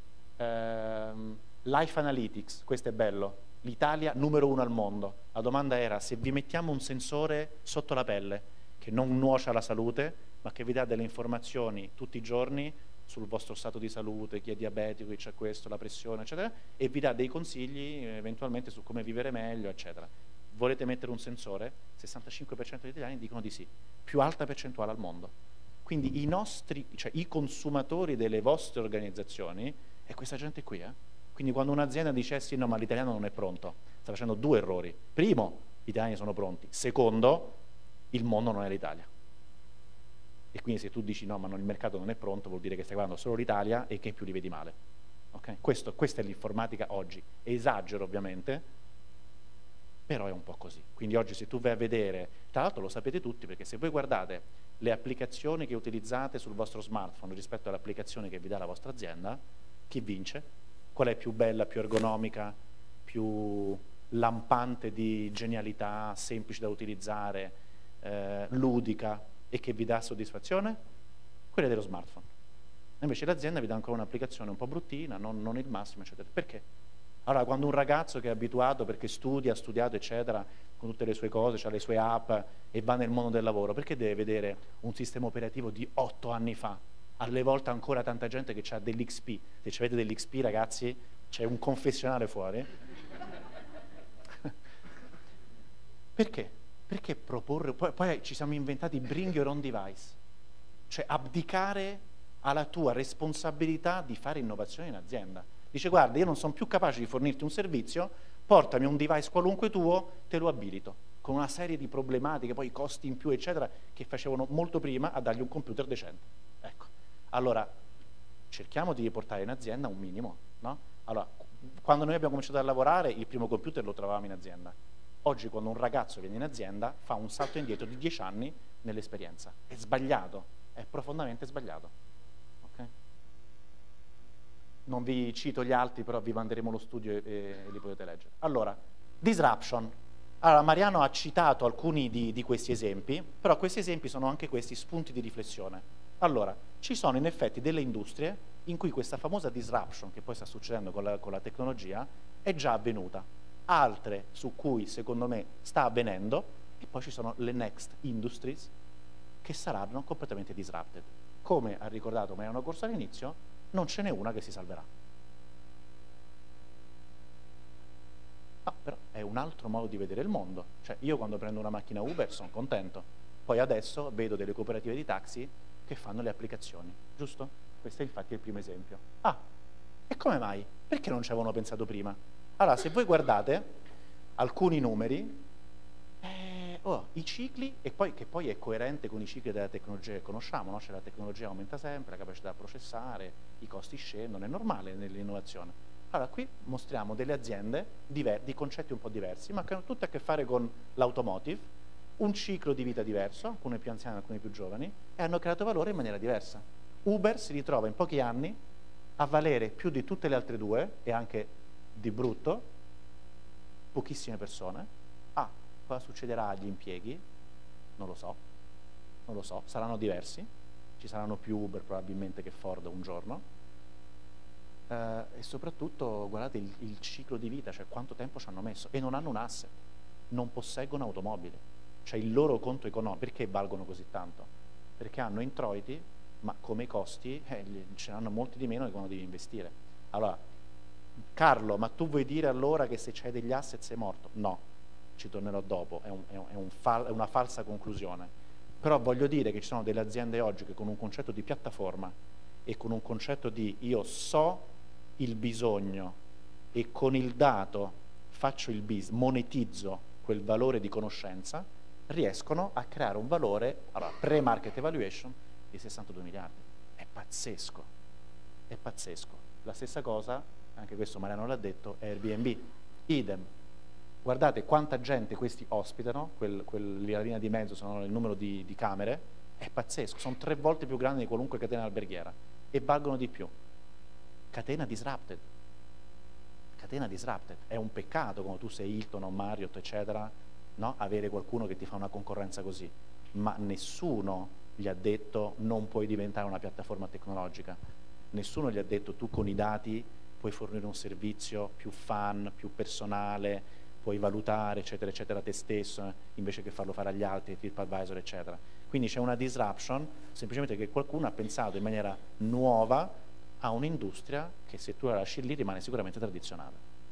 Life Analytics, questo è bello. L'Italia numero 1 al mondo. La domanda era: se vi mettiamo un sensore sotto la pelle che non nuoce alla salute, ma che vi dà delle informazioni tutti i giorni sul vostro stato di salute, chi è diabetico, chi c'è questo, la pressione, eccetera, e vi dà dei consigli eventualmente su come vivere meglio, eccetera. Volete mettere un sensore? 65% degli italiani dicono di sì, più alta percentuale al mondo. Quindi i consumatori delle vostre organizzazioni è questa gente qui, Quindi quando un'azienda dice sì, no, ma l'italiano non è pronto, sta facendo 2 errori. Primo, gli italiani sono pronti. Secondo, il mondo non è l'Italia. E quindi se tu dici no, ma il mercato non è pronto, vuol dire che stai guardando solo l'Italia e che in più li vedi male. Okay? Questa è l'informatica oggi. Esagero ovviamente, però è un po' così. Quindi oggi se tu vai a vedere, tra l'altro lo sapete tutti, perché se voi guardate le applicazioni che utilizzate sul vostro smartphone rispetto all'applicazione che vi dà la vostra azienda, chi vince? Qual è più bella, più ergonomica, più lampante di genialità, semplice da utilizzare, ludica e che vi dà soddisfazione? Quella dello smartphone. Invece l'azienda vi dà ancora un'applicazione un po' bruttina, non il massimo, eccetera. Perché? Allora, quando un ragazzo che è abituato, perché ha studiato, eccetera, con tutte le sue cose, ha le sue app e va nel mondo del lavoro, perché deve vedere un sistema operativo di 8 anni fa? Alle volte ancora tanta gente che ha dell'XP. Se ci avete dell'XP, ragazzi, c'è un confessionale fuori. Perché? Perché proporre... Poi ci siamo inventati bring your own device. Cioè abdicare alla tua responsabilità di fare innovazione in azienda. Dice, guarda, io non sono più capace di fornirti un servizio, portami un device qualunque tuo, te lo abilito, con una serie di problematiche, poi costi in più, eccetera, che facevano molto prima a dargli un computer decente. Ecco, allora, cerchiamo di portare in azienda un minimo, no? Allora, quando noi abbiamo cominciato a lavorare, il primo computer lo trovavamo in azienda. Oggi, quando un ragazzo viene in azienda, fa un salto indietro di 10 anni nell'esperienza. È sbagliato, è profondamente sbagliato. Non vi cito gli altri, però vi manderemo lo studio e li potete leggere. Allora, disruption. Allora, Mariano ha citato alcuni di questi esempi, però questi esempi sono anche questi spunti di riflessione. Allora, ci sono in effetti delle industrie in cui questa famosa disruption, che poi sta succedendo con la tecnologia, è già avvenuta. Altre su cui, secondo me, sta avvenendo, e poi ci sono le next industries che saranno completamente disrupted. Come ha ricordato Mariano Corso all'inizio, non ce n'è una che si salverà. No, però è un altro modo di vedere il mondo. Cioè, io quando prendo una macchina Uber sono contento. Poi adesso vedo delle cooperative di taxi che fanno le applicazioni, giusto? Questo è infatti il primo esempio. Ah, e come mai? Perché non ci avevano pensato prima? Allora, se voi guardate alcuni numeri, i cicli, e poi che poi è coerente con i cicli della tecnologia che conosciamo, no? Cioè la tecnologia aumenta sempre, la capacità di processare, i costi scendono, è normale nell'innovazione. Allora, qui mostriamo delle aziende di concetti un po' diversi, ma che hanno tutte a che fare con l'automotive, un ciclo di vita diverso, alcune più anziane, alcune più giovani, e hanno creato valore in maniera diversa. Uber si ritrova in pochi anni a valere più di tutte le altre due, e anche di brutto, pochissime persone. Cosa succederà agli impieghi? Non lo so, saranno diversi, ci saranno più Uber probabilmente che Ford un giorno, e soprattutto guardate il ciclo di vita, cioè quanto tempo ci hanno messo, e non hanno un asset, non posseggono automobili, cioè il loro conto economico. Perché valgono così tanto? Perché hanno introiti, ma come costi ce n'hanno molti di meno di quando devi investire. Allora, Carlo, ma tu vuoi dire allora che se c'hai degli asset sei morto? No. Ci tornerò dopo, è una falsa conclusione. Però voglio dire che ci sono delle aziende oggi che con un concetto di piattaforma e con un concetto di io so il bisogno e con il dato faccio il business, monetizzo quel valore di conoscenza, riescono a creare un valore, allora, pre-market evaluation, di 62 miliardi. È pazzesco, è pazzesco. La stessa cosa, anche questo Mariano l'ha detto, è Airbnb, idem. Guardate quanta gente questi ospitano, la linea di mezzo sono il numero di camere, è pazzesco, sono 3 volte più grandi di qualunque catena alberghiera e valgono di più. Catena disrupted. Catena disrupted. È un peccato quando tu sei Hilton o Marriott, eccetera, no? Avere qualcuno che ti fa una concorrenza così. Ma nessuno gli ha detto non puoi diventare una piattaforma tecnologica. Nessuno gli ha detto tu con i dati puoi fornire un servizio più fun, più personale, puoi valutare, eccetera, eccetera, te stesso, invece che farlo fare agli altri, TripAdvisor, eccetera. Quindi c'è una disruption, semplicemente che qualcuno ha pensato in maniera nuova a un'industria che se tu la lasci lì rimane sicuramente tradizionale.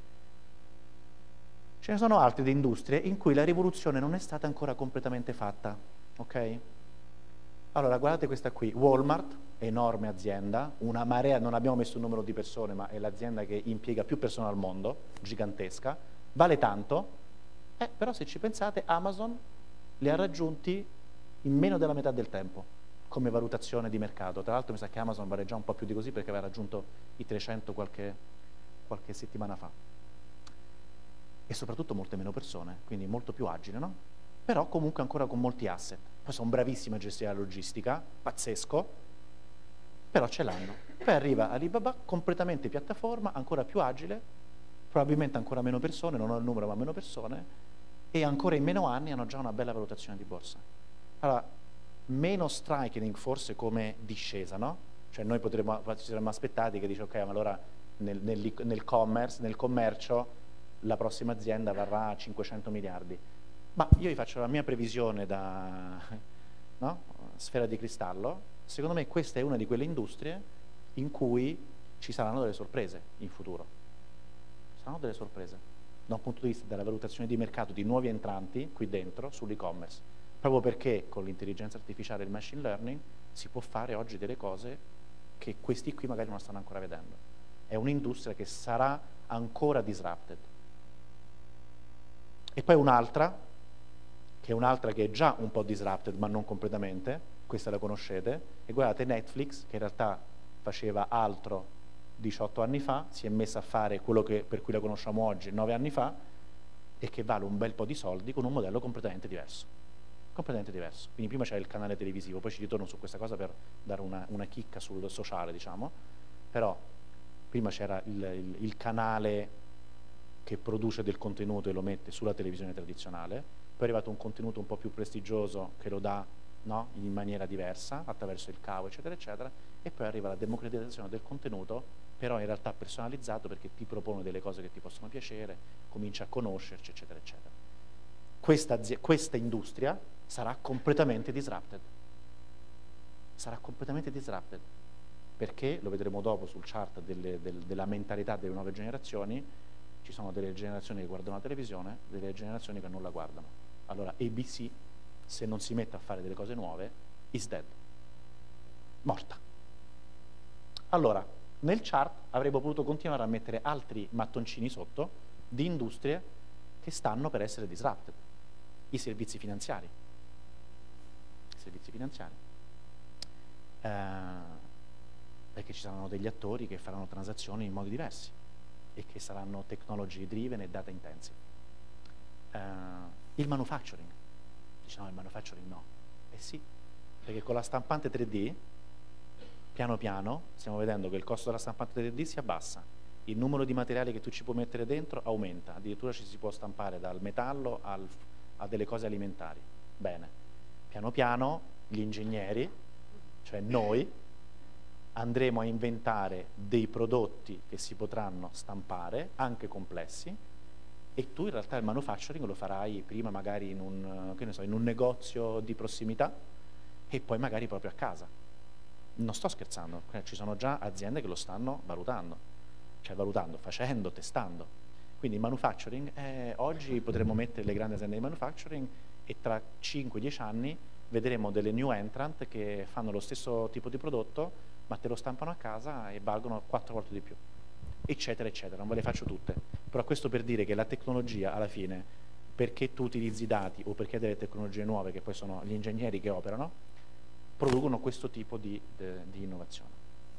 Ce ne sono altre di industrie in cui la rivoluzione non è stata ancora completamente fatta, ok? Allora, guardate questa qui, Walmart, enorme azienda, una marea, non abbiamo messo un numero di persone, ma è l'azienda che impiega più persone al mondo, gigantesca, vale tanto, però se ci pensate Amazon li ha raggiunti in meno della metà del tempo come valutazione di mercato. Tra l'altro mi sa che Amazon vale già un po' più di così perché aveva raggiunto i 300 qualche settimana fa. E soprattutto molte meno persone, quindi molto più agile, no? Però comunque ancora con molti asset. Poi sono bravissimi a gestire la logistica, pazzesco, però ce l'hanno. Poi arriva Alibaba, completamente piattaforma, ancora più agile, probabilmente ancora meno persone, non ho il numero ma meno persone, e ancora in meno anni hanno già una bella valutazione di borsa. Allora, meno striking forse come discesa, no? Cioè noi ci saremmo aspettati che dice ok, ma allora nel commercio la prossima azienda varrà 500 miliardi. Ma io vi faccio la mia previsione da sfera di cristallo. Secondo me questa è una di quelle industrie in cui ci saranno delle sorprese in futuro. Ci saranno delle sorprese da un punto di vista della valutazione di mercato di nuovi entranti qui dentro sull'e-commerce, proprio perché con l'intelligenza artificiale e il machine learning si può fare oggi delle cose che questi qui magari non stanno ancora vedendo. È un'industria che sarà ancora disrupted. E poi un'altra che è già un po' disrupted ma non completamente, questa la conoscete, e guardate Netflix, che in realtà faceva altro 18 anni fa, si è messa a fare quello per cui la conosciamo oggi 9 anni fa, e che vale un bel po' di soldi con un modello completamente diverso. Completamente diverso. Quindi prima c'era il canale televisivo, poi ci ritorno su questa cosa per dare una chicca sul sociale, diciamo, però prima c'era il canale che produce del contenuto e lo mette sulla televisione tradizionale, poi è arrivato un contenuto un po' più prestigioso che lo dà in maniera diversa, attraverso il cavo, eccetera, eccetera, e poi arriva la democratizzazione del contenuto, però in realtà personalizzato, perché ti propone delle cose che ti possono piacere, comincia a conoscerci, eccetera, eccetera. Questa industria sarà completamente disrupted. Sarà completamente disrupted. Perché, lo vedremo dopo sul chart della mentalità delle nuove generazioni, ci sono delle generazioni che guardano la televisione, delle generazioni che non la guardano. Allora ABC, se non si mette a fare delle cose nuove, is dead. Morta. Allora, nel chart avremmo potuto continuare a mettere altri mattoncini sotto di industrie che stanno per essere disrupted. I servizi finanziari. I servizi finanziari. Perché ci saranno degli attori che faranno transazioni in modi diversi e che saranno technology driven e data intensive. Il manufacturing. Dice no, il manufacturing no. Eh sì, perché con la stampante 3D, piano piano, stiamo vedendo che il costo della stampante 3D si abbassa, il numero di materiali che tu ci puoi mettere dentro aumenta, addirittura ci si può stampare dal metallo a delle cose alimentari. Bene, piano piano gli ingegneri, cioè noi, andremo a inventare dei prodotti che si potranno stampare, anche complessi, e tu in realtà il manufacturing lo farai prima magari in un negozio di prossimità e poi magari proprio a casa. Non sto scherzando, ci sono già aziende che lo stanno valutando, facendo, testando. Quindi il manufacturing, oggi potremo mettere le grandi aziende di manufacturing e tra 5-10 anni vedremo delle new entrant che fanno lo stesso tipo di prodotto ma te lo stampano a casa e valgono 4 volte di più, eccetera, eccetera. Non ve le faccio tutte, però questo per dire che la tecnologia alla fine, perché tu utilizzi i dati o perché hai delle tecnologie nuove, che poi sono gli ingegneri che operano, producono questo tipo di innovazione.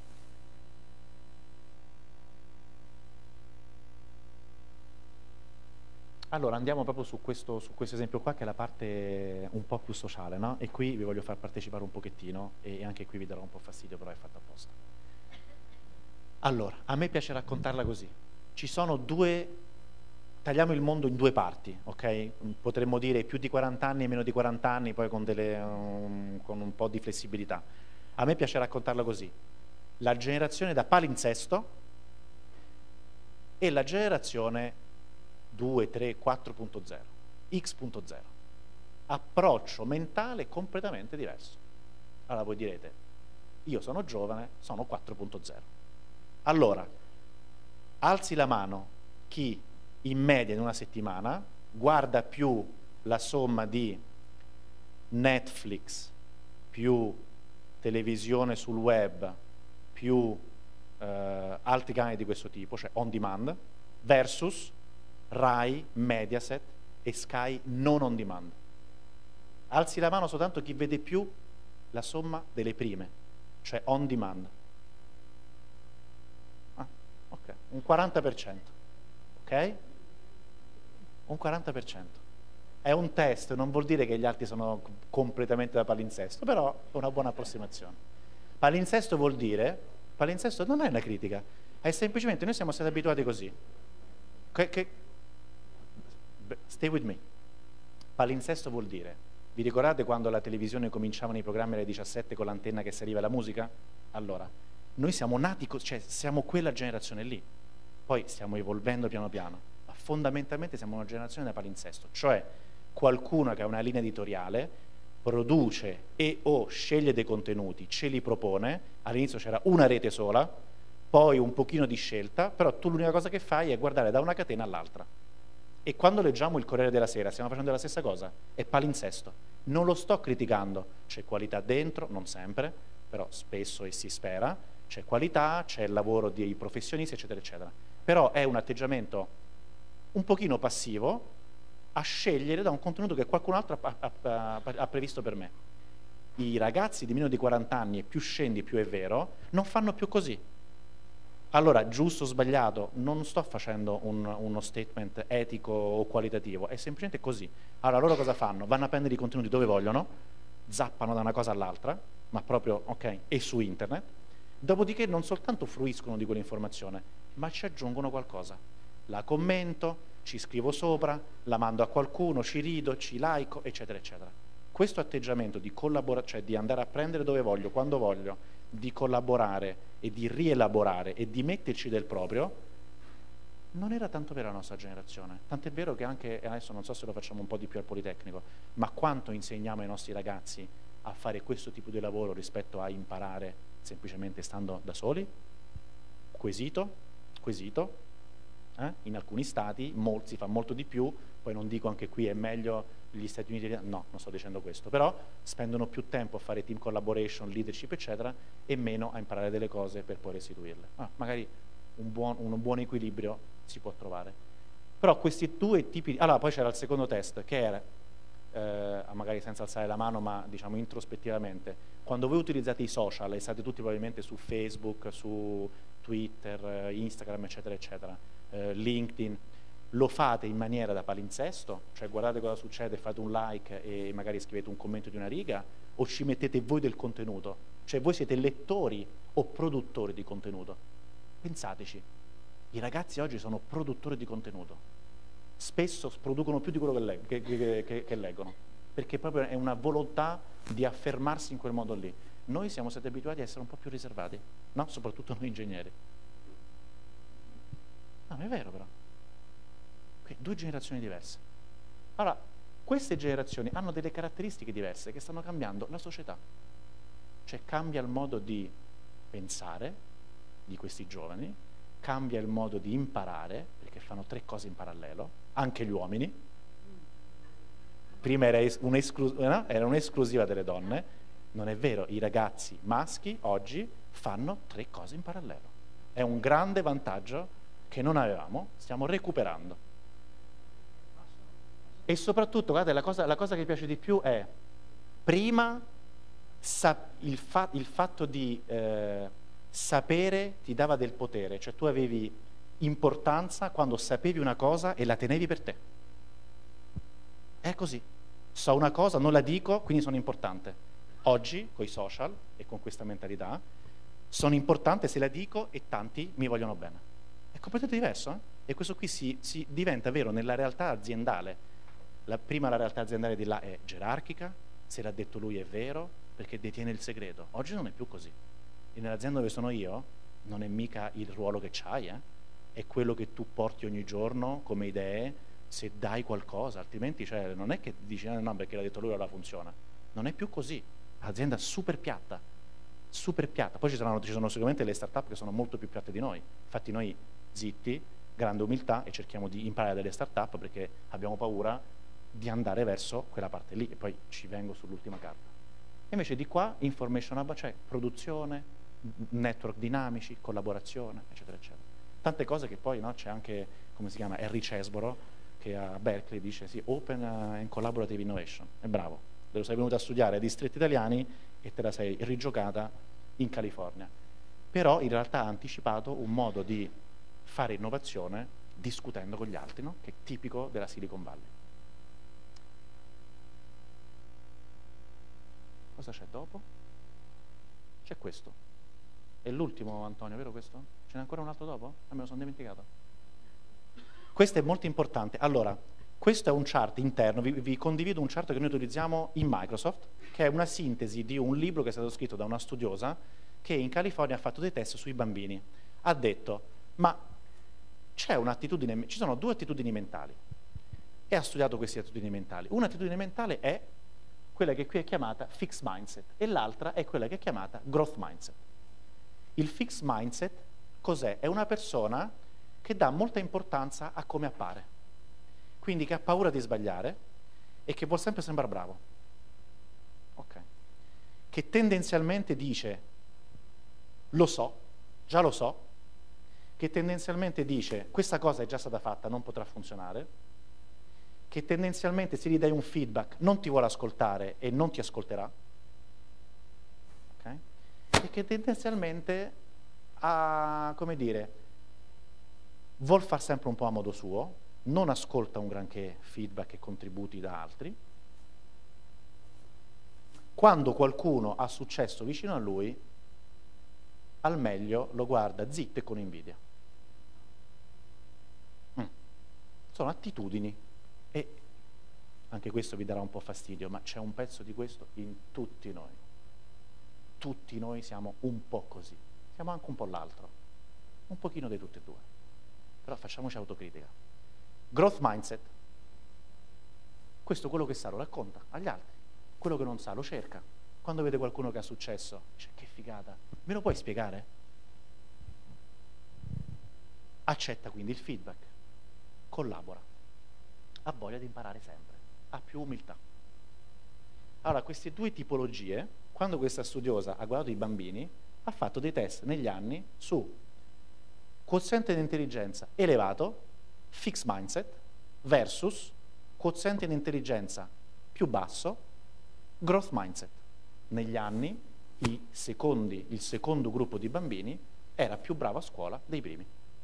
Allora andiamo proprio su questo esempio qua, che è la parte un po' più sociale, no? E qui vi voglio far partecipare un pochettino e anche qui vi darò un po' fastidio, però è fatto apposta. Allora, a me piace raccontarla così. Ci sono tagliamo il mondo in due parti, ok? Potremmo dire più di 40 anni e meno di 40 anni, poi con un po' di flessibilità. A me piace raccontarla così. La generazione da palinsesto e la generazione 2, 3, 4.0, X.0. Approccio mentale completamente diverso. Allora voi direte, io sono giovane, sono 4.0. Allora, alzi la mano chi in media in una settimana guarda più la somma di Netflix, più televisione sul web, più altri canali di questo tipo, cioè on demand, versus Rai, Mediaset e Sky non on demand. Alzi la mano soltanto chi vede più la somma delle prime, cioè on demand. Ok, un 40%, ok? Un 40%. È un test, non vuol dire che gli altri sono completamente da palinsesto, però è una buona approssimazione. Palinsesto vuol dire, palinsesto non è una critica, è semplicemente noi siamo stati abituati così. Stay with me. Palinsesto vuol dire, vi ricordate quando alla televisione cominciavano i programmi alle 17 con l'antenna che serviva la musica? Allora, noi siamo nati, cioè siamo quella generazione lì, poi stiamo evolvendo piano piano, ma fondamentalmente siamo una generazione da palinsesto, cioè qualcuno che ha una linea editoriale, produce e o sceglie dei contenuti, ce li propone, all'inizio c'era una rete sola, poi un pochino di scelta, però tu l'unica cosa che fai è guardare da una catena all'altra. E quando leggiamo il Corriere della Sera stiamo facendo la stessa cosa, è palinsesto. Non lo sto criticando, c'è qualità dentro, non sempre, però spesso e si spera, c'è qualità, c'è il lavoro dei professionisti, eccetera, eccetera. Però è un atteggiamento un pochino passivo a scegliere da un contenuto che qualcun altro ha previsto per me. I ragazzi di meno di 40 anni, e più scendi più è vero, non fanno più così. Allora, giusto o sbagliato, non sto facendo uno statement etico o qualitativo, è semplicemente così. Allora, loro cosa fanno? Vanno a prendere i contenuti dove vogliono, zappano da una cosa all'altra, ma proprio, ok, e su internet, dopodiché non soltanto fruiscono di quell'informazione, ma ci aggiungono qualcosa. La commento, ci scrivo sopra, la mando a qualcuno, ci rido, ci laico, eccetera, eccetera. Questo atteggiamento di collaborazione, cioè di andare a prendere dove voglio, quando voglio, di collaborare e di rielaborare e di metterci del proprio, non era tanto per la nostra generazione. Tant'è vero che anche, adesso non so se lo facciamo un po' di più al Politecnico, ma quanto insegniamo ai nostri ragazzi a fare questo tipo di lavoro rispetto a imparare semplicemente stando da soli? Quesito, in alcuni stati si fa molto di più, poi non dico anche qui è meglio gli Stati Uniti, no, non sto dicendo questo, però spendono più tempo a fare team collaboration, leadership eccetera e meno a imparare delle cose per poi restituirle. Magari un buon equilibrio si può trovare. Però questi due tipi di... Allora poi c'era il secondo test che era, magari senza alzare la mano ma diciamo introspettivamente, quando voi utilizzate i social e state tutti probabilmente su Facebook, su Twitter, Instagram eccetera eccetera, LinkedIn, lo fate in maniera da palinsesto, cioè guardate cosa succede, fate un like e magari scrivete un commento di una riga, o ci mettete voi del contenuto, cioè voi siete lettori o produttori di contenuto. Pensateci, i ragazzi oggi sono produttori di contenuto, spesso producono più di quello che leggono, perché proprio è una volontà di affermarsi in quel modo lì. Noi siamo stati abituati a essere un po' più riservati, no? Soprattutto noi ingegneri. No, ma è vero però. Due generazioni diverse. Allora, queste generazioni hanno delle caratteristiche diverse che stanno cambiando la società. Cioè cambia il modo di pensare di questi giovani, cambia il modo di imparare, perché fanno 3 cose in parallelo, anche gli uomini. Prima era un'esclusiva delle donne, non è vero, i ragazzi maschi oggi fanno 3 cose in parallelo. È un grande vantaggio che non avevamo, stiamo recuperando. E soprattutto, guardate, la cosa che mi piace di più è, prima il fatto di sapere ti dava del potere, cioè tu avevi importanza quando sapevi una cosa e la tenevi per te. È così. So una cosa, non la dico, quindi sono importante. Oggi, con i social e con questa mentalità, sono importante se la dico e tanti mi vogliono bene. È completamente diverso, eh? E questo qui si diventa vero nella realtà aziendale. Prima la realtà aziendale di là è gerarchica, se l'ha detto lui è vero, perché detiene il segreto. Oggi non è più così. E nell'azienda dove sono io non è mica il ruolo che c'hai, è quello che tu porti ogni giorno come idee, se dai qualcosa, altrimenti cioè, non è che dici no perché l'ha detto lui allora funziona. Non è più così. L'azienda è super piatta, super piatta. Poi ci sono sicuramente le start-up che sono molto più piatte di noi. Infatti noi zitti, grande umiltà e cerchiamo di imparare dalle start-up perché abbiamo paura di andare verso quella parte lì, e poi ci vengo sull'ultima carta. E invece di qua information hub, cioè produzione, network dinamici, collaborazione, eccetera eccetera. Tante cose che poi no, c'è anche, come si chiama, Henry Chesborough, che a Berkeley dice sì, Open and Collaborative Innovation. È bravo, te lo sei venuto a studiare ai distretti italiani e te la sei rigiocata in California. Però in realtà ha anticipato un modo di fare innovazione discutendo con gli altri, no? Che è tipico della Silicon Valley. Cosa c'è dopo? C'è questo. È l'ultimo, Antonio, vero questo? Ce n'è ancora un altro dopo? Me lo sono dimenticato. Questo è molto importante. Allora, questo è un chart interno, vi condivido un chart che noi utilizziamo in Microsoft, che è una sintesi di un libro che è stato scritto da una studiosa che in California ha fatto dei test sui bambini. Ha detto, ma ci sono due attitudini mentali, e ha studiato queste attitudini mentali. Un'attitudine mentale è quella che qui è chiamata fixed mindset e l'altra è quella che è chiamata growth mindset. Il fixed mindset cos'è? È una persona che dà molta importanza a come appare, quindi che ha paura di sbagliare e che vuol sempre sembrare bravo. Ok. Che tendenzialmente dice lo so, già lo so, che tendenzialmente dice questa cosa è già stata fatta, non potrà funzionare, che tendenzialmente se gli dai un feedback non ti vuole ascoltare e non ti ascolterà, okay? E che tendenzialmente ha, come dire, vuol far sempre un po' a modo suo, non ascolta un granché feedback e contributi da altri. Quando qualcuno ha successo vicino a lui, al meglio lo guarda zitto e con invidia. Sono attitudini. E anche questo vi darà un po' fastidio, ma c'è un pezzo di questo in tutti noi. Tutti noi siamo un po' così, siamo anche un po' l'altro, un pochino di tutti e due. Però facciamoci autocritica. Growth mindset. Questo quello che sa lo racconta agli altri, quello che non sa lo cerca. Quando vede qualcuno che ha successo, dice che figata, me lo puoi spiegare? Accetta quindi il feedback, collabora, ha voglia di imparare sempre, ha più umiltà. Allora, queste due tipologie, quando questa studiosa ha guardato i bambini, ha fatto dei test negli anni su quoziente di intelligenza elevato, fixed mindset, versus quoziente di intelligenza più basso, growth mindset. Negli anni il secondo gruppo di bambini era più bravo a scuola dei primi.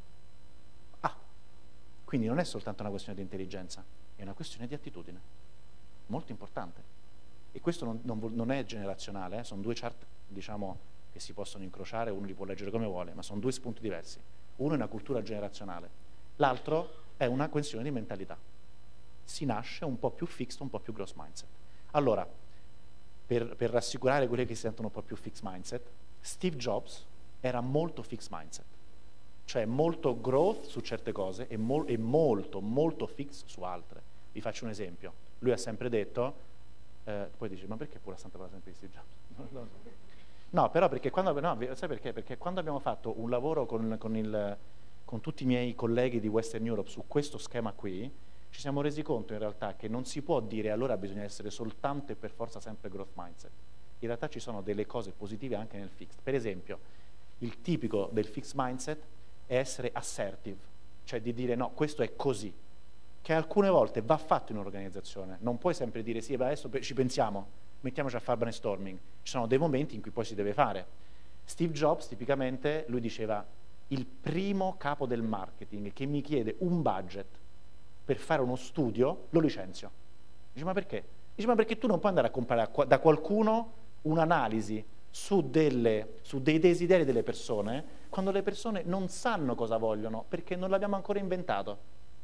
Quindi non è soltanto una questione di intelligenza, è una questione di attitudine, molto importante. E questo non è generazionale, sono due chart, diciamo, che si possono incrociare, uno li può leggere come vuole, ma sono due spunti diversi. Uno è una cultura generazionale, l'altro è una questione di mentalità. Si nasce un po' più fixed, un po' più growth mindset. Allora, per rassicurare quelli che si sentono un po' più fixed mindset, Steve Jobs era molto fixed mindset. Cioè molto growth su certe cose e molto fix su altre. Vi faccio un esempio. Lui ha sempre detto, poi dici, ma perché pure sempre parla sempre di Steve Jobs? No, però perché sai perché? Perché quando abbiamo fatto un lavoro con tutti i miei colleghi di Western Europe su questo schema qui, ci siamo resi conto in realtà che non si può dire allora bisogna essere soltanto e per forza sempre growth mindset. In realtà ci sono delle cose positive anche nel fixed. Per esempio, il tipico del fixed mindset è essere assertive, cioè di dire no, questo è così, che alcune volte va fatto in un'organizzazione. Non puoi sempre dire sì, adesso ci pensiamo, mettiamoci a fare brainstorming. Ci sono dei momenti in cui poi si deve fare. Steve Jobs tipicamente, lui diceva, il primo capo del marketing che mi chiede un budget per fare uno studio, lo licenzio. Dice, ma perché? Dice, ma perché tu non puoi andare a comprare da qualcuno un'analisi su dei desideri delle persone quando le persone non sanno cosa vogliono perché non l'abbiamo ancora inventato.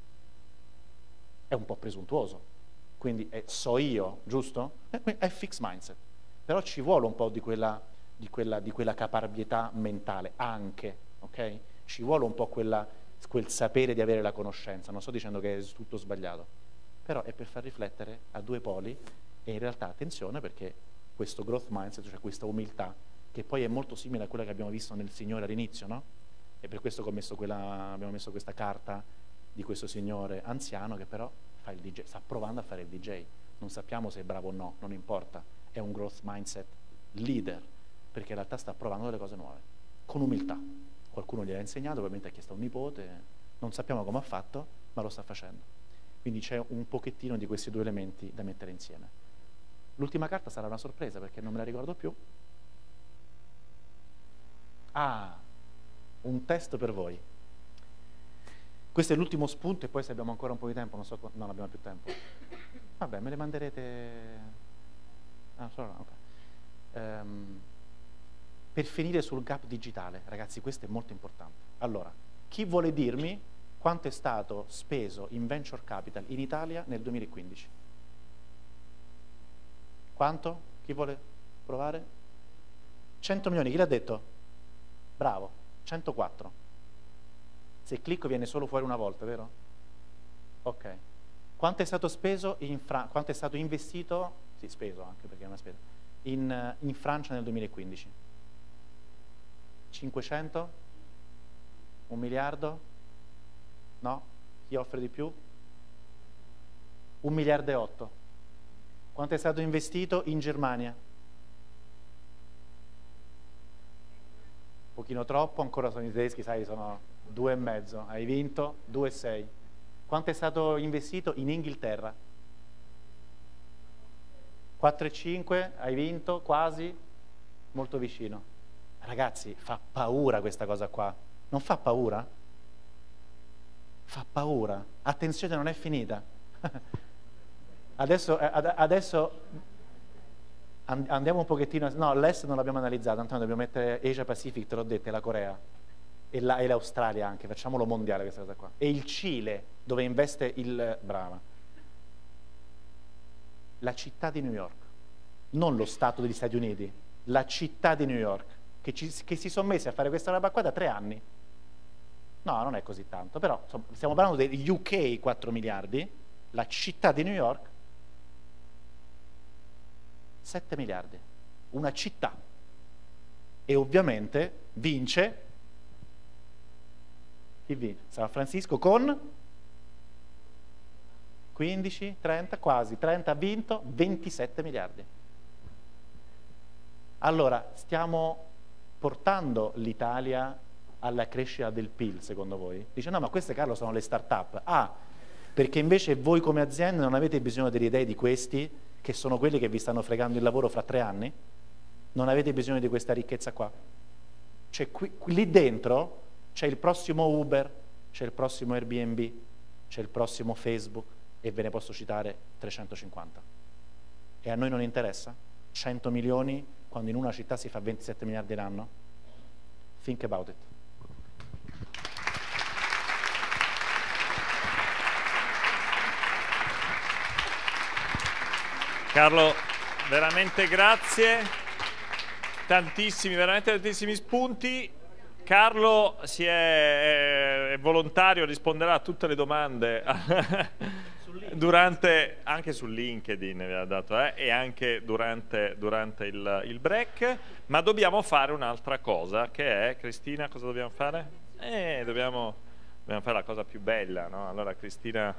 È un po' presuntuoso, quindi so io, giusto? È fixed mindset, però ci vuole un po' di quella caparbietà mentale anche, ok? Ci vuole un po' quel sapere di avere la conoscenza. Non sto dicendo che è tutto sbagliato, però è per far riflettere a due poli. E in realtà attenzione, perché questo growth mindset, cioè questa umiltà, che poi è molto simile a quella che abbiamo visto nel Signore all'inizio, no? E per questo che abbiamo messo questa carta di questo signore anziano che però fa il DJ, sta provando a fare il DJ. Non sappiamo se è bravo o no, non importa. È un growth mindset leader, perché in realtà sta provando delle cose nuove, con umiltà. Qualcuno gliel'ha insegnato, probabilmente ha chiesto a un nipote, non sappiamo come ha fatto, ma lo sta facendo. Quindi c'è un pochettino di questi due elementi da mettere insieme. L'ultima carta sarà una sorpresa perché non me la ricordo più. Un test per voi. Questo è l'ultimo spunto e poi se abbiamo ancora un po' di tempo, non abbiamo più tempo. Vabbè, me le manderete... ok. Per finire sul gap digitale, ragazzi, questo è molto importante. Allora, chi vuole dirmi quanto è stato speso in venture capital in Italia nel 2015? Quanto? Chi vuole provare? 100 milioni, chi l'ha detto? Bravo, 104. Se clicco viene solo fuori una volta, vero? Ok. Quanto è stato speso quanto è stato investito, sì, speso anche perché è una spesa, in Francia nel 2015? 500? 1 miliardo? No? Chi offre di più? 1,8 miliardi. Quanto è stato investito in Germania? Un pochino troppo, ancora sono i tedeschi, sai, sono 2,5. Hai vinto 2,6. Quanto è stato investito in Inghilterra? 4,5, hai vinto quasi, molto vicino. Ragazzi, fa paura questa cosa qua. Non fa paura? Fa paura. Attenzione, non è finita. Adesso andiamo un pochettino. No, l'Est non l'abbiamo analizzato, Antonio, dobbiamo mettere Asia Pacific, te l'ho detto, e la Corea e l'Australia anche, facciamolo mondiale questa cosa qua. E il Cile, dove investe brava. La città di New York, non lo Stato degli Stati Uniti, la città di New York, che si sono messi a fare questa roba qua da 3 anni. No, non è così tanto, però insomma, stiamo parlando degli UK 4 miliardi, la città di New York 7 miliardi, una città. E ovviamente vince, chi vince? San Francisco con 15, 30, quasi 30 ha vinto, 27 miliardi. Allora, stiamo portando l'Italia alla crescita del PIL, secondo voi? Dice, no, ma queste, Carlo, sono le start-up. Ah, perché invece voi come aziende non avete bisogno delle idee di questi, che sono quelli che vi stanno fregando il lavoro fra 3 anni? Non avete bisogno di questa ricchezza qua? Cioè, lì dentro c'è il prossimo Uber, c'è il prossimo Airbnb, c'è il prossimo Facebook, e ve ne posso citare 350. E a noi non interessa? 100 milioni quando in una città si fa 27 miliardi l'anno? Think about it. Carlo, veramente grazie, veramente tantissimi spunti. Carlo è volontario, risponderà a tutte le domande anche su LinkedIn aveva dato, e anche durante il break, ma dobbiamo fare un'altra cosa, che è, Cristina, cosa dobbiamo fare? Dobbiamo fare la cosa più bella, no? Allora Cristina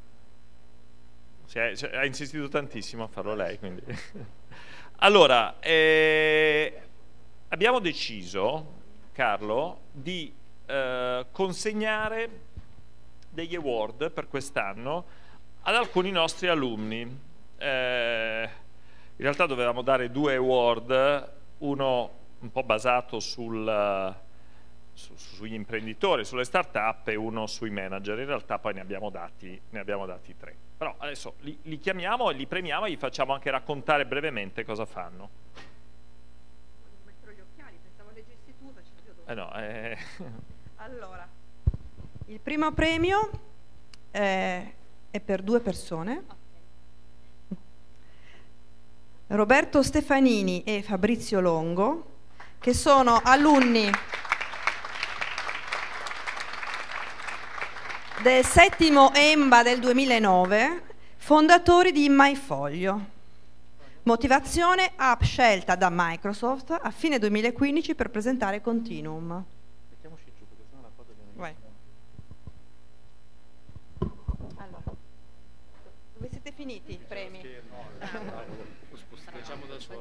ha insistito tantissimo a farlo lei, quindi. Allora, abbiamo deciso, Carlo, di consegnare degli award per quest'anno ad alcuni nostri alunni. In realtà dovevamo dare 2 award, uno un po' basato sugli imprenditori, sulle start-up, e uno sui manager. In realtà poi ne abbiamo dati 3. Però adesso li chiamiamo, li premiamo e gli facciamo anche raccontare brevemente cosa fanno. Metterò gli occhiali, pensavo leggessi tu, facevi No, Allora, il primo premio è per 2 persone. Roberto Stefanini e Fabrizio Longo, che sono alunni del 7° EMBA del 2009, fondatori di MyFoglio. Motivazione: app scelta da Microsoft a fine 2015 per presentare Continuum. Mettiamoci giù, perché sennò la foto viene. Vai. Allora, dove siete finiti i premi? Facciamo da soli.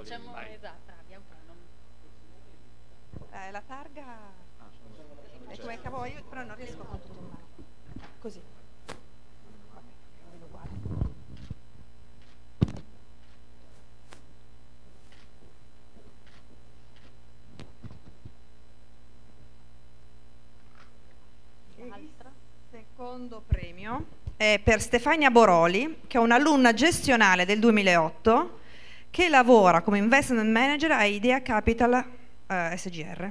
La targa è come cavolo, io però non riesco con tutto in mano. Così. Vabbè, vedo uguale. Il secondo premio è per Stefania Boroli, che è un'alunna gestionale del 2008 che lavora come investment manager a Idea Capital SGR.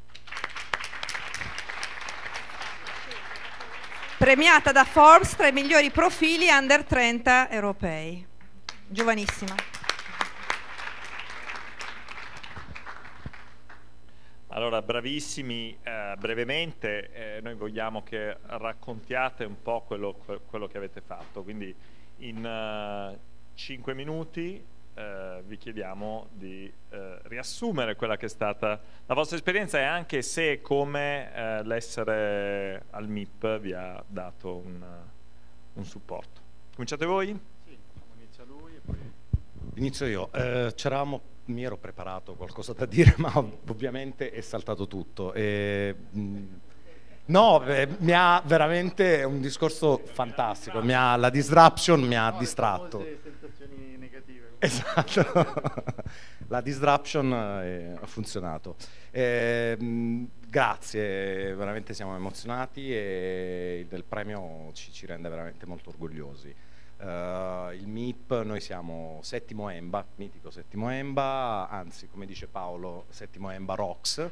Premiata da Forbes tra i migliori profili under 30 europei. Giovanissima. Allora, bravissimi, brevemente noi vogliamo che raccontiate un po' quello che avete fatto, quindi in 5 minuti vi chiediamo di riassumere quella che è stata la vostra esperienza e anche se e come l'essere al MIP vi ha dato un supporto. Cominciate voi? Sì, inizia lui e poi... Inizio io. Mi ero preparato qualcosa da dire, ma ovviamente è saltato tutto. No, mi ha veramente un discorso fantastico. La disruption mi ha distratto. Le sensazioni negative. Esatto. La disruption ha funzionato. Grazie, veramente siamo emozionati e il premio ci rende veramente molto orgogliosi. Il MIP, noi siamo settimo EMBA, mitico settimo EMBA, anzi come dice Paolo, settimo EMBA Rocks.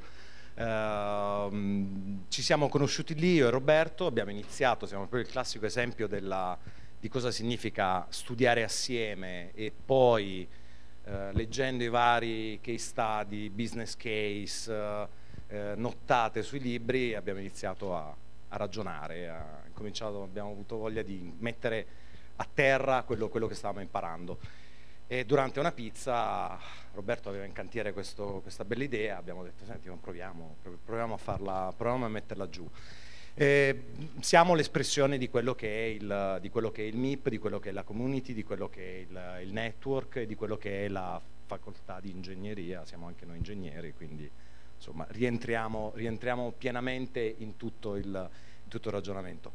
Ci siamo conosciuti lì, io e Roberto, abbiamo iniziato, siamo proprio il classico esempio di cosa significa studiare assieme e poi leggendo i vari case study, business case, nottate sui libri, abbiamo iniziato a ragionare, abbiamo avuto voglia di mettere a terra quello che stavamo imparando. E durante una pizza Roberto aveva in cantiere questa bella idea, abbiamo detto senti, proviamo a farla, proviamo a metterla giù. Siamo l'espressione di quello che è il MIP, di quello che è la community, di quello che è il network e di quello che è la facoltà di ingegneria, siamo anche noi ingegneri, quindi insomma rientriamo pienamente in tutto il ragionamento.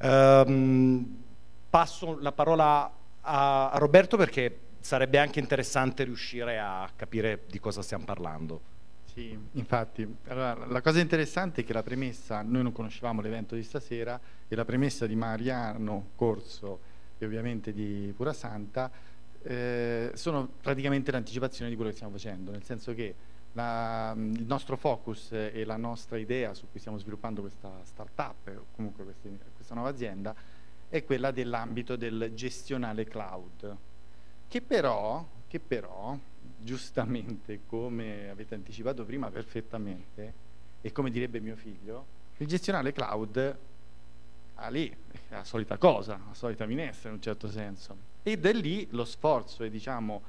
Passo la parola a Roberto perché sarebbe anche interessante riuscire a capire di cosa stiamo parlando. Sì, infatti. Allora, la cosa interessante è che la premessa, noi non conoscevamo l'evento di stasera, e la premessa di Mariano Corso e ovviamente di Purasanta sono praticamente l'anticipazione di quello che stiamo facendo, nel senso che il nostro focus e la nostra idea su cui stiamo sviluppando questa startup o comunque questa nuova azienda è quella dell'ambito del gestionale cloud, che però, giustamente, come avete anticipato prima perfettamente, e come direbbe mio figlio, il gestionale cloud ha lì, è la solita cosa, la solita minestra in un certo senso. Ed è lì lo sforzo e diciamo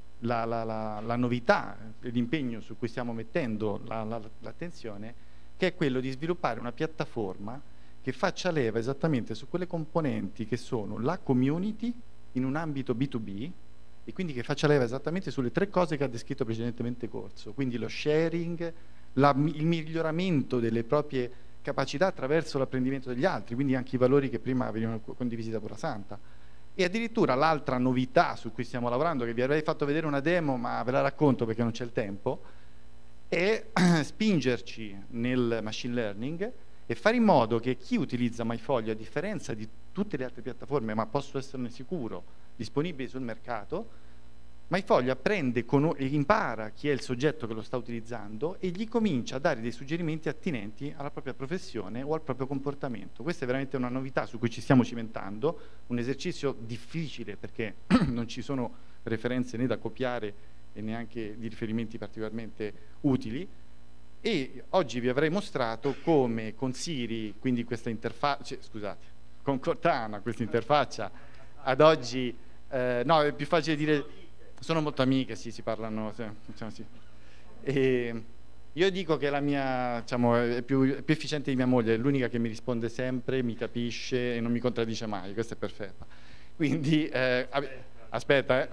la novità, l'impegno su cui stiamo mettendo l'attenzione, che è quello di sviluppare una piattaforma che faccia leva esattamente su quelle componenti che sono la community in un ambito B2B e quindi che faccia leva esattamente sulle 3 cose che ha descritto precedentemente Corso, quindi lo sharing, il miglioramento delle proprie capacità attraverso l'apprendimento degli altri, quindi anche i valori che prima venivano condivisi da Purasanta. E addirittura l'altra novità su cui stiamo lavorando, che vi avrei fatto vedere una demo ma ve la racconto perché non c'è il tempo, è spingerci nel machine learning e fare in modo che chi utilizza MyFolio, a differenza di tutte le altre piattaforme, ma posso esserne sicuro, disponibili sul mercato, MyFolio apprende e impara chi è il soggetto che lo sta utilizzando e gli comincia a dare dei suggerimenti attinenti alla propria professione o al proprio comportamento. Questa è veramente una novità su cui ci stiamo cimentando, un esercizio difficile perché non ci sono referenze né da copiare e neanche di riferimenti particolarmente utili. E oggi vi avrei mostrato come con Siri, quindi questa interfaccia, scusate, con Cortana, questa interfaccia, ad oggi, no, è più facile dire, sono molto amiche, sì, si parlano, diciamo sì. E io dico che la mia, diciamo, è più efficiente di mia moglie, è l'unica che mi risponde sempre, mi capisce e non mi contraddice mai, questa è perfetta. Quindi, aspetta,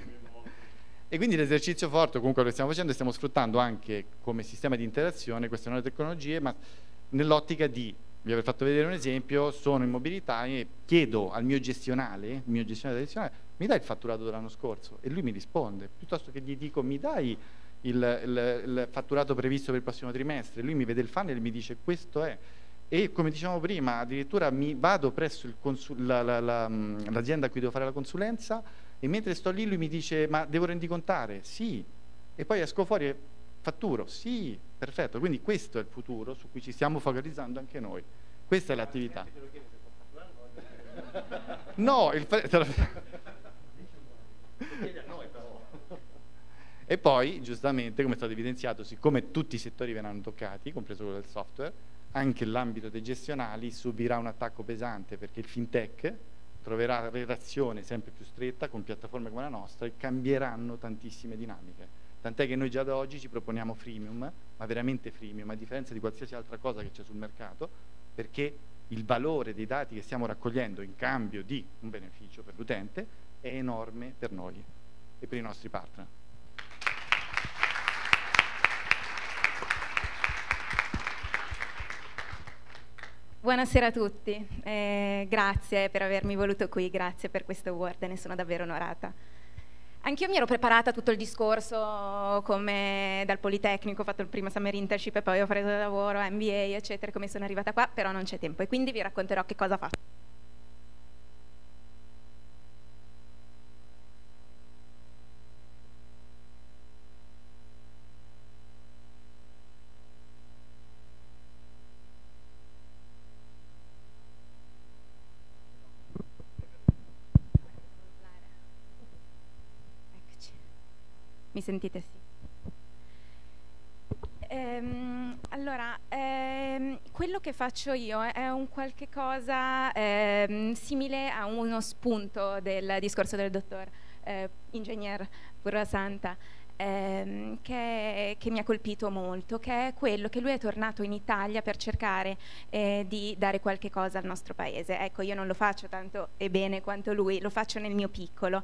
E quindi l'esercizio forte, comunque lo stiamo facendo, e stiamo sfruttando anche come sistema di interazione queste nuove tecnologie, ma nell'ottica di, vi aver fatto vedere un esempio, sono in mobilità e chiedo al mio gestionale tradizionale, mi dai il fatturato dell'anno scorso? E lui mi risponde, piuttosto che gli dico mi dai il fatturato previsto per il prossimo trimestre, lui mi vede il funnel e mi dice questo è. E come dicevamo prima, addirittura mi vado presso l'azienda a cui devo fare la consulenza e mentre sto lì lui mi dice ma devo rendicontare? Sì. E poi esco fuori e fatturo? Sì. Perfetto. Quindi questo è il futuro su cui ci stiamo focalizzando anche noi. Questa è l'attività. No, E poi, giustamente, come è stato evidenziato, siccome tutti i settori verranno toccati, compreso quello del software, anche l'ambito dei gestionali subirà un attacco pesante, perché il fintech troverà relazione sempre più stretta con piattaforme come la nostra e cambieranno tantissime dinamiche. Tant'è che noi già da oggi ci proponiamo freemium, ma veramente freemium, a differenza di qualsiasi altra cosa che c'è sul mercato, perché il valore dei dati che stiamo raccogliendo in cambio di un beneficio per l'utente è enorme per noi e per i nostri partner. Buonasera a tutti, grazie per avermi voluto qui, grazie per questo award, ne sono davvero onorata. Anch'io mi ero preparata tutto il discorso come dal Politecnico, ho fatto il primo summer internship e poi ho preso lavoro, MBA, eccetera, come sono arrivata qua, però non c'è tempo e quindi vi racconterò che cosa faccio. Mi sentite? Sì. Allora, quello che faccio io è un qualche cosa simile a uno spunto del discorso del dottor ingegner Purvasanta, che mi ha colpito molto, che è quello che lui è tornato in Italia per cercare di dare qualche cosa al nostro paese. Ecco, io non lo faccio tanto e bene quanto lui, lo faccio nel mio piccolo.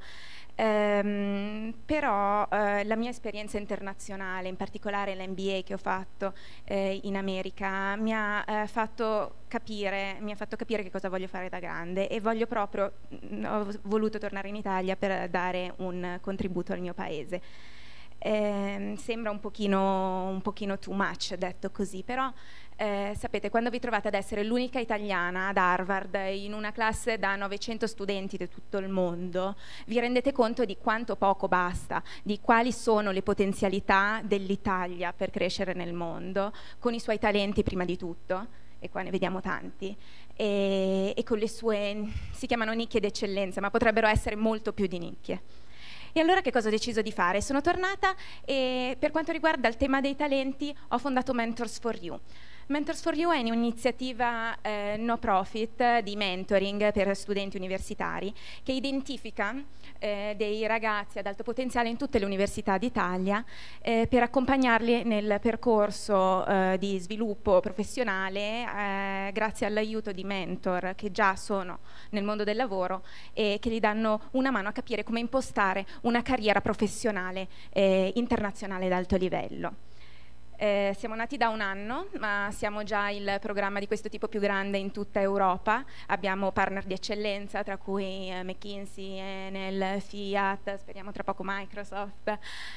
Però la mia esperienza internazionale, in particolare l'MBA che ho fatto in America, mi ha fatto capire che cosa voglio fare da grande e ho voluto tornare in Italia per dare un contributo al mio paese. Sembra un pochino too much detto così, però sapete, quando vi trovate ad essere l'unica italiana ad Harvard in una classe da 900 studenti di tutto il mondo, vi rendete conto di quanto poco basta, di quali sono le potenzialità dell'Italia per crescere nel mondo, con i suoi talenti prima di tutto, e qua ne vediamo tanti, e con le sue, si chiamano nicchie d'eccellenza, ma potrebbero essere molto più di nicchie. E allora che cosa ho deciso di fare? Sono tornata e per quanto riguarda il tema dei talenti ho fondato Mentors for You. Mentors for You è un'iniziativa no profit di mentoring per studenti universitari che identifica dei ragazzi ad alto potenziale in tutte le università d'Italia per accompagnarli nel percorso di sviluppo professionale grazie all'aiuto di mentor che già sono nel mondo del lavoro e che gli danno una mano a capire come impostare una carriera professionale internazionale ad alto livello. Siamo nati da un anno, ma siamo già il programma di questo tipo più grande in tutta Europa. Abbiamo partner di eccellenza, tra cui McKinsey, Enel, Fiat, speriamo tra poco Microsoft,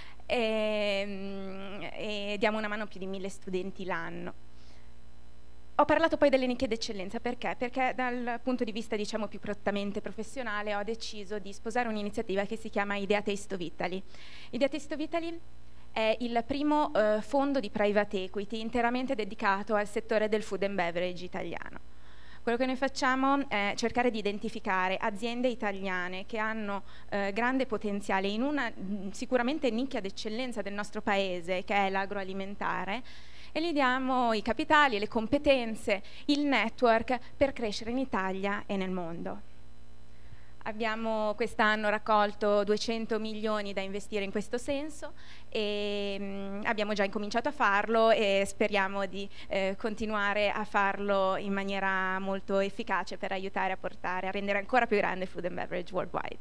e diamo una mano a più di 1000 studenti l'anno. Ho parlato poi delle nicchie d'eccellenza, perché? Perché dal punto di vista, diciamo, più prettamente professionale ho deciso di sposare un'iniziativa che si chiama Idea Taste of Italy. Idea Taste of Italy è il primo fondo di private equity interamente dedicato al settore del food and beverage italiano. Quello che noi facciamo è cercare di identificare aziende italiane che hanno grande potenziale in una sicuramente nicchia d'eccellenza del nostro paese, che è l'agroalimentare, e gli diamo i capitali, le competenze, il network per crescere in Italia e nel mondo. Abbiamo quest'anno raccolto 200 milioni da investire in questo senso e abbiamo già incominciato a farlo e speriamo di continuare a farlo in maniera molto efficace per aiutare a portare, a rendere ancora più grande il food and beverage worldwide.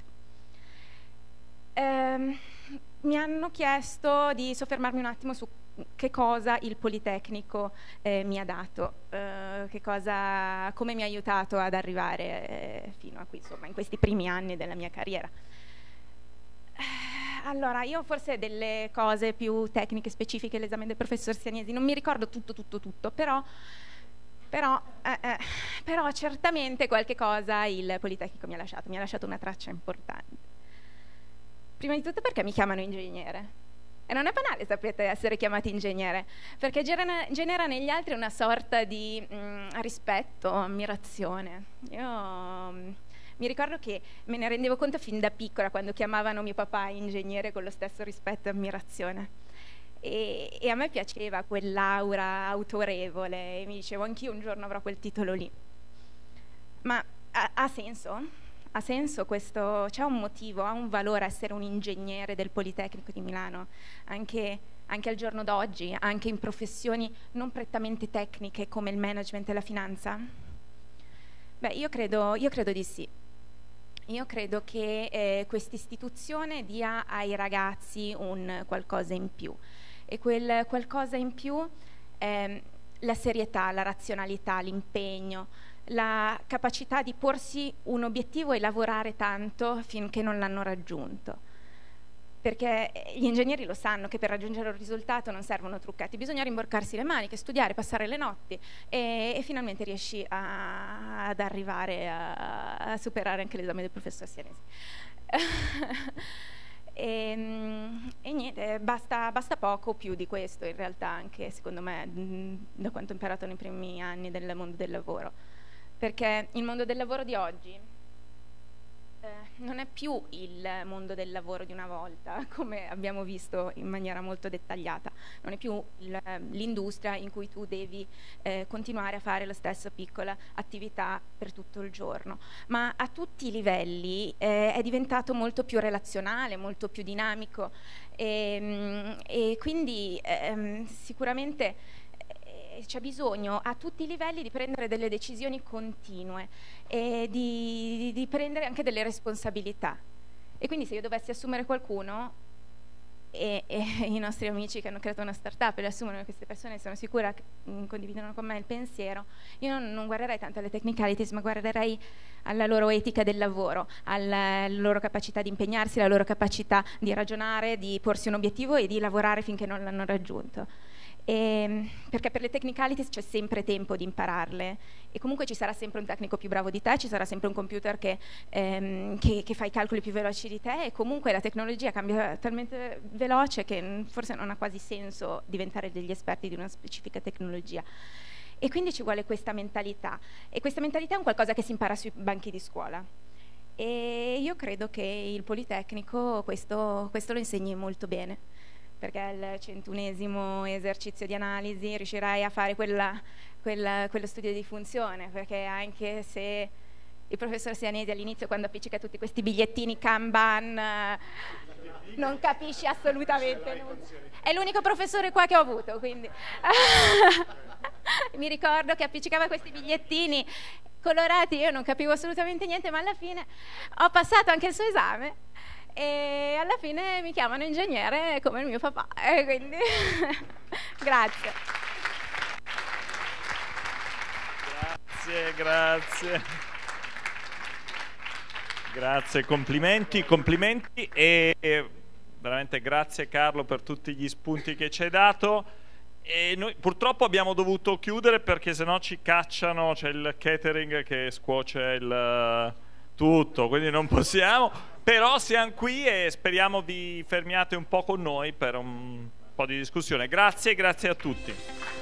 Mi hanno chiesto di soffermarmi un attimo su che cosa il Politecnico mi ha dato, come mi ha aiutato ad arrivare fino a qui, insomma, in questi primi anni della mia carriera. Allora, io forse delle cose più tecniche, specifiche, l'esame del professor Sianesi, non mi ricordo tutto, però certamente qualche cosa il Politecnico mi ha lasciato una traccia importante. Prima di tutto perché mi chiamano ingegnere. E non è banale, sapete, essere chiamati ingegnere, perché genera negli altri una sorta di rispetto, ammirazione. Io Mi ricordo che me ne rendevo conto fin da piccola quando chiamavano mio papà ingegnere con lo stesso rispetto e ammirazione. E a me piaceva quell'aura autorevole e mi dicevo anch'io un giorno avrò quel titolo lì. Ma ha senso? Ha senso questo? C'è un motivo, ha un valore essere un ingegnere del Politecnico di Milano, anche al giorno d'oggi, anche in professioni non prettamente tecniche come il management e la finanza? Beh, io credo di sì. Io credo che questa istituzione dia ai ragazzi un qualcosa in più, e quel qualcosa in più è la serietà, la razionalità, l'impegno, la capacità di porsi un obiettivo e lavorare tanto finché non l'hanno raggiunto. Perché gli ingegneri lo sanno che per raggiungere un risultato non servono truccati, bisogna rimborcarsi le maniche, studiare, passare le notti e finalmente riesci ad arrivare a superare anche l'esame del professor Sianesi. E niente, basta poco più di questo in realtà, anche secondo me, da quanto ho imparato nei primi anni del mondo del lavoro. Perché il mondo del lavoro di oggi non è più il mondo del lavoro di una volta, come abbiamo visto in maniera molto dettagliata. Non è più l'industria in cui tu devi continuare a fare la stessa piccola attività per tutto il giorno, ma a tutti i livelli è diventato molto più relazionale, molto più dinamico, e quindi sicuramente c'è bisogno a tutti i livelli di prendere delle decisioni continue e di prendere anche delle responsabilità. E quindi se io dovessi assumere qualcuno, e i nostri amici che hanno creato una startup le assumono queste persone, sono sicura che condividono con me il pensiero, io non guarderei tanto alle technicalities, ma guarderei alla loro etica del lavoro, alla loro capacità di impegnarsi, alla loro capacità di ragionare, di porsi un obiettivo e di lavorare finché non l'hanno raggiunto. Perché per le technicalities c'è sempre tempo di impararle, e comunque ci sarà sempre un tecnico più bravo di te, ci sarà sempre un computer che fa i calcoli più veloci di te, e comunque la tecnologia cambia talmente veloce che forse non ha quasi senso diventare degli esperti di una specifica tecnologia. E quindi ci vuole questa mentalità, e questa mentalità è un qualcosa che si impara sui banchi di scuola. E io credo che il Politecnico questo lo insegni molto bene, perché al 101° esercizio di analisi riuscirai a fare quello studio di funzione, perché anche se il professor Sianesi all'inizio, quando appiccica tutti questi bigliettini Kanban, non capisci assolutamente nulla. È l'unico professore qua che ho avuto, quindi mi ricordo che appiccicava questi bigliettini colorati, io non capivo assolutamente niente, ma alla fine ho passato anche il suo esame e alla fine mi chiamano ingegnere come il mio papà, quindi grazie. Grazie, complimenti e veramente grazie Carlo per tutti gli spunti che ci hai dato. E noi purtroppo abbiamo dovuto chiudere perché sennò ci cacciano, c'è il catering che scuoce il tutto, quindi non possiamo, però siamo qui e speriamo vi fermiate un po' con noi per un po' di discussione. Grazie a tutti.